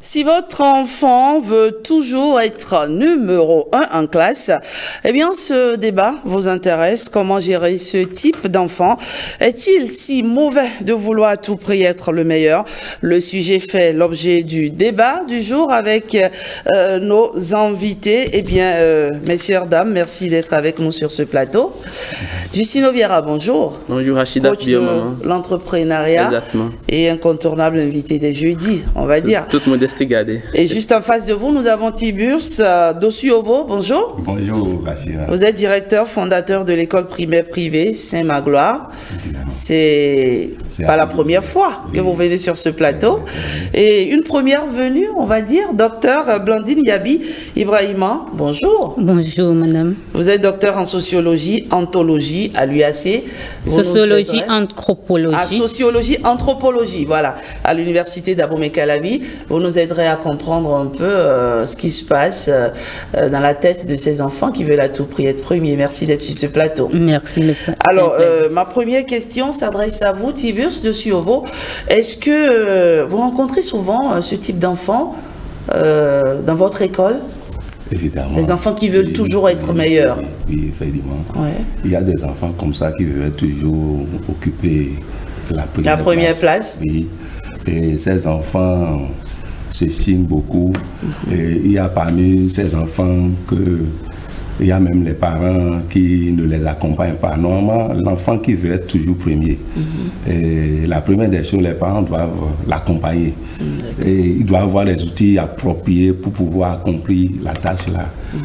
Si votre enfant veut toujours être numéro 1 en classe, eh bien, ce débat vous intéresse. Comment gérer ce type d'enfant? Est-il si mauvais de vouloir à tout prix être le meilleur? Le sujet fait l'objet du débat du jour avec nos invités. Eh bien, messieurs, dames, merci d'être avec nous sur ce plateau. Justino Vieira, bonjour. Bonjour, Rachida. Coach de l'entrepreneuriat. Exactement. Et incontournable invité des jeudis, on va dire. Toute modestie gardée. Et juste en face de vous, nous avons Tiburce Dossuovo. Bonjour. Bonjour, Rachida. Vous êtes directeur fondateur de l'école primaire privée Saint-Magloire. C'est pas la première fois que vous venez sur ce plateau. Et une première venue, on va dire, docteur Blandine Yabi Ibrahima. Bonjour. Bonjour, madame. Vous êtes docteur en sociologie, anthologie à l'UAC. Sociologie, anthropologie. À sociologie, anthropologie, voilà, à l'université d'Abomey-Calavi. Vous nous aiderez à comprendre un peu ce qui se passe dans la tête de ces enfants qui veulent à tout prix être premiers. Merci d'être sur ce plateau. Merci. Alors, ma première question s'adresse à vous, Tiburce Dossuovo. Est-ce que vous rencontrez souvent ce type d'enfants dans votre école? Évidemment. Des enfants qui veulent toujours être meilleurs. Oui, effectivement. Ouais. Il y a des enfants comme ça qui veulent toujours occuper la première place. Oui. Et ces enfants se signent beaucoup. Et il y a parmi ces enfants il y a même les parents qui ne les accompagnent pas. Normalement, l'enfant qui veut être toujours premier, et la première des choses, les parents doivent l'accompagner. Et il doit avoir les outils appropriés pour pouvoir accomplir la tâche là.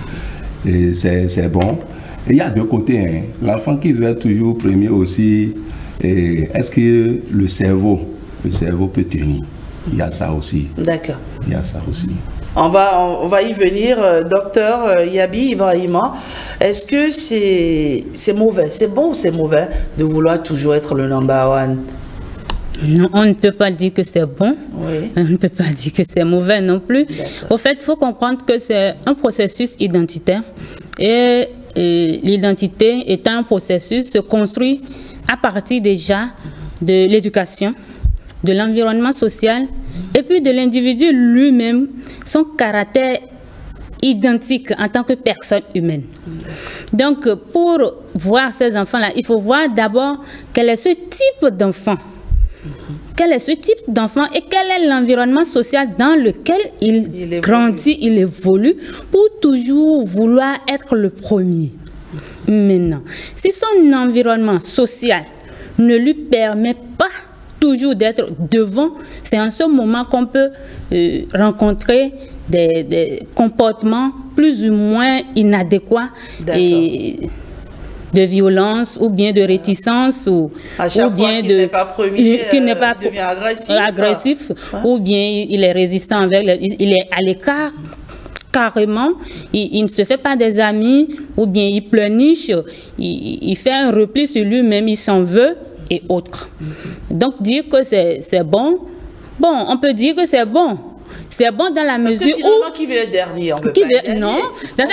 Et c'est bon. Et il y a deux côtés. Hein. L'enfant qui veut être toujours premier aussi, est-ce que le cerveau peut tenir? Il y a ça aussi. D'accord. Il y a ça aussi. On va y venir, docteur Yabi Ibrahima. Est-ce que c'est mauvais, c'est bon ou c'est mauvais de vouloir toujours être le number one? Non, on ne peut pas dire que c'est bon, oui. On ne peut pas dire que c'est mauvais non plus. Au fait, il faut comprendre que c'est un processus identitaire et l'identité étant un processus se construit à partir déjà de l'éducation, de l'environnement social et puis de l'individu lui-même, son caractère identique en tant que personne humaine. Donc, pour voir ces enfants-là, il faut voir d'abord quel est ce type d'enfant. Quel est ce type d'enfant et quel est l'environnement social dans lequel il grandit, il évolue pour toujours vouloir être le premier. Maintenant, si son environnement social ne lui permet pas toujours d'être devant, c'est en ce moment qu'on peut rencontrer des comportements plus ou moins inadéquats et de violence ou bien de réticence ou bien qu'il n'est pas premier, devient agressif, ou bien il est résistant envers, il est à l'écart carrément, il ne se fait pas des amis ou bien il pleurniche, il fait un repli sur lui-même, il s'en veut et autres. Donc dire que c'est bon, on peut dire que c'est bon. C'est bon dans la mesure où... qui veut être dernier, non, dans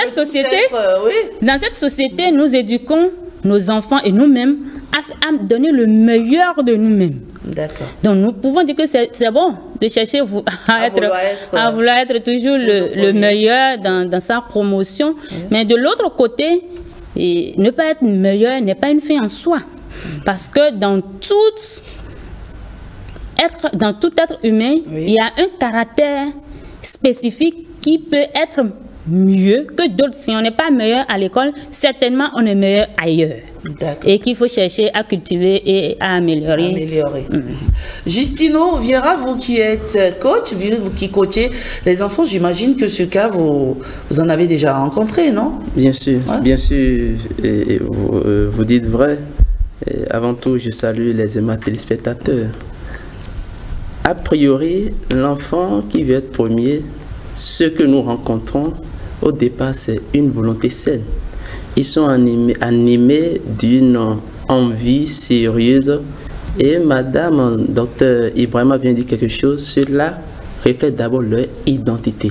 cette société, nous éduquons nos enfants et nous-mêmes à donner le meilleur de nous-mêmes. D'accord. Donc nous pouvons dire que c'est bon de chercher à vouloir être toujours le meilleur dans sa promotion. Oui. Mais de l'autre côté, ne pas être meilleur n'est pas une fin en soi. Parce que dans tout être humain, oui, il y a un caractère spécifique qui peut être mieux que d'autres. Si on n'est pas meilleur à l'école, certainement on est meilleur ailleurs. Et qu'il faut chercher à cultiver et à améliorer. Justino Vieira, vous qui êtes coach, vous qui coachez les enfants, j'imagine que ce cas, vous en avez déjà rencontré, non? Bien sûr, ouais. Bien sûr. Et vous dites vrai. Et avant tout, je salue les aimables téléspectateurs. A priori, l'enfant qui veut être premier, ce que nous rencontrons au départ, c'est une volonté saine. Ils sont animés d'une envie sérieuse. Et Madame Dr Ibrahima vient de dire quelque chose, cela reflète d'abord leur identité.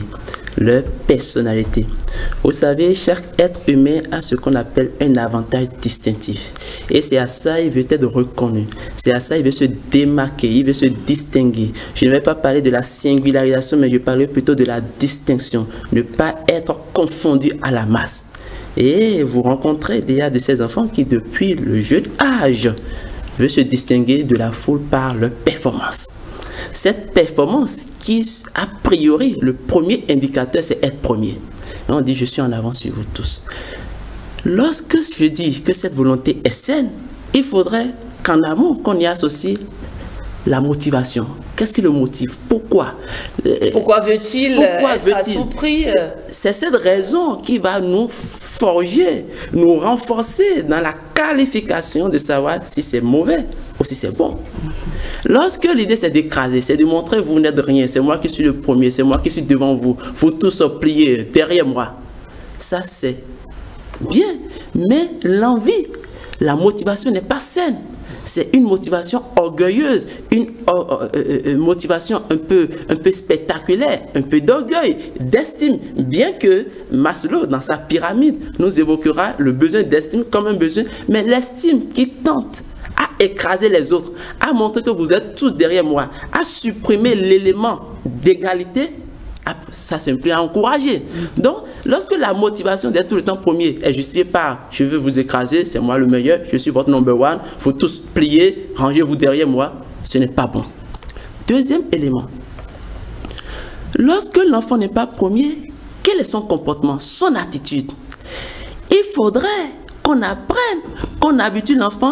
leur personnalité. Vous savez, chaque être humain a ce qu'on appelle un avantage distinctif. Et c'est à ça qu'il veut être reconnu. C'est à ça qu'il veut se démarquer, il veut se distinguer. Je ne vais pas parler de la singularisation, mais je parlerai plutôt de la distinction. Ne pas être confondu à la masse. Et vous rencontrez déjà de ces enfants qui, depuis le jeune âge, veulent se distinguer de la foule par leur performance. Cette performance qui, a priori, le premier indicateur, c'est être premier. Et on dit, je suis en avance sur vous tous. Lorsque je dis que cette volonté est saine, il faudrait qu'en amont, qu'on y associe la motivation. Qu'est-ce qui le motive? Pourquoi? Pourquoi veut-il être à tout prix? C'est cette raison qui va nous forger, nous renforcer dans la qualification de savoir si c'est mauvais ou si c'est bon. Lorsque l'idée c'est d'écraser, c'est de montrer vous n'êtes rien, c'est moi qui suis le premier, c'est moi qui suis devant vous, vous tous pliez derrière moi. Ça c'est bien, mais l'envie, la motivation n'est pas saine. C'est une motivation orgueilleuse, une motivation un peu spectaculaire, un peu d'orgueil, d'estime. Bien que Maslow, dans sa pyramide, nous évoquera le besoin d'estime comme un besoin, mais l'estime qui tente à écraser les autres, à montrer que vous êtes tous derrière moi, à supprimer l'élément d'égalité, ça c'est plus à encourager. Donc, lorsque la motivation d'être tout le temps premier est justifiée par « je veux vous écraser, c'est moi le meilleur, je suis votre number one, il faut tous plier, rangez-vous derrière moi », ce n'est pas bon. Deuxième élément, lorsque l'enfant n'est pas premier, quel est son comportement, son attitude? Il faudrait qu'on apprenne, qu'on habitue l'enfant,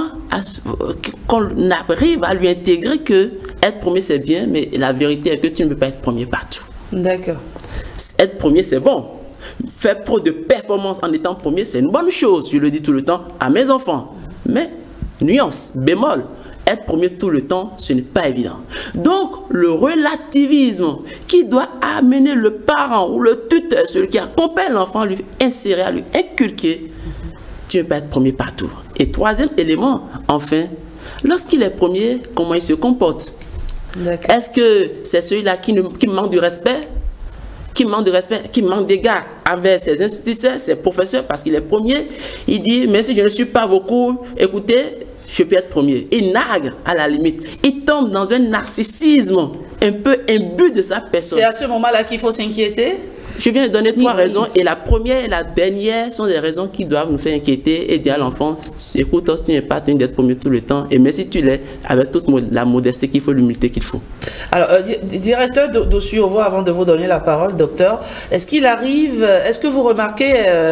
qu'on arrive à lui intégrer que être premier c'est bien, mais la vérité est que tu ne peux pas être premier partout. D'accord. Être premier, c'est bon. Faire preuve de performance en étant premier, c'est une bonne chose. Je le dis tout le temps à mes enfants. Mais, nuance, bémol, être premier tout le temps, ce n'est pas évident. Donc, le relativisme qui doit amener le parent ou le tuteur, celui qui accompagne l'enfant, lui insérer, à lui inculquer, tu ne peux pas être premier partout. Et troisième élément, enfin, lorsqu'il est premier, comment il se comporte? Est-ce que c'est celui-là qui manque du respect, qui manque d'égard avec ses instituteurs, ses professeurs, parce qu'il est premier? Il dit, mais si je ne suis pas vos cours, écoutez, je peux être premier. Il nague à la limite. Il tombe dans un narcissisme un peu imbu de sa personne. C'est à ce moment-là qu'il faut s'inquiéter? Je viens de donner trois raisons, et la première et la dernière sont des raisons qui doivent nous faire inquiéter et dire à l'enfant, écoute, tu n'es pas tenu d'être premier tout le temps, et même si tu l'es, avec toute la modestie qu'il faut, l'humilité qu'il faut. Alors, directeur d'Osuyovo, avant de vous donner la parole, docteur, est-ce qu'il arrive, est-ce que vous remarquez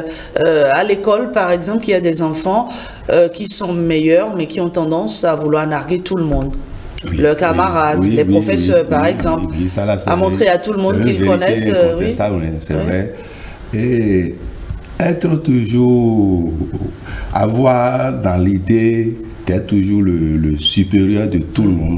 à l'école, par exemple, qu'il y a des enfants qui sont meilleurs, mais qui ont tendance à vouloir narguer tout le monde? Oui, leurs camarades, les professeurs par exemple, à montrer à tout le monde qu'ils connaissent. C'est vrai. Et être toujours, avoir dans l'idée d'être toujours le supérieur de tout le monde,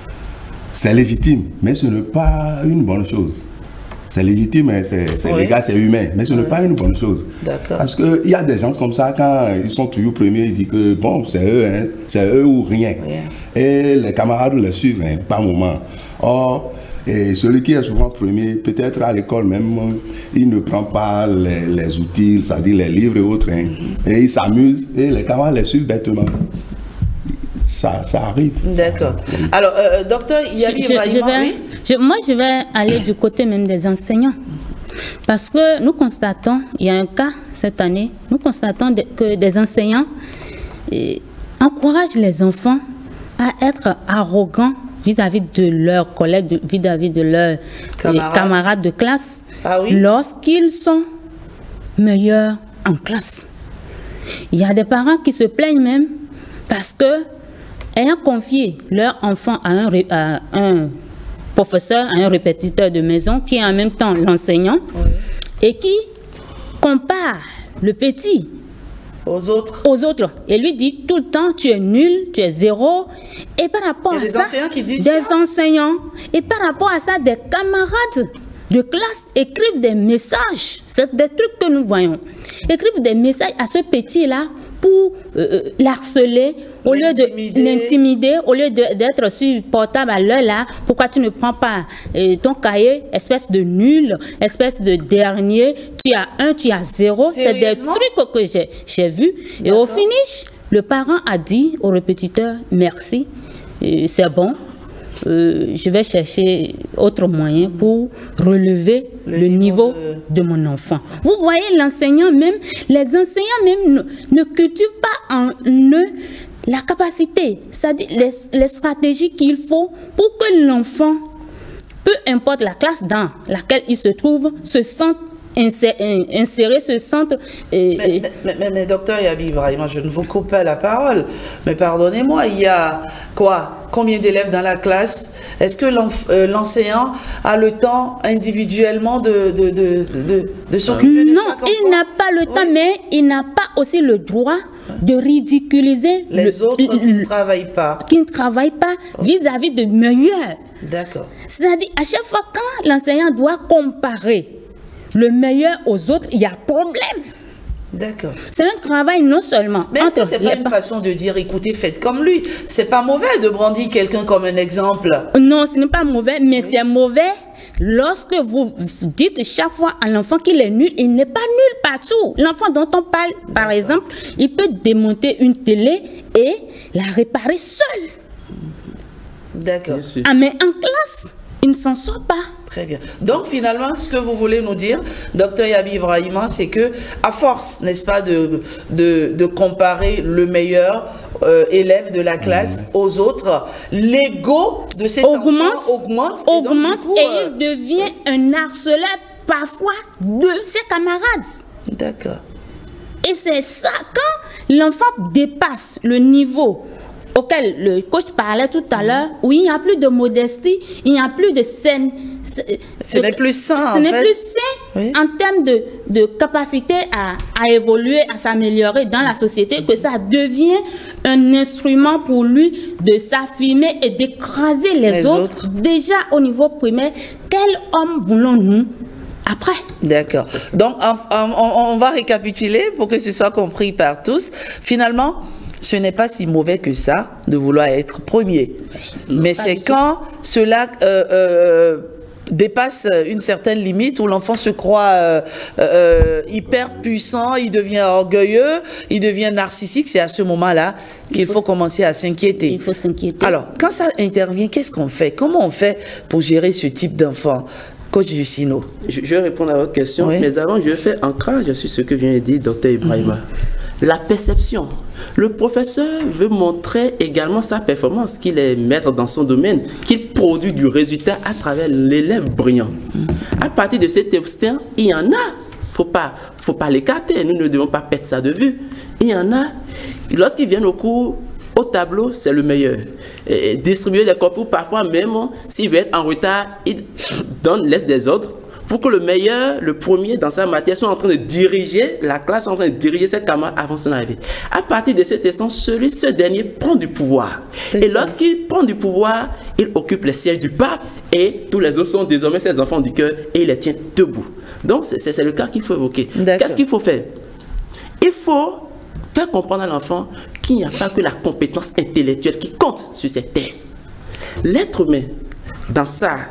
c'est légitime, mais ce n'est pas une bonne chose. C'est légitime, les gars, c'est humain, mais ce n'est pas une bonne chose. Parce qu'il y a des gens comme ça, quand ils sont toujours premiers, ils disent que bon, c'est eux, hein, c'est eux ou rien. Et les camarades les suivent, hein, par moment. Or, et celui qui est souvent premier, peut-être à l'école même, il ne prend pas les outils, c'est-à-dire les livres et autres, hein, et il s'amuse, et les camarades les suivent bêtement. Ça arrive. D'accord. Alors, docteur, il y a moi, je vais aller du côté même des enseignants. Parce que nous constatons, il y a un cas cette année, nous constatons que des enseignants encouragent les enfants à être arrogants vis-à-vis de leurs collègues, vis-à-vis de leurs camarades de classe, lorsqu'ils sont meilleurs en classe. Il y a des parents qui se plaignent même parce que, ayant confié leur enfant à un professeur, à un répétiteur de maison, qui est en même temps l'enseignant, et qui compare le petit aux autres, et lui dit tout le temps, tu es nul, tu es zéro, et par rapport à ça, enseignants qui disent des enseignants, et par rapport à ça, des camarades de classe écrivent des messages, c'est des trucs que nous voyons, écrivent des messages à ce petit-là pour l'harceler, au lieu de l'intimider, au lieu d'être sur portable à l'heure là, pourquoi tu ne prends pas ton cahier, espèce de nul, espèce de dernier, tu as 1, tu as 0, c'est des trucs que j'ai vus. Et au finish, le parent a dit au répétiteur, merci, c'est bon. Je vais chercher autre moyen pour relever le niveau de mon enfant. Vous voyez, l'enseignant même, les enseignants même ne cultivent pas en eux la capacité, c'est-à-dire les stratégies qu'il faut pour que l'enfant, peu importe la classe dans laquelle il se trouve, se sente insérer ce centre. Mais docteur Yabi Ibrahima, je ne vous coupe pas la parole, mais pardonnez-moi, il y a quoi? Combien d'élèves dans la classe? Est-ce que l'enseignant a le temps individuellement de s'occuper de Non, il n'a pas le temps, mais il n'a pas aussi le droit de ridiculiser les autres qui ne travaillent pas. Qui ne travaillent pas vis-à-vis de meilleurs. D'accord. C'est-à-dire, à chaque fois quand l'enseignant doit comparer le meilleur aux autres, il y a problème. D'accord. C'est un travail non seulement. Mais est-ce que c'est pas une façon de dire, écoutez, faites comme lui? C'est pas mauvais de brandir quelqu'un comme un exemple. Non, ce n'est pas mauvais, mais c'est mauvais lorsque vous dites chaque fois à l'enfant qu'il est nul. Il n'est pas nul partout. L'enfant dont on parle, par exemple, il peut démonter une télé et la réparer seul. D'accord. Ah, mais en classe, il ne s'en sort pas. Très bien. Donc finalement, ce que vous voulez nous dire, docteur Yabi Ibrahima, c'est que à force, n'est-ce pas, de comparer le meilleur élève de la classe aux autres, l'ego de cet enfant augmente et il devient un harceleur parfois de ses camarades. D'accord. Et c'est ça, quand l'enfant dépasse le niveau auquel le coach parlait tout à l'heure, où il n'y a plus de modestie, il n'y a plus de scène. Ce n'est plus sain. Ce n'est plus sain en termes de capacité à évoluer, à s'améliorer dans la société, que ça devient un instrument pour lui de s'affirmer et d'écraser les autres. Déjà au niveau primaire, quel homme voulons-nous après? D'accord. Donc on va récapituler pour que ce soit compris par tous. Finalement, ce n'est pas si mauvais que ça de vouloir être premier. Mais c'est quand cela dépasse une certaine limite où l'enfant se croit hyper puissant, il devient orgueilleux, il devient narcissique. C'est à ce moment-là qu'il faut commencer à s'inquiéter. Il faut s'inquiéter. Alors, quand ça intervient, qu'est-ce qu'on fait? Comment on fait pour gérer ce type d'enfant? Coach Jusino. Je vais répondre à votre question, mais avant, je fais ancrage sur ce que vient de dire Dr Ibrahima. La perception. Le professeur veut montrer également sa performance, qu'il est maître dans son domaine, qu'il produit du résultat à travers l'élève brillant. À partir de cet instinct, il y en a. Faut pas l'écarter. Nous ne devons pas perdre ça de vue. Il y en a. Lorsqu'ils viennent au cours, au tableau, c'est le meilleur. Et distribuer les cours, parfois même, s'il veut être en retard, il laisse des ordres pour que le meilleur, le premier dans sa matière, soit en train de diriger la classe, en train de diriger ses camarades avant son arrivée. À partir de cet instant, ce dernier prend du pouvoir. Et lorsqu'il prend du pouvoir, il occupe les sièges du pape et tous les autres sont désormais ses enfants du cœur et il les tient debout. Donc, c'est le cas qu'il faut évoquer. Qu'est-ce qu'il faut faire? Il faut faire comprendre à l'enfant qu'il n'y a pas que la compétence intellectuelle qui compte sur cette terre. L'être humain, dans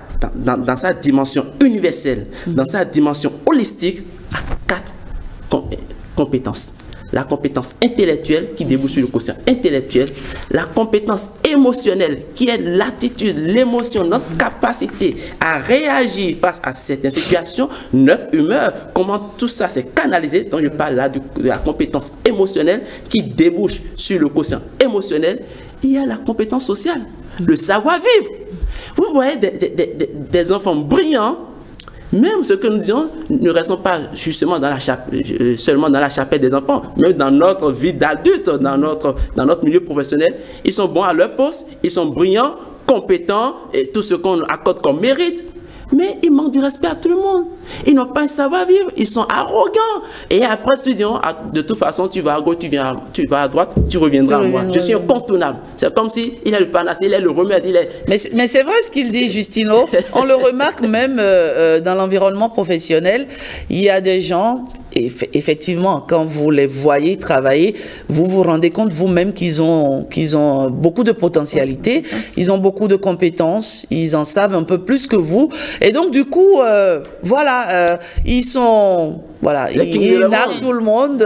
sa dimension universelle, dans sa dimension holistique, a 4 compétences. La compétence intellectuelle qui débouche sur le quotient intellectuel, la compétence émotionnelle qui est l'attitude, l'émotion, notre capacité à réagir face à certaines situations, notre humeur, comment tout ça s'est canalisé. Donc je parle là de la compétence émotionnelle qui débouche sur le quotient émotionnel. Il y a la compétence sociale, le savoir-vivre. Vous voyez des enfants brillants. Même ce que nous disons, ne restons pas justement seulement dans la chapelle des enfants, même dans notre vie d'adulte, dans notre milieu professionnel. Ils sont bons à leur poste, ils sont brillants, compétents, et tout ce qu'on accorde comme mérite. mais ils manquent du respect à tout le monde. Ils n'ont pas un savoir-vivre, ils sont arrogants. Et après, tu dis, de toute façon, tu vas à gauche, tu vas à droite, tu reviendras à moi. Je suis incontournable. C'est comme si il est le panacée, il est le remède. Mais c'est vrai ce qu'il dit, Justino. On le remarque même dans l'environnement professionnel. Il y a des gens... effectivement, quand vous les voyez travailler, vous vous rendez compte vous-même qu'ils ont beaucoup de potentialité, ils ont beaucoup de compétences, ils en savent un peu plus que vous. Et donc, du coup, voilà, ils sont... Voilà, ils narrent tout le monde.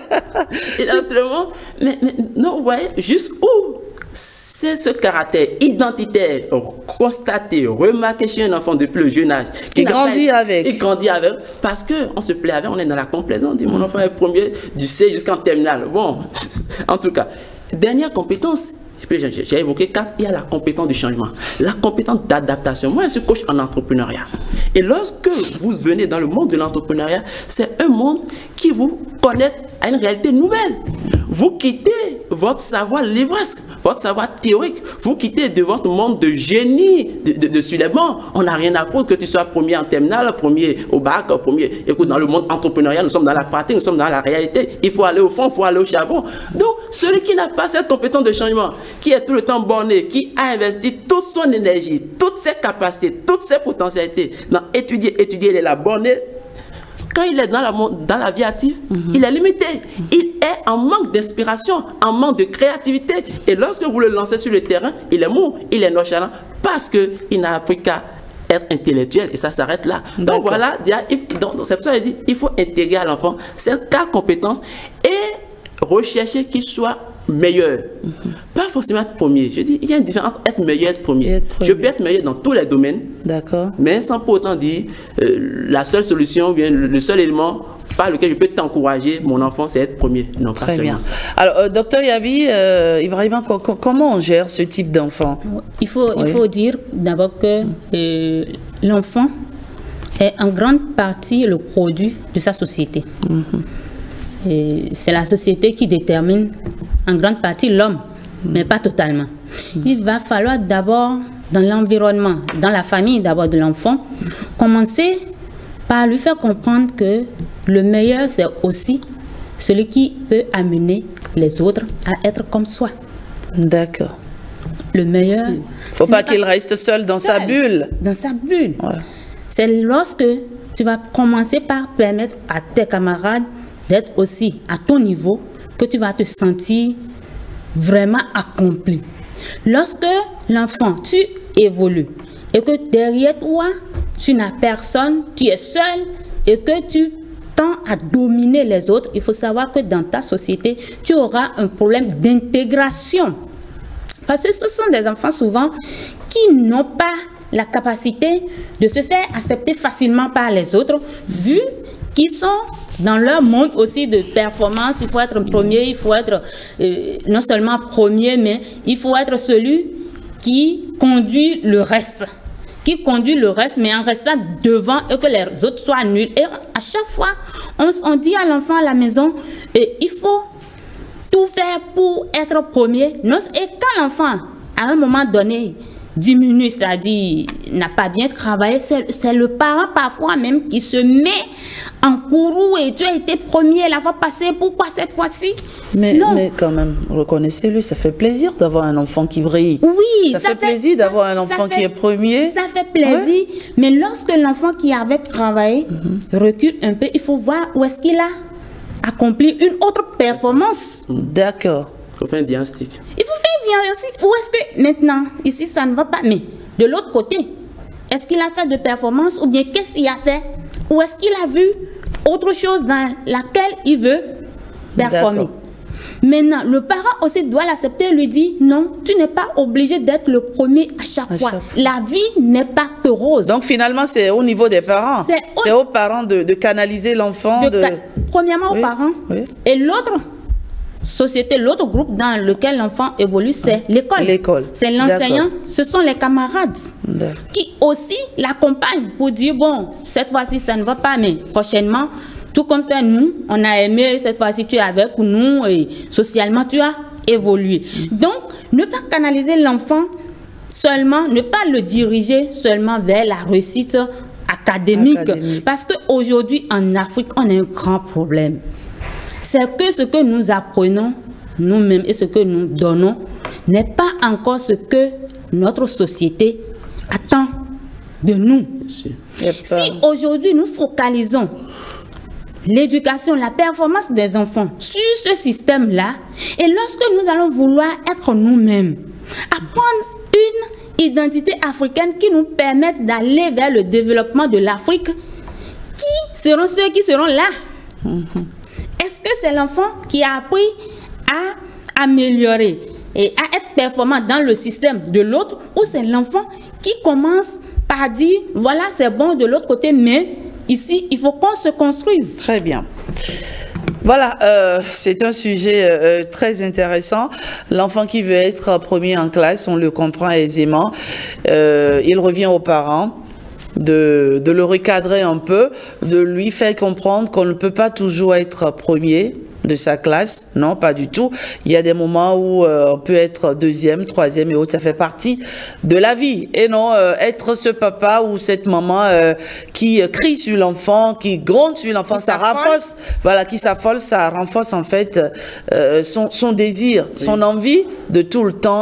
Ils narrent tout le monde. Mais non, vous voyez, jusqu'où c'est ce caractère identitaire constaté, remarqué chez un enfant depuis le jeune âge. Il grandit avec. Il grandit avec parce qu'on se plaît avec, on est dans la complaisance. Mon enfant est premier du C jusqu'en terminale. Bon, en tout cas, dernière compétence. J'ai évoqué 4, il y a la compétence du changement, la compétence d'adaptation. Moi, je suis coach en entrepreneuriat. Et lorsque vous venez dans le monde de l'entrepreneuriat, c'est un monde qui vous connecte à une réalité nouvelle. Vous quittez votre savoir livresque, votre savoir théorique, vous quittez de votre monde de génie, de sur les bancs. On n'a rien à foutre que tu sois premier en terminale, premier au bac, premier. Écoute, dans le monde entrepreneurial, nous sommes dans la pratique, nous sommes dans la réalité. Il faut aller au fond, il faut aller au charbon. Donc, celui qui n'a pas cette compétence de changement, qui est tout le temps borné, qui a investi toute son énergie, toutes ses capacités, toutes ses potentialités dans étudier, il est là borné. Quand il est dans la vie active, il est limité. Il est en manque d'inspiration, en manque de créativité. Et lorsque vous le lancez sur le terrain, il est mou, il est nonchalant, parce qu'il n'a appris qu'à être intellectuel, et ça s'arrête là. Donc voilà, c'est pour ça qu'il dit il faut intégrer à l'enfant ces 4 compétences et rechercher qu'il soit meilleur. Pas forcément être premier. Je dis, il y a une différence entre être meilleur et être premier. Je peux être meilleur dans tous les domaines, mais sans pour autant dire la seule solution, bien le seul élément par lequel je peux t'encourager, mon enfant, c'est être premier. Non, pas seulement ça. Alors, docteur Yabi, Ibrahima, comment on gère ce type d'enfant? Il faut dire d'abord que l'enfant est en grande partie le produit de sa société. C'est la société qui détermine en grande partie l'homme, mais pas totalement. Il va falloir d'abord, dans l'environnement, dans la famille d'abord de l'enfant, commencer par lui faire comprendre que le meilleur, c'est aussi celui qui peut amener les autres à être comme soi. D'accord. Le meilleur... Il ne faut pas qu'il reste seul dans sa bulle. Dans sa bulle. Ouais. C'est lorsque tu vas commencer par permettre à tes camarades d'être aussi à ton niveau que tu vas te sentir vraiment accompli. Lorsque l'enfant, tu évolues et que derrière toi, tu n'as personne, tu es seul et que tu tends à dominer les autres, il faut savoir que dans ta société, tu auras un problème d'intégration. Parce que ce sont des enfants souvent qui n'ont pas la capacité de se faire accepter facilement par les autres, vu qu'ils sont dans leur monde aussi de performance. Il faut être premier, il faut être non seulement premier, mais il faut être celui qui conduit le reste. Mais en restant devant et que les autres soient nuls. Et à chaque fois, on dit à l'enfant à la maison, il faut tout faire pour être premier. Et quand l'enfant, à un moment donné, diminue, c'est-à-dire n'a pas bien travaillé, c'est le parent parfois même qui se met en courroux et tu as été premier la fois passée, pourquoi cette fois-ci? Mais quand même, reconnaissez-le, ça fait plaisir d'avoir un enfant qui brille. Oui, ça fait plaisir d'avoir un enfant qui est premier. Ça fait plaisir, mais lorsque l'enfant qui avait travaillé recule un peu, il faut voir où est-ce qu'il a accompli une autre performance. D'accord. Il faut faire un diagnostic. Il faut faire un diagnostic. Où est-ce que maintenant, ici, ça ne va pas, mais de l'autre côté, est-ce qu'il a fait de performance ou bien qu'est-ce qu'il a fait? Ou est-ce qu'il a vu autre chose dans laquelle il veut performer? Maintenant, le parent aussi doit l'accepter et lui dire non, tu n'es pas obligé d'être le premier à chaque fois. La vie n'est pas que rose. Donc finalement, c'est au niveau des parents. C'est aux parents de canaliser l'enfant. Premièrement aux parents. Et l'autre société, l'autre groupe dans lequel l'enfant évolue, c'est l'école. C'est l'enseignant, ce sont les camarades qui aussi l'accompagnent pour dire bon, cette fois-ci ça ne va pas, mais prochainement, tout comme fait nous, on a aimé, cette fois-ci tu es avec nous et socialement tu as évolué. Donc, ne pas canaliser l'enfant seulement, ne pas le diriger seulement vers la réussite académique. Parce qu'aujourd'hui, en Afrique, on a un grand problème. C'est que ce que nous apprenons nous-mêmes et ce que nous donnons n'est pas encore ce que notre société attend de nous. Si aujourd'hui nous focalisons l'éducation, la performance des enfants sur ce système-là, et lorsque nous allons vouloir être nous-mêmes, apprendre une identité africaine qui nous permette d'aller vers le développement de l'Afrique, qui seront ceux qui seront là? Est-ce que c'est l'enfant qui a appris à améliorer et à être performant dans le système de l'autre, ou c'est l'enfant qui commence par dire, voilà, c'est bon de l'autre côté, mais ici, il faut qu'on se construise. Très bien. Voilà, c'est un sujet très intéressant. L'enfant qui veut être premier en classe, on le comprend aisément. Il revient aux parents de le recadrer un peu, de lui faire comprendre qu'on ne peut pas toujours être premier de sa classe. Non, pas du tout. Il y a des moments où on peut être deuxième, troisième et autres. Ça fait partie de la vie. Et non, être ce papa ou cette maman qui crie sur l'enfant, qui gronde sur l'enfant, ça renforce. Voilà, qui s'affole, ça renforce en fait son désir, son envie de tout le temps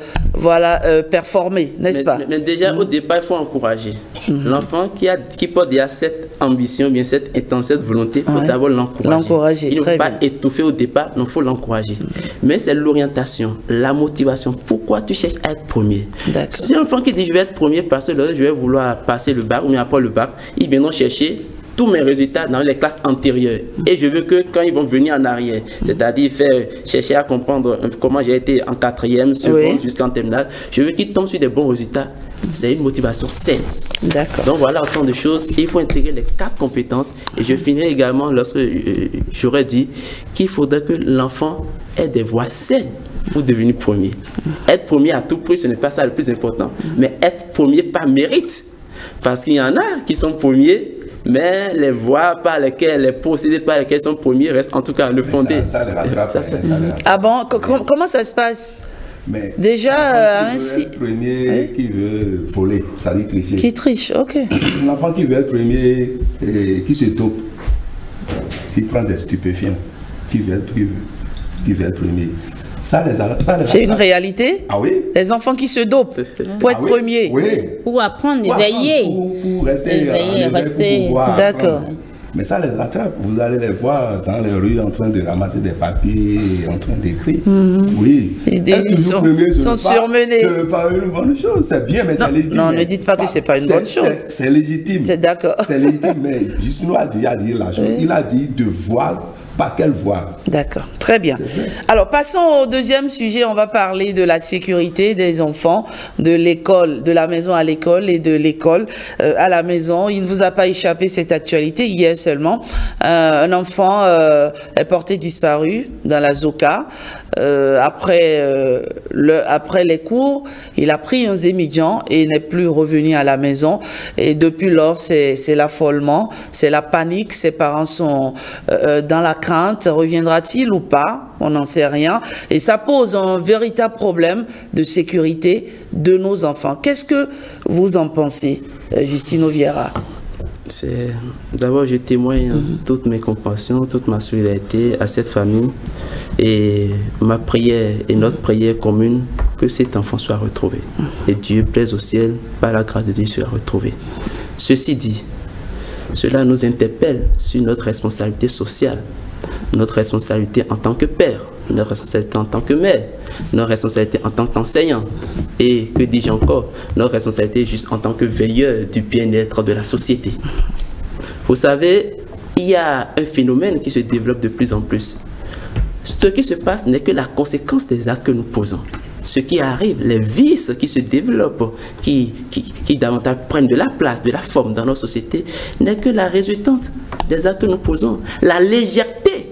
performer, n'est-ce pas? Mais déjà, au départ, il faut encourager. L'enfant qui porte déjà cette ambition, bien cette intention, cette volonté, il faut d'abord l'encourager. Il ne faut pas étouffer au départ, il faut l'encourager. Mais c'est l'orientation, la motivation. Pourquoi tu cherches à être premier? Si un enfant qui dit je vais être premier parce que je vais vouloir passer le bac ou bien après le bac, ils viendront chercher tous mes résultats dans les classes antérieures. Et je veux que quand ils vont venir en arrière, c'est-à-dire chercher à comprendre comment j'ai été en quatrième, seconde, jusqu'en terminale, je veux qu'ils tombent sur des bons résultats. C'est une motivation saine. Donc voilà autant de choses. Il faut intégrer les 4 compétences. Et je finirai également lorsque j'aurais dit qu'il faudrait que l'enfant ait des voies saines pour devenir premier. Être premier à tout prix, ce n'est pas ça le plus important. Mais être premier par mérite. Parce qu'il y en a qui sont premiers, mais les voies par lesquelles, les procédés par lesquels ils sont premiers restent en tout cas le fondé. Ça les rattrape. Ah bon? Comment ça se passe? Mais déjà, ainsi. Le premier qui veut voler, ça dit tricher. Qui triche, ok. L'enfant qui veut être premier, qui se dope, qui prend des stupéfiants, qui veut être premier. C'est une réalité. Ah oui? Les enfants qui se dopent pour être premiers. Oui. Pour apprendre, éveiller. Pour rester. D'accord. Mais ça les rattrape. Vous allez les voir dans les rues en train de ramasser des papiers, en train d'écrire. Oui. Ils sont surmenés. Ce n'est pas une bonne chose. C'est bien, mais c'est légitime. Non, ne dites pas que ce n'est pas une bonne chose. C'est légitime. C'est d'accord. C'est légitime, mais Justinot a dit la chose. Il a dit de voir. Par quelle voie? D'accord, très bien. Alors, passons au deuxième sujet. On va parler de la sécurité des enfants, de l'école, de la maison à l'école et de l'école à la maison. Il ne vous a pas échappé cette actualité hier seulement. Un enfant est porté disparu dans la Zoka. Après les cours, il a pris un Zémidjan et n'est plus revenu à la maison. Et depuis lors, c'est l'affolement, c'est la panique. Ses parents sont dans la crainte. Reviendra-t-il ou pas? On n'en sait rien. Et ça pose un véritable problème de sécurité de nos enfants. Qu'est-ce que vous en pensez, Justinot Vieira? D'abord, je témoigne toutes mes compassions, toute ma solidarité à cette famille et ma prière et notre prière commune que cet enfant soit retrouvé. Et Dieu plaise au ciel, par la grâce de Dieu, soit retrouvé. Ceci dit, cela nous interpelle sur notre responsabilité sociale, notre responsabilité en tant que père, notre responsabilité en tant que mère, notre responsabilité en tant qu'enseignant et, que dis-je encore, notre responsabilité juste en tant que veilleur du bien-être de la société. Vous savez, il y a un phénomène qui se développe de plus en plus. Ce qui se passe n'est que la conséquence des actes que nous posons. Ce qui arrive, les vices qui se développent, qui davantage prennent de la place, de la forme dans nos sociétés, n'est que la résultante des actes que nous posons. La légèreté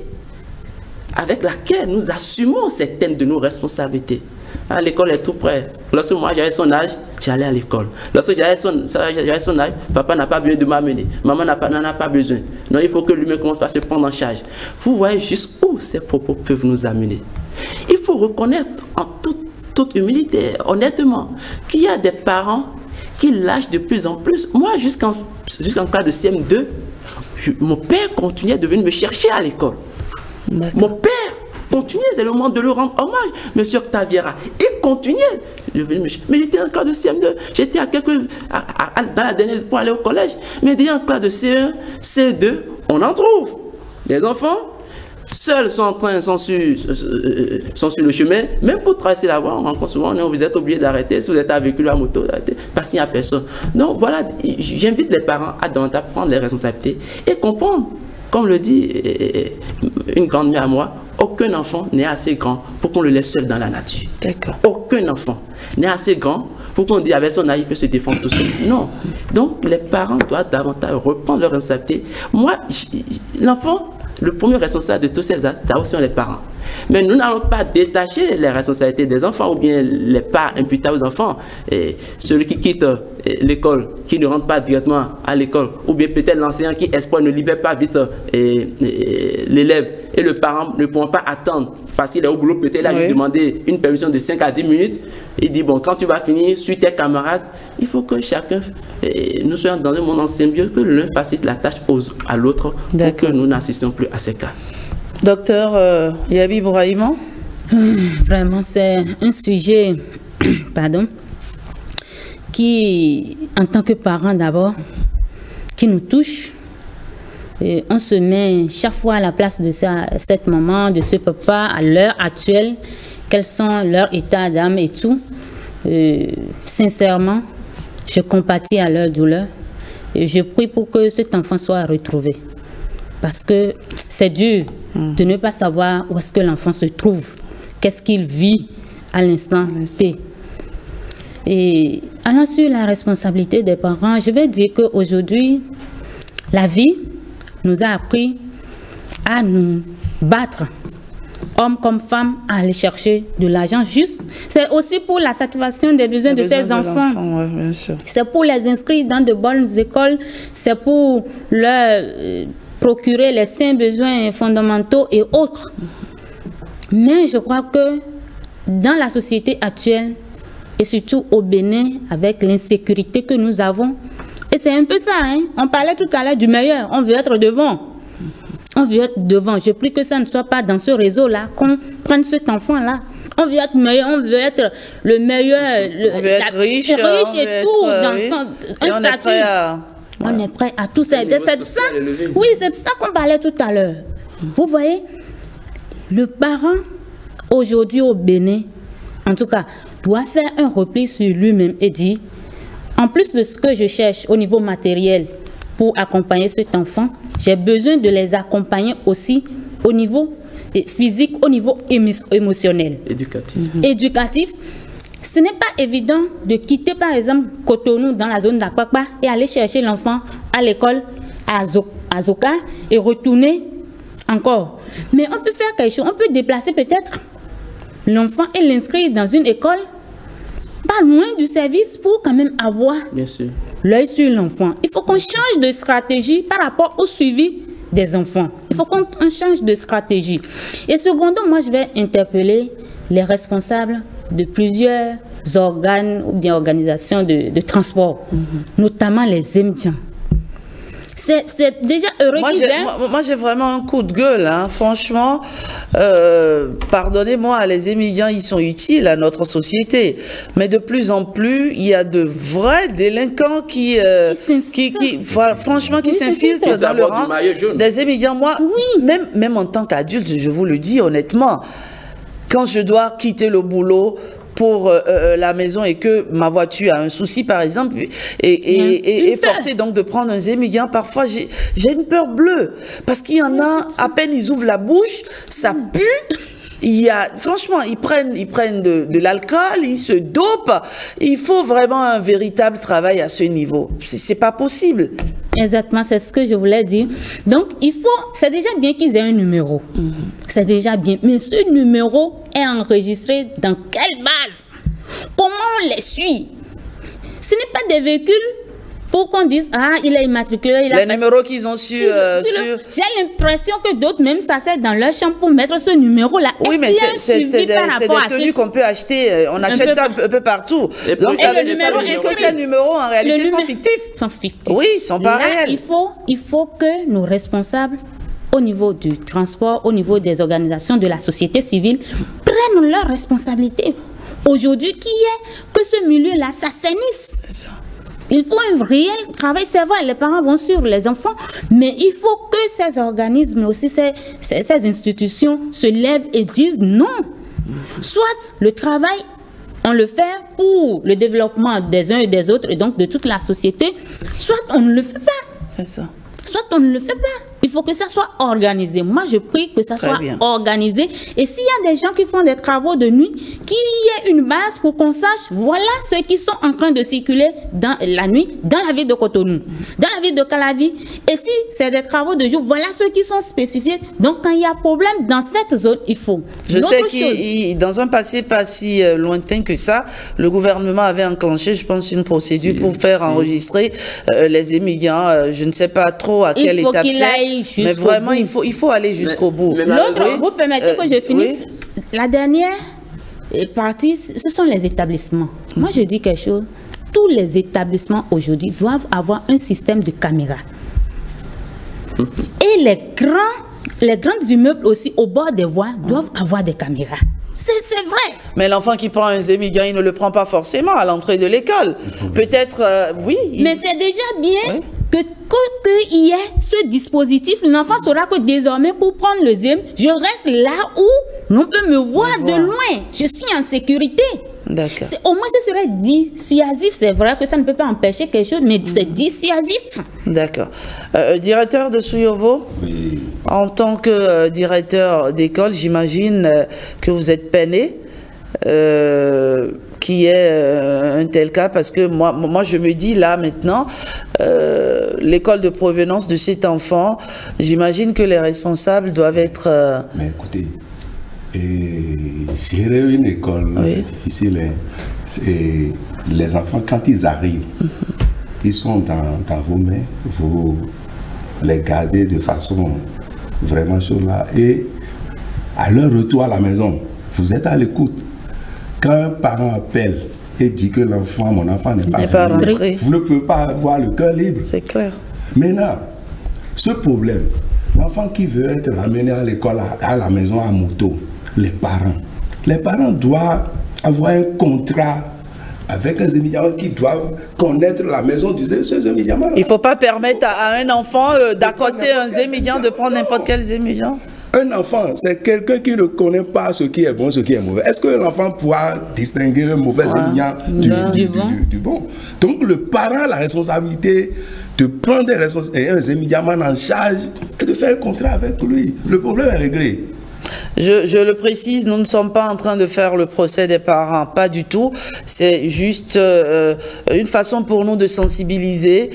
avec laquelle nous assumons certaines de nos responsabilités. À l'école est tout près. Lorsque moi j'avais son âge, j'allais à l'école. Lorsque j'avais son âge, papa n'a pas besoin de m'amener. Maman n'en a pas besoin. Non, il faut que lui-même commence par se prendre en charge. Vous voyez jusqu'où ces propos peuvent nous amener. Il faut reconnaître en toute toute humilité, honnêtement, qu'il y a des parents qui lâchent de plus en plus. Moi, jusqu'en classe de CM2, mon père continuait de venir me chercher à l'école. Mon père continuait, c'est le moment de le rendre hommage. Monsieur Octaviera, il continuait de venir me chercher. Mais j'étais en classe de CM2, j'étais dans la dernière pour aller au collège. Mais déjà en classe de C1, C2, on en trouve. Les enfants, seuls sont sur le chemin, même pour traverser la voie, on rencontre souvent, vous êtes obligé d'arrêter, si vous êtes à véhicule à moto, parce qu'il n'y a personne. Donc voilà, j'invite les parents à davantage prendre les responsabilités et comprendre, comme le dit une grande-mère à moi, aucun enfant n'est assez grand pour qu'on le laisse seul dans la nature. D'accord. Aucun enfant n'est assez grand pour qu'on dise avec son âge il peut se défendre tout seul. Non. Donc les parents doivent davantage reprendre leur responsabilité. Moi, l'enfant, le premier responsable de tous ces actes, sont les parents. Mais nous n'allons pas détacher les responsabilités des enfants ou bien les pas imputés aux enfants. Et celui qui quitte l'école, qui ne rentre pas directement à l'école, ou bien peut-être l'enseignant qui espoir ne libère pas vite l'élève et le parent ne pourront pas attendre parce qu'il est au boulot, peut-être là, lui demander une permission de 5 à 10 minutes. Il dit, bon, quand tu vas finir, suis tes camarades. Il faut que chacun, nous soyons dans un monde en symbiose, que l'un facilite la tâche à l'autre pour que nous n'assistions plus à ces cas. Docteur Yabi Bouraïman. Vraiment, c'est un sujet, pardon, qui, en tant que parent d'abord, qui nous touche. Et on se met chaque fois à la place de cette maman, de ce papa, à l'heure actuelle, quels sont leurs états d'âme et tout. Sincèrement, je compatis à leur douleur et je prie pour que cet enfant soit retrouvé. Parce que c'est dur de ne pas savoir où est-ce que l'enfant se trouve, qu'est-ce qu'il vit à l'instant T. Et allant sur la responsabilité des parents, je vais dire qu'aujourd'hui, la vie nous a appris à nous battre, hommes comme femmes, à aller chercher de l'argent juste. C'est aussi pour la satisfaction des besoins de ces enfants. C'est pour les inscrire dans de bonnes écoles, c'est pour leur procurer les sains besoins fondamentaux et autres. Mais je crois que dans la société actuelle, et surtout au Bénin, avec l'insécurité que nous avons, et c'est un peu ça, hein? On parlait tout à l'heure du meilleur, on veut être devant. On veut être devant. Je prie que ça ne soit pas dans ce réseau-là, qu'on prenne cet enfant-là. On veut être meilleur, on veut être le meilleur, on veut être riche et tout, dans un statut. On est prêt à tout ça. C'est ça. Oui, c'est de ça qu'on parlait tout à l'heure. Vous voyez, le parent, aujourd'hui au Bénin, en tout cas, doit faire un repli sur lui-même et dire, en plus de ce que je cherche au niveau matériel pour accompagner cet enfant, j'ai besoin de les accompagner aussi au niveau physique, au niveau émotionnel. Éducatif. Ce n'est pas évident de quitter par exemple Cotonou dans la zone d'Akpakpa et aller chercher l'enfant à l'école à Zoka et retourner encore. Mais on peut faire quelque chose, on peut déplacer peut-être l'enfant et l'inscrire dans une école pas loin du service pour quand même avoir l'œil sur l'enfant. Il faut qu'on change de stratégie par rapport au suivi des enfants. Il faut qu'on change de stratégie. Et secondo, moi je vais interpeller les responsables de plusieurs organes ou bien organisations de transport, notamment les émigrants. C'est déjà heureux qu'ils aient... Moi, j'ai vraiment un coup de gueule, hein. Franchement, pardonnez-moi, les émigrants, ils sont utiles à notre société. Mais de plus en plus, il y a de vrais délinquants qui s'infiltrent dans le rang des émigrants. Moi, même en tant qu'adulte, je vous le dis honnêtement, quand je dois quitter le boulot pour la maison et que ma voiture a un souci par exemple et forcé donc de prendre un émigrant, parfois j'ai une peur bleue parce qu'il y en a, à peine ils ouvrent la bouche, ça pue. Franchement, ils prennent de l'alcool, ils se dopent. Il faut vraiment un véritable travail à ce niveau. C'est pas possible. Exactement, c'est ce que je voulais dire. Donc, c'est déjà bien qu'ils aient un numéro. C'est déjà bien. Mais ce numéro est enregistré dans quelle base? Comment on les suit? Ce n'est pas des véhicules pour qu'on dise, ah, il est immatriculé. Les numéros qu'ils ont su... J'ai l'impression que d'autres même s'assèdent dans leur chambre pour mettre ce numéro-là. Oui, mais c'est des tenues qu'on peut acheter. On achète ça un peu partout. Donc, ça veut dire que ces numéros, en réalité, sont fictifs. Oui, ils sont pas réels. Il faut que nos responsables, au niveau du transport, au niveau des organisations de la société civile, prennent leurs responsabilités. Aujourd'hui, qui est que ce milieu-là s'assainisse? Il faut un réel travail. C'est vrai, les parents vont suivre les enfants, mais il faut que ces organismes, aussi ces institutions se lèvent et disent non. Soit le travail, on le fait pour le développement des uns et des autres, et donc de toute la société, soit on ne le fait pas. C'est ça. Soit on ne le fait pas. Il faut que ça soit organisé. Moi, je prie que ça soit organisé. Et s'il y a des gens qui font des travaux de nuit, qu'il y ait une base pour qu'on sache, voilà ceux qui sont en train de circuler dans la nuit, dans la ville de Cotonou, dans la ville de Calavi. Et si c'est des travaux de jour, voilà ceux qui sont spécifiés. Donc, quand il y a problème dans cette zone, il faut. Je sais que dans un passé pas si lointain que ça, le gouvernement avait enclenché, je pense, une procédure pour faire enregistrer les émigrants. Je ne sais pas trop à quelle étape c'est. Mais vraiment, il faut aller jusqu'au bout. L'autre, vous permettez que je finisse? La dernière partie, ce sont les établissements. Moi, je dis quelque chose. Tous les établissements aujourd'hui doivent avoir un système de caméras. Et les grands immeubles aussi, au bord des voies, doivent avoir des caméras. C'est vrai. Mais l'enfant qui prend un émigrant, il ne le prend pas forcément à l'entrée de l'école. Peut-être, oui. Mais c'est déjà bien qu'il y ait ce dispositif. L'enfant saura que désormais, pour prendre le ZEM, je reste là où l'on peut me voir de loin. Je suis en sécurité. D'accord. Au moins, ce serait dissuasif. C'est vrai que ça ne peut pas empêcher quelque chose, mais c'est dissuasif. D'accord. Directeur de Souyovo, oui. En tant que directeur d'école, j'imagine que vous êtes peiné. Qui est un tel cas, parce que moi je me dis là maintenant, l'école de provenance de cet enfant, j'imagine que les responsables doivent être... Mais écoutez, gérer une école, c'est difficile. Hein. Les enfants, quand ils arrivent, ils sont dans vos mains, vous les gardez de façon vraiment chaude là, et à leur retour à la maison, vous êtes à l'écoute. Quand un parent appelle et dit que mon enfant n'est pas rentré, vous ne pouvez pas avoir le cœur libre. C'est clair. Maintenant, ce problème, l'enfant qui veut être ramené à l'école, à la maison à moto, les parents doivent avoir un contrat avec un émigrant qui doivent connaître la maison de ces émigrants. Il ne faut pas permettre à un enfant d'accoster un émigrant, de prendre n'importe quel émigrant. Un enfant, c'est quelqu'un qui ne connaît pas ce qui est bon, ce qui est mauvais. Est-ce que l'enfant pourra distinguer un mauvais émigrant du bon? Donc le parent a la responsabilité de prendre un émigrant en charge et de faire un contrat avec lui. Le problème est réglé. Je le précise, nous ne sommes pas en train de faire le procès des parents, pas du tout. C'est juste une façon pour nous de sensibiliser.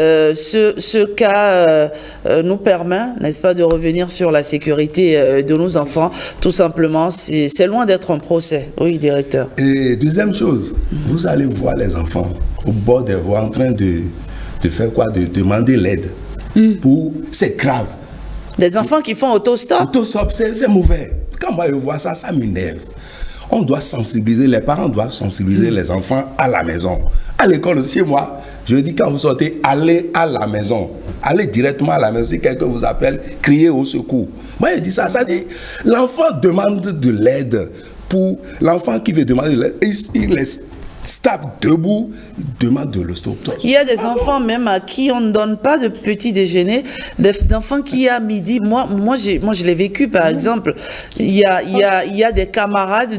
Ce cas nous permet, n'est-ce pas, de revenir sur la sécurité de nos enfants. Tout simplement, c'est loin d'être un procès. Oui, directeur. Et deuxième chose, vous allez voir les enfants au bord des voies en train de faire quoi? De demander l'aide. C'est grave. Des enfants qui font autostop. Autostop, c'est mauvais. Quand moi je vois ça, ça m'énerve. On doit sensibiliser, les parents doivent sensibiliser les enfants à la maison. À l'école, chez moi, je dis quand vous sortez, allez à la maison. Allez directement à la maison. Si quelqu'un vous appelle, criez au secours. Moi je dis ça dit, l'enfant demande de l'aide. Pour l'enfant qui veut demander de l'aide, il est tape debout, demande de l'ostoptose. Il y a des enfants même à qui on ne donne pas de petit déjeuner, des enfants qui à midi, moi je l'ai vécu par exemple, il y a des camarades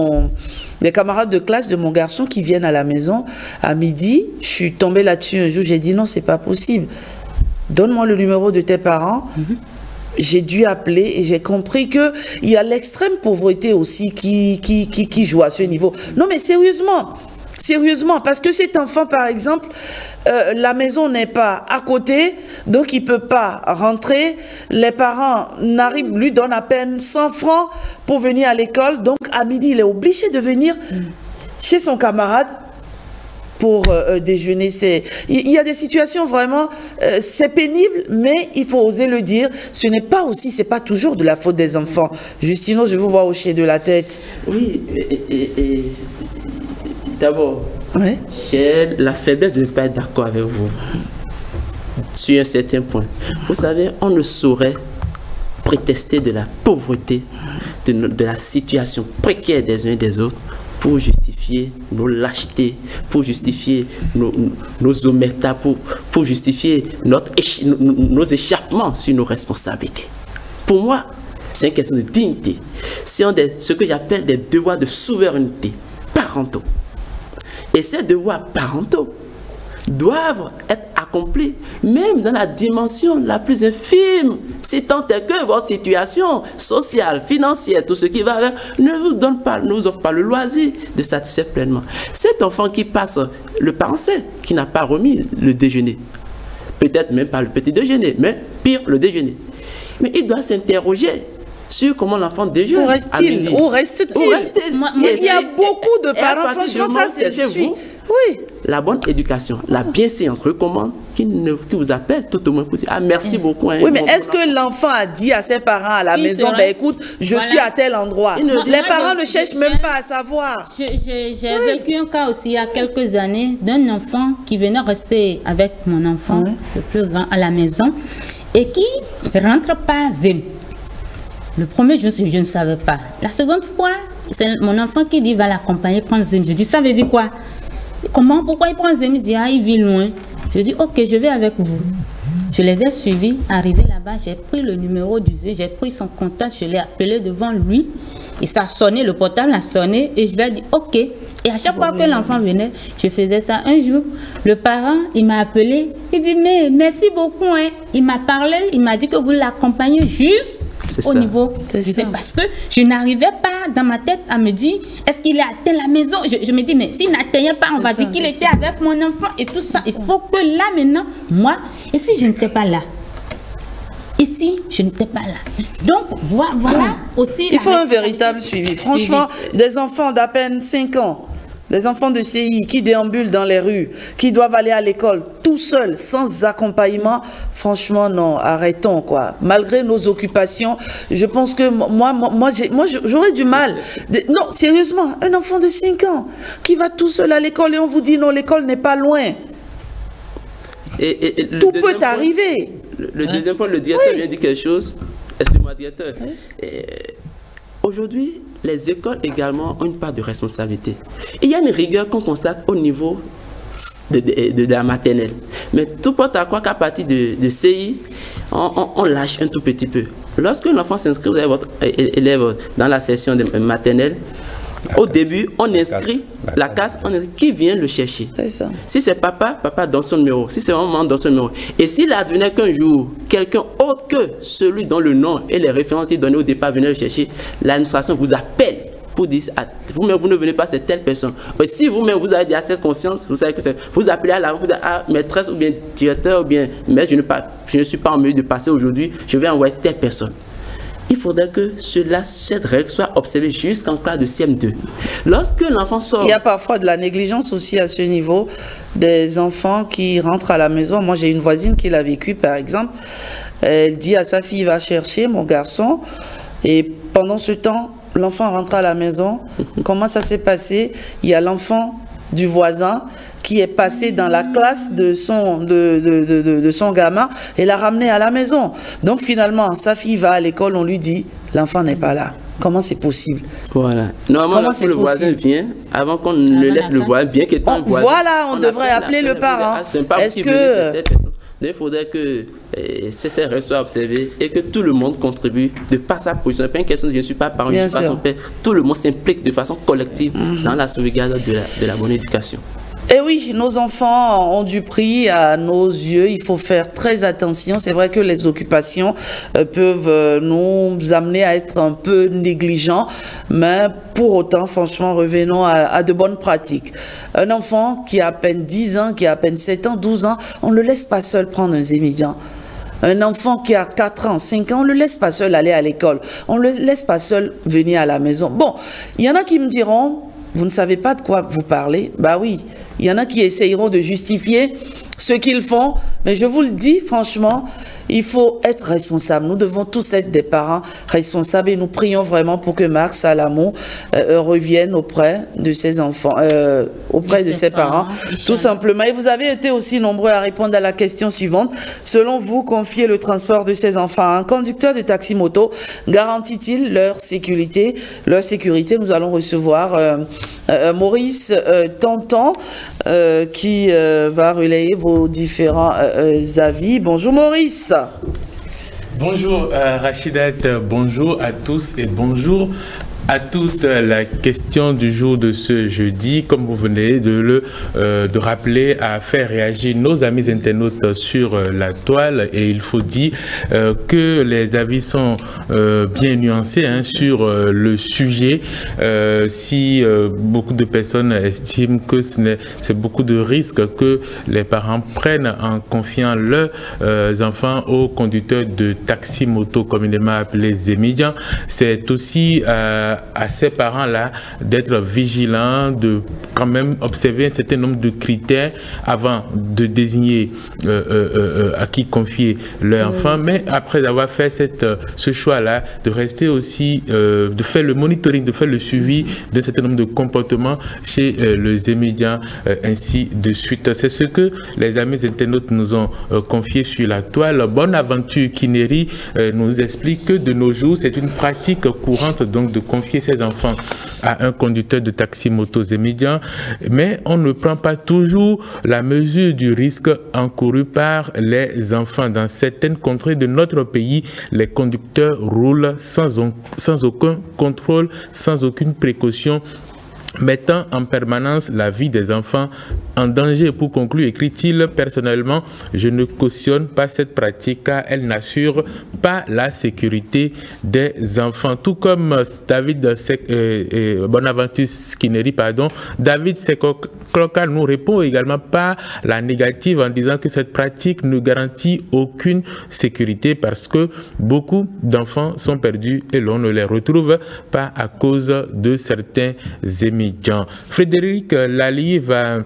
de classe de mon garçon qui viennent à la maison à midi. Je suis tombée là-dessus un jour, j'ai dit non, c'est pas possible, donne-moi le numéro de tes parents. J'ai dû appeler et j'ai compris qu'il y a l'extrême pauvreté aussi qui joue à ce niveau. Non mais sérieusement, parce que cet enfant par exemple, la maison n'est pas à côté, donc il ne peut pas rentrer. Les parents lui donnent à peine 100 francs pour venir à l'école, donc à midi il est obligé de venir chez son camarade pour déjeuner. Il y a des situations vraiment, c'est pénible, mais il faut oser le dire. Ce n'est pas aussi, c'est pas toujours de la faute des enfants. Justino, je vous vois hocher de la tête. Oui, et d'abord, j'ai la faiblesse de ne pas être d'accord avec vous sur un certain point. Vous savez, on ne saurait prétester de la pauvreté, de la situation précaire des uns et des autres pour justifier nos lâchetés, pour justifier nos omertas, pour justifier nos échappements sur nos responsabilités. Pour moi, c'est une question de dignité. C'est ce que j'appelle des devoirs de souveraineté parentaux. Et ces devoirs parentaux doivent être accomplis même dans la dimension la plus infime, si tant est que votre situation sociale, financière, tout ce qui va avec, ne vous offre pas le loisir de satisfaire pleinement. Cet enfant qui passe, le parent sait qu'il n'a pas remis le déjeuner, peut-être même pas le petit déjeuner, mais pire, le déjeuner. Mais il doit s'interroger sur comment l'enfant déjeune. Où reste-t-il? Où reste-t-il? Il y a beaucoup de parents, franchement, ça c'est chez vous. Oui. La bonne éducation, la bienséance recommande qui vous appelle tout au moins pour dire ah merci beaucoup. Hein, oui, mais est-ce que l'enfant a dit à ses parents à la maison, ben écoute, je suis à tel endroit. Les parents ne cherchent même pas à savoir. J'ai vécu un cas aussi il y a quelques années d'un enfant qui venait rester avec mon enfant, le plus grand, à la maison et qui rentre pas zéro. Le premier jour, je ne savais pas. La seconde fois, c'est mon enfant qui dit va l'accompagner prendre Zim. Je dis ça veut dire quoi? Comment? Pourquoi il prend Zim? Il dit ah, il vit loin. Je dis ok, je vais avec vous. Je les ai suivis. Arrivé là-bas, j'ai pris le numéro du Zim, j'ai pris son contact, je l'ai appelé devant lui. Et ça a sonné, le portable a sonné et je lui ai dit ok. Et à chaque fois que l'enfant venait, je faisais ça. Un jour, le parent, il m'a appelé. Il dit mais merci beaucoup. Hein. Il m'a parlé, il m'a dit que vous l'accompagnez juste au niveau. Parce que je n'arrivais pas dans ma tête à me dire est-ce qu'il a atteint la maison. Je me dis mais s'il n'atteignait pas, on va dire qu'il était avec mon enfant et tout ça. Il faut que là maintenant, moi, et si je n'étais pas là? Ici, je n'étais pas là. Donc, voilà aussi... Il faut un véritable suivi. Franchement, des enfants d'à peine 5 ans, des enfants de CI qui déambulent dans les rues, qui doivent aller à l'école tout seuls, sans accompagnement, franchement, non, arrêtons, quoi. Malgré nos occupations, je pense que moi j'aurais du mal. Non, sérieusement, un enfant de 5 ans qui va tout seul à l'école et on vous dit non, l'école n'est pas loin. Et tout peut arriver. Le deuxième point, le directeur vient dire quelque chose. Excusez-moi, directeur. Aujourd'hui, les écoles également ont une part de responsabilité. Il y a une rigueur qu'on constate au niveau de la maternelle. Mais tout porte à quoi qu'à partir de CI, on lâche un tout petit peu. Lorsque l'enfant s'inscrit, vous avez votre élève dans la session de maternelle, au début, on inscrit la carte, qui vient le chercher. Ça. Si c'est papa, papa donne son numéro. Si c'est maman, donne son numéro. Et s'il advenait qu'un jour, quelqu'un autre que celui dont le nom et les références donnés au départ venaient le chercher, l'administration vous appelle pour dire vous-même, vous ne venez pas, c'est telle personne. Et si vous-même, vous avez déjà cette conscience, vous savez que c'est. Vous appelez à la maîtresse ou bien directeur ou bien mais je ne suis pas en mesure de passer aujourd'hui, je vais envoyer telle personne. Il faudrait que cette règle soit observée jusqu'en cas de CM2. Lorsque l'enfant sort... Il y a parfois de la négligence aussi à ce niveau, des enfants qui rentrent à la maison. Moi, j'ai une voisine qui l'a vécu, par exemple. Elle dit à sa fille, va chercher mon garçon. Et pendant ce temps, l'enfant rentre à la maison. Comment ça s'est passé? Il y a l'enfant du voisin qui est passé dans la classe de son gamin et l'a ramené à la maison. Donc finalement, sa fille va à l'école, on lui dit, l'enfant n'est pas là. Comment c'est possible? Voilà. Normalement, lorsque le voisin vient, avant qu'on le laisse le voisin, bien qu'étant voisin... Voilà, on devrait appeler le parent. Est-ce que... Il faudrait que ces règles soient observées et que tout le monde contribue de par sa position. Ce n'est pas une question de je ne suis pas parent, je ne suis pas son père. Tout le monde s'implique de façon collective dans la sauvegarde de la bonne éducation. Et oui, nos enfants ont du prix à nos yeux, il faut faire très attention. C'est vrai que les occupations peuvent nous amener à être un peu négligents, mais pour autant, franchement, revenons à de bonnes pratiques. Un enfant qui a à peine 10 ans, qui a à peine 7 ans, 12 ans, on ne le laisse pas seul prendre un zémédian. Un enfant qui a 4 ans, 5 ans, on ne le laisse pas seul aller à l'école. On ne le laisse pas seul venir à la maison. Bon, il y en a qui me diront, vous ne savez pas de quoi vous parlez. Bah oui, Il y en a qui essayeront de justifier ce qu'ils font, mais je vous le dis franchement, il faut être responsable. Nous devons tous être des parents responsables et nous prions vraiment pour que Marc Salamon revienne auprès de ses enfants, auprès de ses parents, tout simplement. Et vous avez été aussi nombreux à répondre à la question suivante. Selon vous, confier le transport de ses enfants à un conducteur de taxi-moto garantit-il leur sécurité? Nous allons recevoir Maurice Tonton qui va relayer vos différents avis. Bonjour Maurice. Bonjour Rachidat, bonjour à tous et bonjour à toute la question du jour de ce jeudi, comme vous venez de rappeler, à faire réagir nos amis internautes sur la toile. Et il faut dire que les avis sont bien nuancés sur le sujet. Si beaucoup de personnes estiment que c'est beaucoup de risques que les parents prennent en confiant leurs enfants aux conducteurs de taxi-moto, communément appelés Zémidians, c'est aussi à ces parents-là d'être vigilants, de quand même observer un certain nombre de critères avant de désigner à qui confier leur enfant, mais après avoir fait ce choix-là, de rester aussi, de faire le monitoring, de faire le suivi d'un certain nombre de comportements chez le Zémidian, ainsi de suite. C'est ce que les amis internautes nous ont confié sur la toile. Bonaventure Kineri nous explique que de nos jours, c'est une pratique courante donc de confier ses enfants à un conducteur de taxi-moto Zémidian, mais on ne prend pas toujours la mesure du risque encouru par les enfants. Dans certaines contrées de notre pays, les conducteurs roulent sans aucun contrôle, sans aucune précaution, mettant en permanence la vie des enfants en danger. Pour conclure, écrit-il, personnellement, je ne cautionne pas cette pratique car elle n'assure pas la sécurité des enfants. Tout comme Bonaventure Skinnery, David Sekokloka nous répond également par la négative en disant que cette pratique ne garantit aucune sécurité parce que beaucoup d'enfants sont perdus et l'on ne les retrouve pas à cause de certains Zémidians. Frédéric Lally va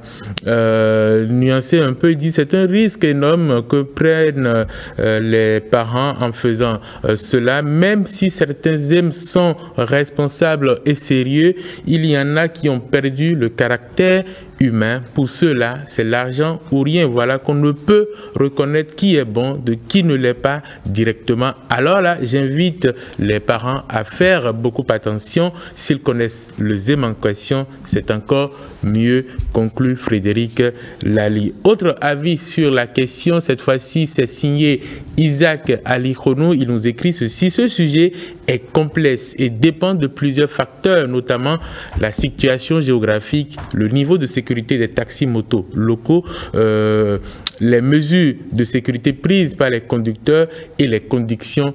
nuancer un peu, il dit c'est un risque énorme que prennent les parents en faisant cela, même si certains zèmes sont responsables et sérieux, il y en a qui ont perdu le caractère humain. Pour ceux-là, c'est l'argent ou rien. Voilà qu'on ne peut reconnaître qui est bon de qui ne l'est pas directement. Alors là, j'invite les parents à faire beaucoup attention. S'ils connaissent le zème en question, c'est encore mieux, conclut Frédéric Lally. Autre avis sur la question, cette fois-ci, c'est signé Isaac Alikhonou. Il nous écrit ceci: ce sujet est complexe et dépend de plusieurs facteurs, notamment la situation géographique, le niveau de sécurité des taxis-motos locaux, les mesures de sécurité prises par les conducteurs et les conditions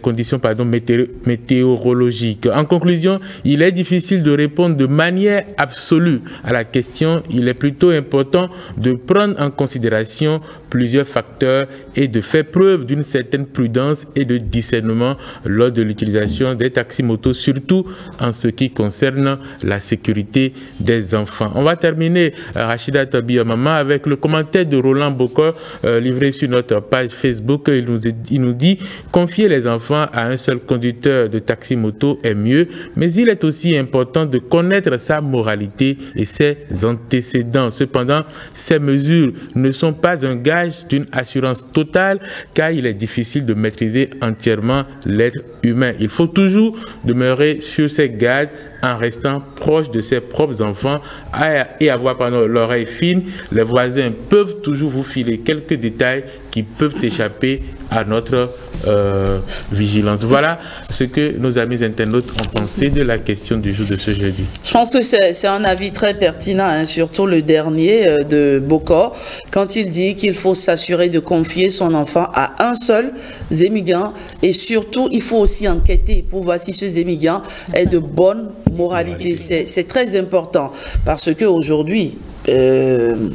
météorologiques. En conclusion, il est difficile de répondre de manière absolue à la question. Il est plutôt important de prendre en considération plusieurs facteurs et de faire preuve d'une certaine prudence et de discernement lors de l'utilisation des taxis-motos, surtout en ce qui concerne la sécurité des enfants. On va terminer, Rachida Tabiamama, avec le commentaire de Roland Bokor livré sur notre page Facebook. Il nous dit: confier les enfants à un seul conducteur de taxi-moto est mieux, mais il est aussi important de connaître sa moralité et ses antécédents. Cependant, ces mesures ne sont pas un gage d'une assurance totale, car il est difficile de maîtriser entièrement l'être humain. Il faut toujours demeurer sur ses gardes en restant proche de ses propres enfants et avoir l'oreille fine. Les voisins peuvent toujours vous filer quelques détails qui peuvent échapper à notre vigilance. Voilà ce que nos amis internautes ont pensé de la question du jour de ce jeudi. Je pense que c'est un avis très pertinent, surtout le dernier de Bokor, quand il dit qu'il faut s'assurer de confier son enfant à un seul Zémidian, et surtout il faut aussi enquêter pour voir si ce Zémidian est de bonne moralité. C'est très important parce que aujourd'hui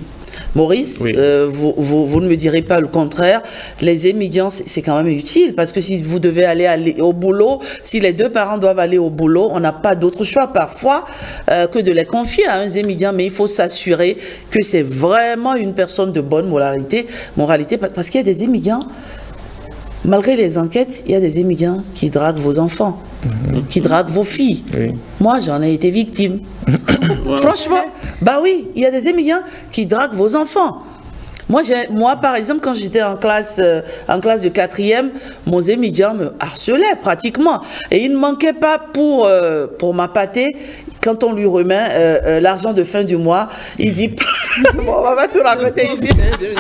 Maurice, oui. Vous ne me direz pas le contraire. Les émigrants, c'est quand même utile parce que si vous devez aller au boulot, si les deux parents doivent aller au boulot, on n'a pas d'autre choix parfois que de les confier à un émigrant. Mais il faut s'assurer que c'est vraiment une personne de bonne moralité parce qu'il y a des émigrants. Malgré les enquêtes, il y a des émigrants qui draguent vos enfants, qui draguent vos filles. Oui. Moi, j'en ai été victime. Franchement, bah oui, il y a des émigrants qui draguent vos enfants. Moi, par exemple, quand j'étais en classe de 4e, mon émigrant me harcelait pratiquement. Et il ne manquait pas pour m'appâter. Quand on lui remet l'argent de fin du mois, il dit... Bon, on va tout raconter ici.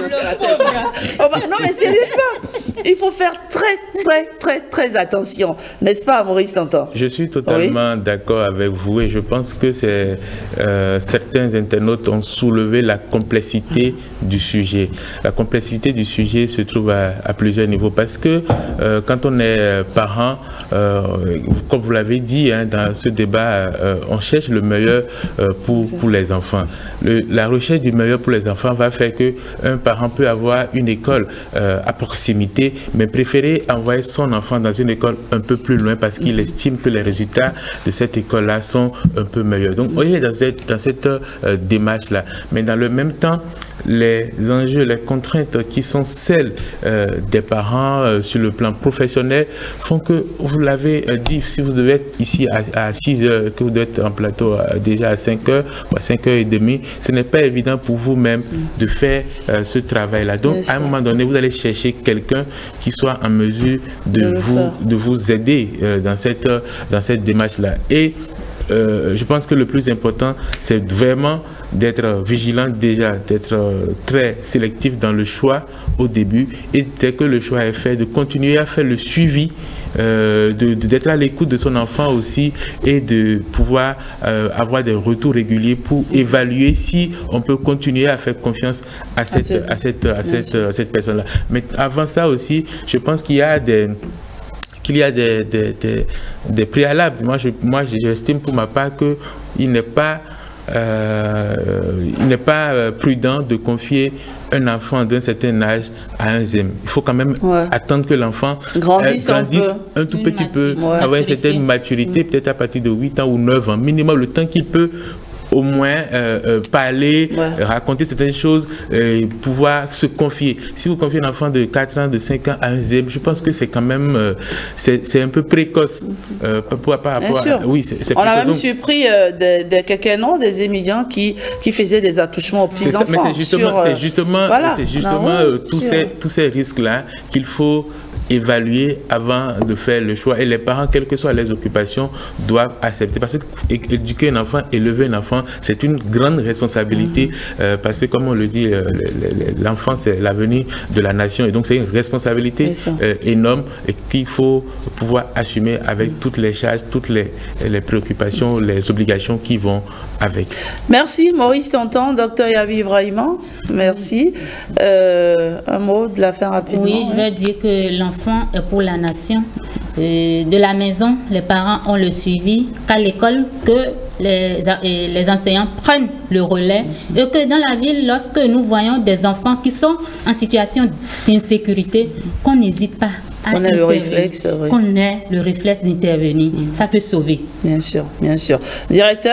Non, mais sérieusement, il faut faire très attention. N'est-ce pas, Maurice Tantan? Je suis totalement d'accord avec vous et je pense que certains internautes ont soulevé la complexité du sujet. La complexité du sujet se trouve à plusieurs niveaux parce que quand on est parent, comme vous l'avez dit dans ce débat, on cherche le meilleur pour les enfants. La recherche du meilleur pour les enfants va faire qu'un parent peut avoir une école à proximité, mais préférer envoyer son enfant dans une école un peu plus loin parce qu'il estime que les résultats de cette école-là sont un peu meilleurs. Donc, on est dans cette démarche-là. Mais dans le même temps, les enjeux, les contraintes qui sont celles des parents sur le plan professionnel font que, vous l'avez dit, si vous devez être ici à 6 heures, que vous devez être en plateau déjà à 5 heures ou à 5 heures et demie, ce n'est pas évident pour vous-même de faire ce travail-là. Donc, à un moment donné, vous allez chercher quelqu'un qui soit en mesure de vous aider dans cette démarche-là. Et je pense que le plus important, c'est vraiment d'être vigilant déjà, d'être très sélectif dans le choix au début et dès que le choix est fait, de continuer à faire le suivi, d'être à l'écoute de son enfant aussi et de pouvoir avoir des retours réguliers pour évaluer si on peut continuer à faire confiance à cette personne-là. Mais avant ça aussi, je pense qu'il y a des préalables. Moi, j'estime pour ma part qu'il n'est pas prudent de confier un enfant d'un certain âge à un ZEM. Il faut quand même attendre que l'enfant grandisse un tout petit peu, avoir une certaine maturité, peut-être à partir de 8 ans ou 9 ans, minimum, le temps qu'il peut au moins parler, raconter certaines choses, pouvoir se confier. Si vous confiez un enfant de 4 ans, de 5 ans à un ZEM, je pense que c'est quand même c'est un peu précoce par rapport à... Oui, on a même surpris quelques noms des émigrants qui faisaient des attouchements aux petits-enfants. Mais c'est justement tous ces risques-là qu'il faut évaluer avant de faire le choix. Et les parents, quelles que soient les occupations, doivent accepter. Parce que éduquer un enfant, élever un enfant, c'est une grande responsabilité. Parce que, comme on le dit, l'enfant, c'est l'avenir de la nation. Et donc, c'est une responsabilité énorme et qu'il faut pouvoir assumer avec toutes les charges, toutes les préoccupations, les obligations qui vont avec. Merci, Maurice Tantan, Dr Yavi Ibrahima. Merci. Un mot de la fin rapidement. Oui, je vais dire que l'enfant est pour la nation. De la maison, les parents ont le suivi, qu'à l'école, que les enseignants prennent le relais et que dans la ville, lorsque nous voyons des enfants qui sont en situation d'insécurité, qu'on n'hésite pas à qu'on ait le réflexe, qu'on ait le réflexe d'intervenir. Ça peut sauver. Bien sûr, bien sûr. Directeur?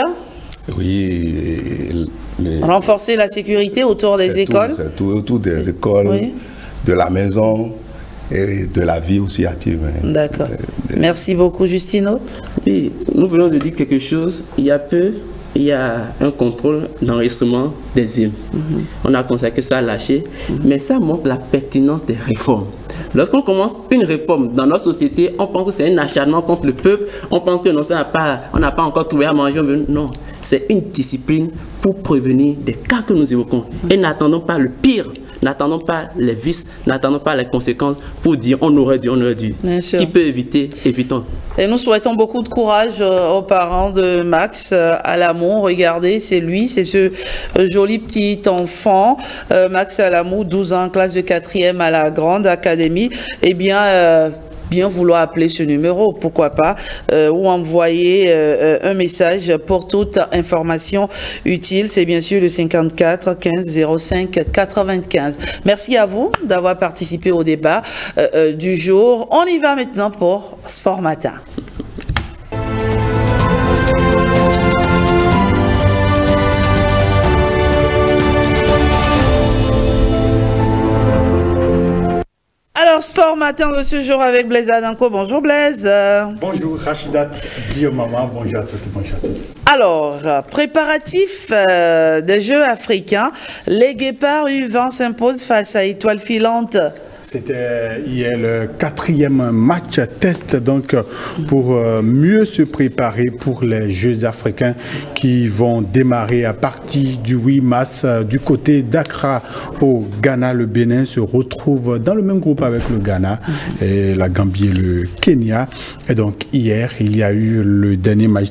Oui. Renforcer la sécurité autour des écoles? C'est tout autour des écoles, de la maison et de la vie aussi active. D'accord. Merci beaucoup, Justino. Oui, nous venons de dire quelque chose. Il y a un contrôle d'enregistrement des ZEM. On a constaté que ça a lâché, mais ça montre la pertinence des réformes. Lorsqu'on commence une réforme dans notre société, on pense que c'est un acharnement contre le peuple, on pense que non, on n'a pas encore trouvé à manger. Non, c'est une discipline pour prévenir des cas que nous évoquons. Et n'attendons pas le pire. N'attendons pas les vices, n'attendons pas les conséquences pour dire on aurait dû. Qui peut éviter, évitons. Et nous souhaitons beaucoup de courage aux parents de Max Alamou. Regardez, c'est lui, c'est ce joli petit enfant, Max Alamou, 12 ans, classe de 4e à la Grande Académie. Eh bien, bien vouloir appeler ce numéro, pourquoi pas, ou envoyer un message pour toute information utile. C'est bien sûr le 54 15 05 95. Merci à vous d'avoir participé au débat du jour. On y va maintenant pour Sport Matin. Alors, Sport Matin de ce jour avec Blaise Adanko. Bonjour Blaise. Bonjour Rachidat, Maman, bonjour à toutes et bonjour à tous. Alors, préparatif des Jeux africains, les Guépards U20 s'imposent face à Étoile Filante. C'était hier le 4e match test donc pour mieux se préparer pour les Jeux africains qui vont démarrer à partir du 8 mars du côté d'Accra au Ghana. Le Bénin se retrouve dans le même groupe avec le Ghana et la Gambie et le Kenya. Et donc hier, il y a eu le dernier match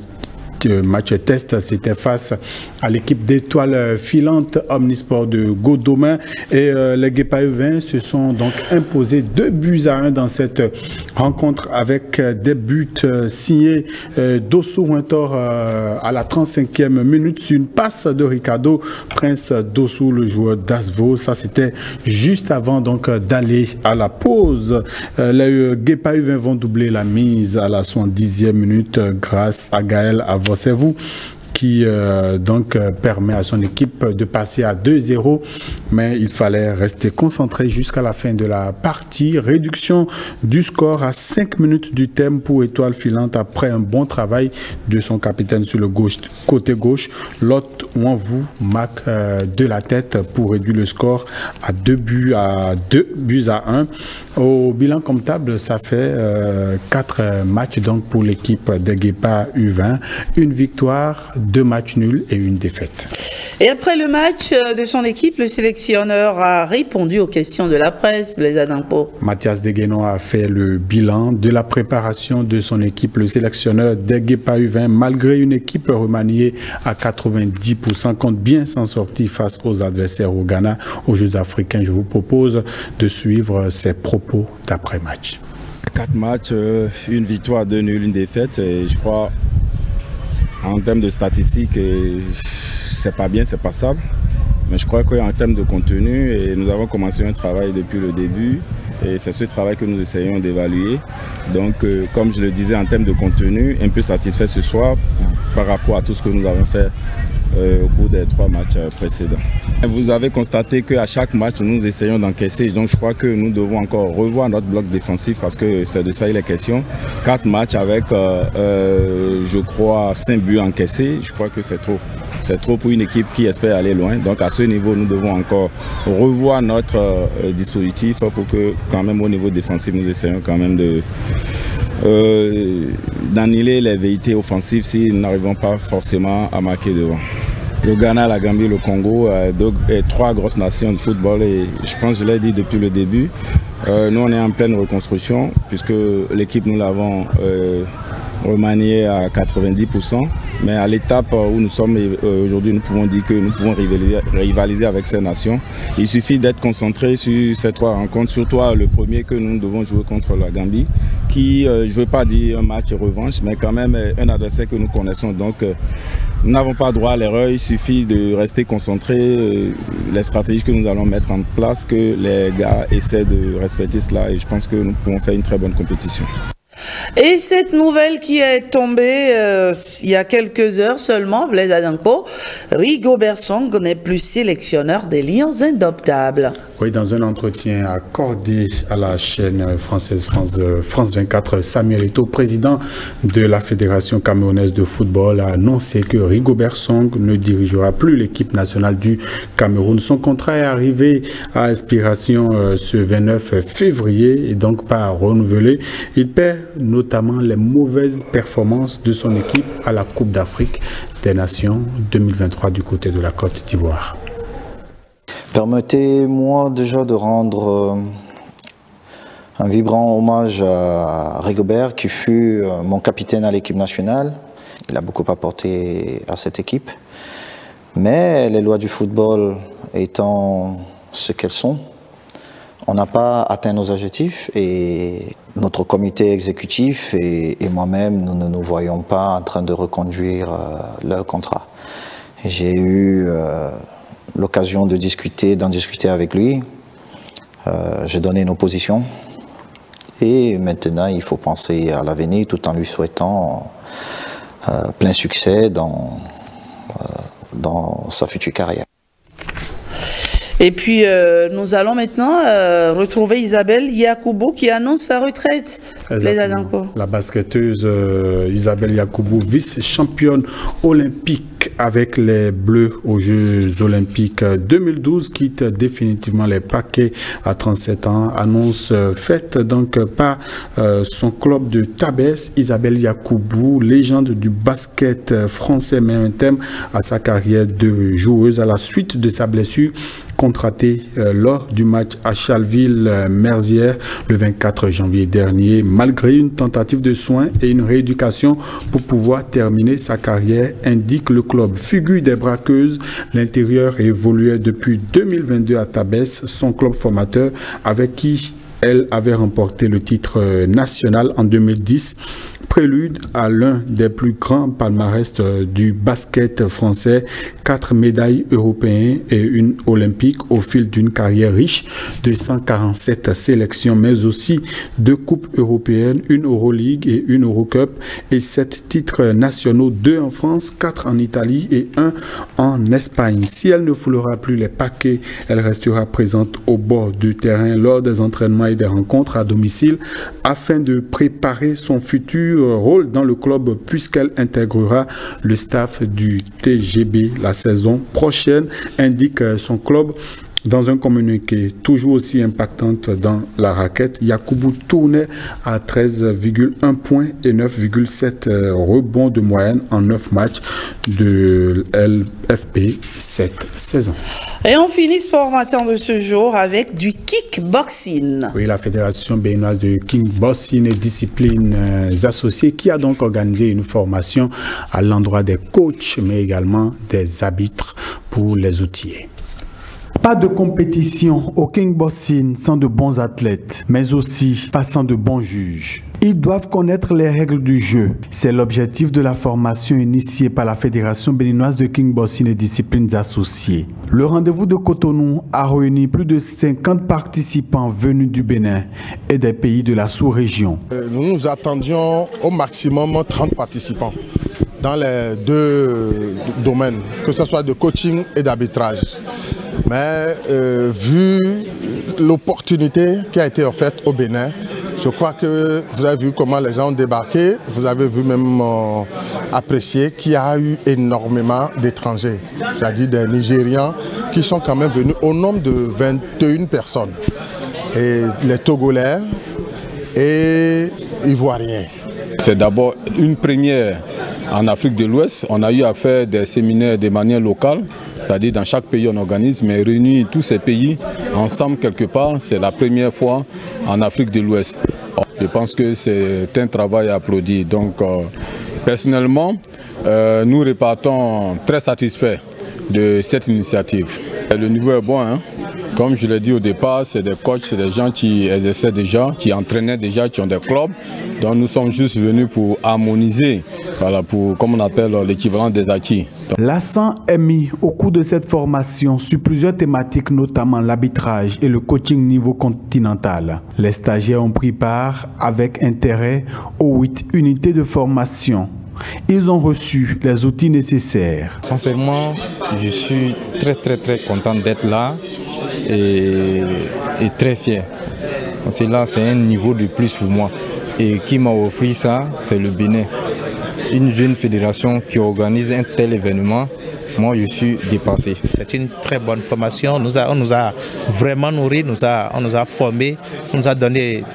test, c'était face à l'équipe d'étoiles filantes Omnisport de Godomain et les Guépards U20 se sont donc imposés 2-1 dans cette rencontre avec des buts signés d'Ossou Wintor à la 35e minute sur une passe de Ricardo Prince d'Ossou, le joueur d'Asvo. Ça c'était juste avant donc d'aller à la pause. Les Guépards U20 vont doubler la mise à la 70e minute grâce à Gaël Avosevou qui donc permet à son équipe de passer à 2-0, mais il fallait rester concentré jusqu'à la fin de la partie. Réduction du score à 5 minutes du terme pour Étoile Filante après un bon travail de son capitaine sur le côté gauche. Lot Wanvou marque de la tête pour réduire le score à 2 buts à 1. Au bilan comptable, ça fait 4 matchs donc pour l'équipe des Guépards U20, une victoire, 2 matchs nuls et une défaite. Et après le match de son équipe, le sélectionneur a répondu aux questions de la presse, Blaise Adanko. Mathias Degueno a fait le bilan de la préparation de son équipe. Le sélectionneur des Guépards U20, malgré une équipe remaniée à 90%, compte bien s'en sortir face aux adversaires au Ghana, aux Jeux africains. Je vous propose de suivre ses propos d'après-match. 4 matchs, une victoire, 2 nuls, une défaite. Et je crois, en termes de statistiques, c'est pas bien, c'est passable. Mais je crois qu'en termes de contenu, et nous avons commencé un travail depuis le début. Et c'est ce travail que nous essayons d'évaluer. Donc, comme je le disais, en termes de contenu, un peu satisfait ce soir par rapport à tout ce que nous avons fait au cours des 3 matchs précédents. Vous avez constaté qu'à chaque match, nous essayons d'encaisser. Donc, je crois que nous devons encore revoir notre bloc défensif parce que c'est de ça il est question. 4 matchs avec, je crois, 5 buts encaissés. Je crois que c'est trop. C'est trop pour une équipe qui espère aller loin. Donc à ce niveau, nous devons encore revoir notre dispositif pour que quand même au niveau défensif, nous essayons quand même d'annuler les velléités offensives si nous n'arrivons pas forcément à marquer devant. Le Ghana, la Gambie, le Congo, 3 grosses nations de football et je pense que je l'ai dit depuis le début. Nous on est en pleine reconstruction puisque l'équipe nous l'avons remaniée à 90%. Mais à l'étape où nous sommes aujourd'hui, nous pouvons dire que nous pouvons rivaliser avec ces nations. Il suffit d'être concentré sur ces 3 rencontres, surtout le premier que nous devons jouer contre la Gambie, qui, je ne veux pas dire un match revanche, mais quand même un adversaire que nous connaissons. Donc nous n'avons pas droit à l'erreur, il suffit de rester concentré, les stratégies que nous allons mettre en place, que les gars essaient de respecter cela et je pense que nous pouvons faire une très bonne compétition. Et cette nouvelle qui est tombée il y a quelques heures seulement, Blaise Adanko, Rigobert Song n'est plus sélectionneur des Lions Indomptables. Oui, dans un entretien accordé à la chaîne française France 24, Samuel Eto'o, président de la Fédération camerounaise de football, a annoncé que Rigobert Song ne dirigera plus l'équipe nationale du Cameroun. Son contrat est arrivé à expiration ce 29 février et donc pas renouvelé. Il perd notamment les mauvaises performances de son équipe à la Coupe d'Afrique des Nations 2023 du côté de la Côte d'Ivoire. Permettez-moi déjà de rendre un vibrant hommage à Rigobert qui fut mon capitaine à l'équipe nationale. Il a beaucoup apporté à cette équipe. Mais les lois du football étant ce qu'elles sont, On n'a pas atteint nos objectifs et notre comité exécutif et moi-même, nous ne nous voyons pas en train de reconduire leur contrat. J'ai eu l'occasion d'en discuter avec lui. J'ai donné nos positions et maintenant il faut penser à l'avenir tout en lui souhaitant plein succès dans sa future carrière. Et puis, nous allons maintenant retrouver Isabelle Yacoubou qui annonce sa retraite. La basketteuse Isabelle Yacoubou, vice-championne olympique avec les Bleus aux Jeux Olympiques 2012, quitte définitivement les paquets à 37 ans. Annonce faite donc par son club de Tabès. Isabelle Yacoubou, légende du basket français, met un terme à sa carrière de joueuse à la suite de sa blessure contractée lors du match à Charleville-Merzières le 24 janvier dernier. Malgré une tentative de soins et une rééducation pour pouvoir terminer sa carrière, indique le club. Figure des braqueuses, l'intérieur évoluait depuis 2022 à Tabès, son club formateur avec qui elle avait remporté le titre national en 2010. Prélude à l'un des plus grands palmarès du basket français, 4 médailles européennes et une olympique au fil d'une carrière riche de 147 sélections, mais aussi 2 coupes européennes, une Euroleague et une Eurocup et 7 titres nationaux, 2 en France, 4 en Italie et 1 en Espagne. Si elle ne foulera plus les paquets, elle restera présente au bord du terrain lors des entraînements et des rencontres à domicile afin de préparer son futur rôle dans le club puisqu'elle intégrera le staff du TGB la saison prochaine, indique son club. Dans un communiqué toujours aussi impactante dans la raquette, Yacoubou tournait à 13,1 points et 9,7 rebonds de moyenne en 9 matchs de LFP cette saison. Et on finit Sport Matin de ce jour avec du kickboxing. Oui, la Fédération béninoise de kickboxing et disciplines associées qui a donc organisé une formation à l'endroit des coachs mais également des arbitres pour les outiller. Pas de compétition au kickboxing sans de bons athlètes, mais aussi pas sans de bons juges. Ils doivent connaître les règles du jeu. C'est l'objectif de la formation initiée par la Fédération béninoise de kickboxing et disciplines associées. Le rendez-vous de Cotonou a réuni plus de 50 participants venus du Bénin et des pays de la sous-région. Nous nous attendions au maximum 30 participants dans les 2 domaines, que ce soit de coaching et d'arbitrage. Mais vu l'opportunité qui a été offerte au Bénin, je crois que vous avez vu comment les gens ont débarqué, vous avez vu même apprécié qu'il y a eu énormément d'étrangers, c'est-à-dire des Nigérians qui sont quand même venus au nombre de 21 personnes. Et les Togolais et Ivoiriens. C'est d'abord une première en Afrique de l'Ouest. On a eu à faire des séminaires de manière locale, c'est-à-dire dans chaque pays on organise, mais réunir tous ces pays ensemble quelque part, c'est la première fois en Afrique de l'Ouest. Je pense que c'est un travail à applaudir. Donc personnellement, nous repartons très satisfaits de cette initiative. Le niveau est bon, hein? Comme je l'ai dit au départ, c'est des coachs, c'est des gens qui exerçaient déjà, qui entraînaient déjà, qui ont des clubs. Donc nous sommes juste venus pour harmoniser, voilà, pour, comme on appelle, l'équivalent des acquis. L'accent est mis au cours de cette formation sur plusieurs thématiques, notamment l'arbitrage et le coaching niveau continental. Les stagiaires ont pris part avec intérêt aux 8 unités de formation. Ils ont reçu les outils nécessaires. Sincèrement, je suis très content d'être là et très fier. Parce que là, c'est un niveau de plus pour moi. Et qui m'a offert ça, c'est le Bénin. Une jeune fédération qui organise un tel événement, moi je suis dépassé. C'est une très bonne formation, on nous a vraiment nourris, on nous a formés, on nous a donné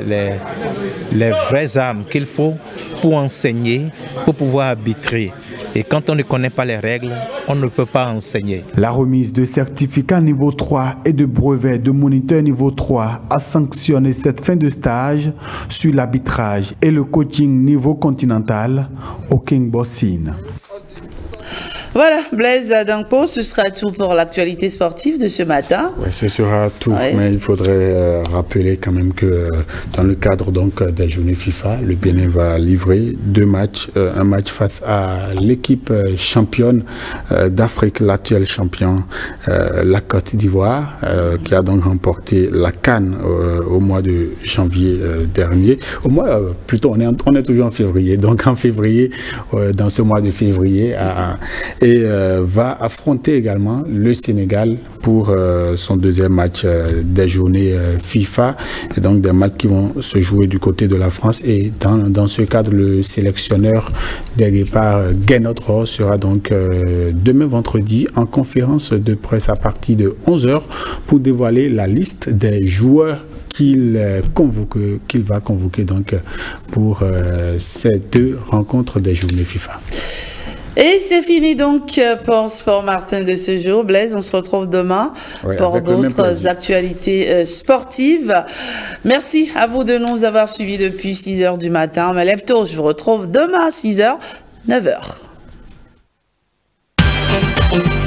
les vraies armes qu'il faut pour enseigner, pour pouvoir arbitrer. Et quand on ne connaît pas les règles, on ne peut pas enseigner. La remise de certificats niveau 3 et de brevets de moniteur niveau 3 a sanctionné cette fin de stage sur l'arbitrage et le coaching niveau continental au kickboxing. Voilà, Blaise Adampo, ce sera tout pour l'actualité sportive de ce matin. Oui, ce sera tout, mais il faudrait rappeler quand même que dans le cadre donc des journées FIFA, le Bénin va livrer 2 matchs, un match face à l'équipe championne d'Afrique, l'actuel champion, la Côte d'Ivoire, qui a donc remporté la CAN au mois de janvier dernier. Plutôt, on est toujours en février, donc en février, dans ce mois de février, et va affronter également le Sénégal pour son deuxième match des journées FIFA, et donc des matchs qui vont se jouer du côté de la France. Et dans ce cadre, le sélectionneur des Guépards, Guénotro, sera donc demain vendredi en conférence de presse à partir de 11h pour dévoiler la liste des joueurs qu'il va convoquer donc pour ces 2 rencontres des journées FIFA. Et c'est fini donc pour Sport Martin de ce jour. Blaise, on se retrouve demain pour d'autres actualités sportives. Merci à vous de nous avoir suivis depuis 6h du matin. Je me lève tôt, je vous retrouve demain à 6h, 9h.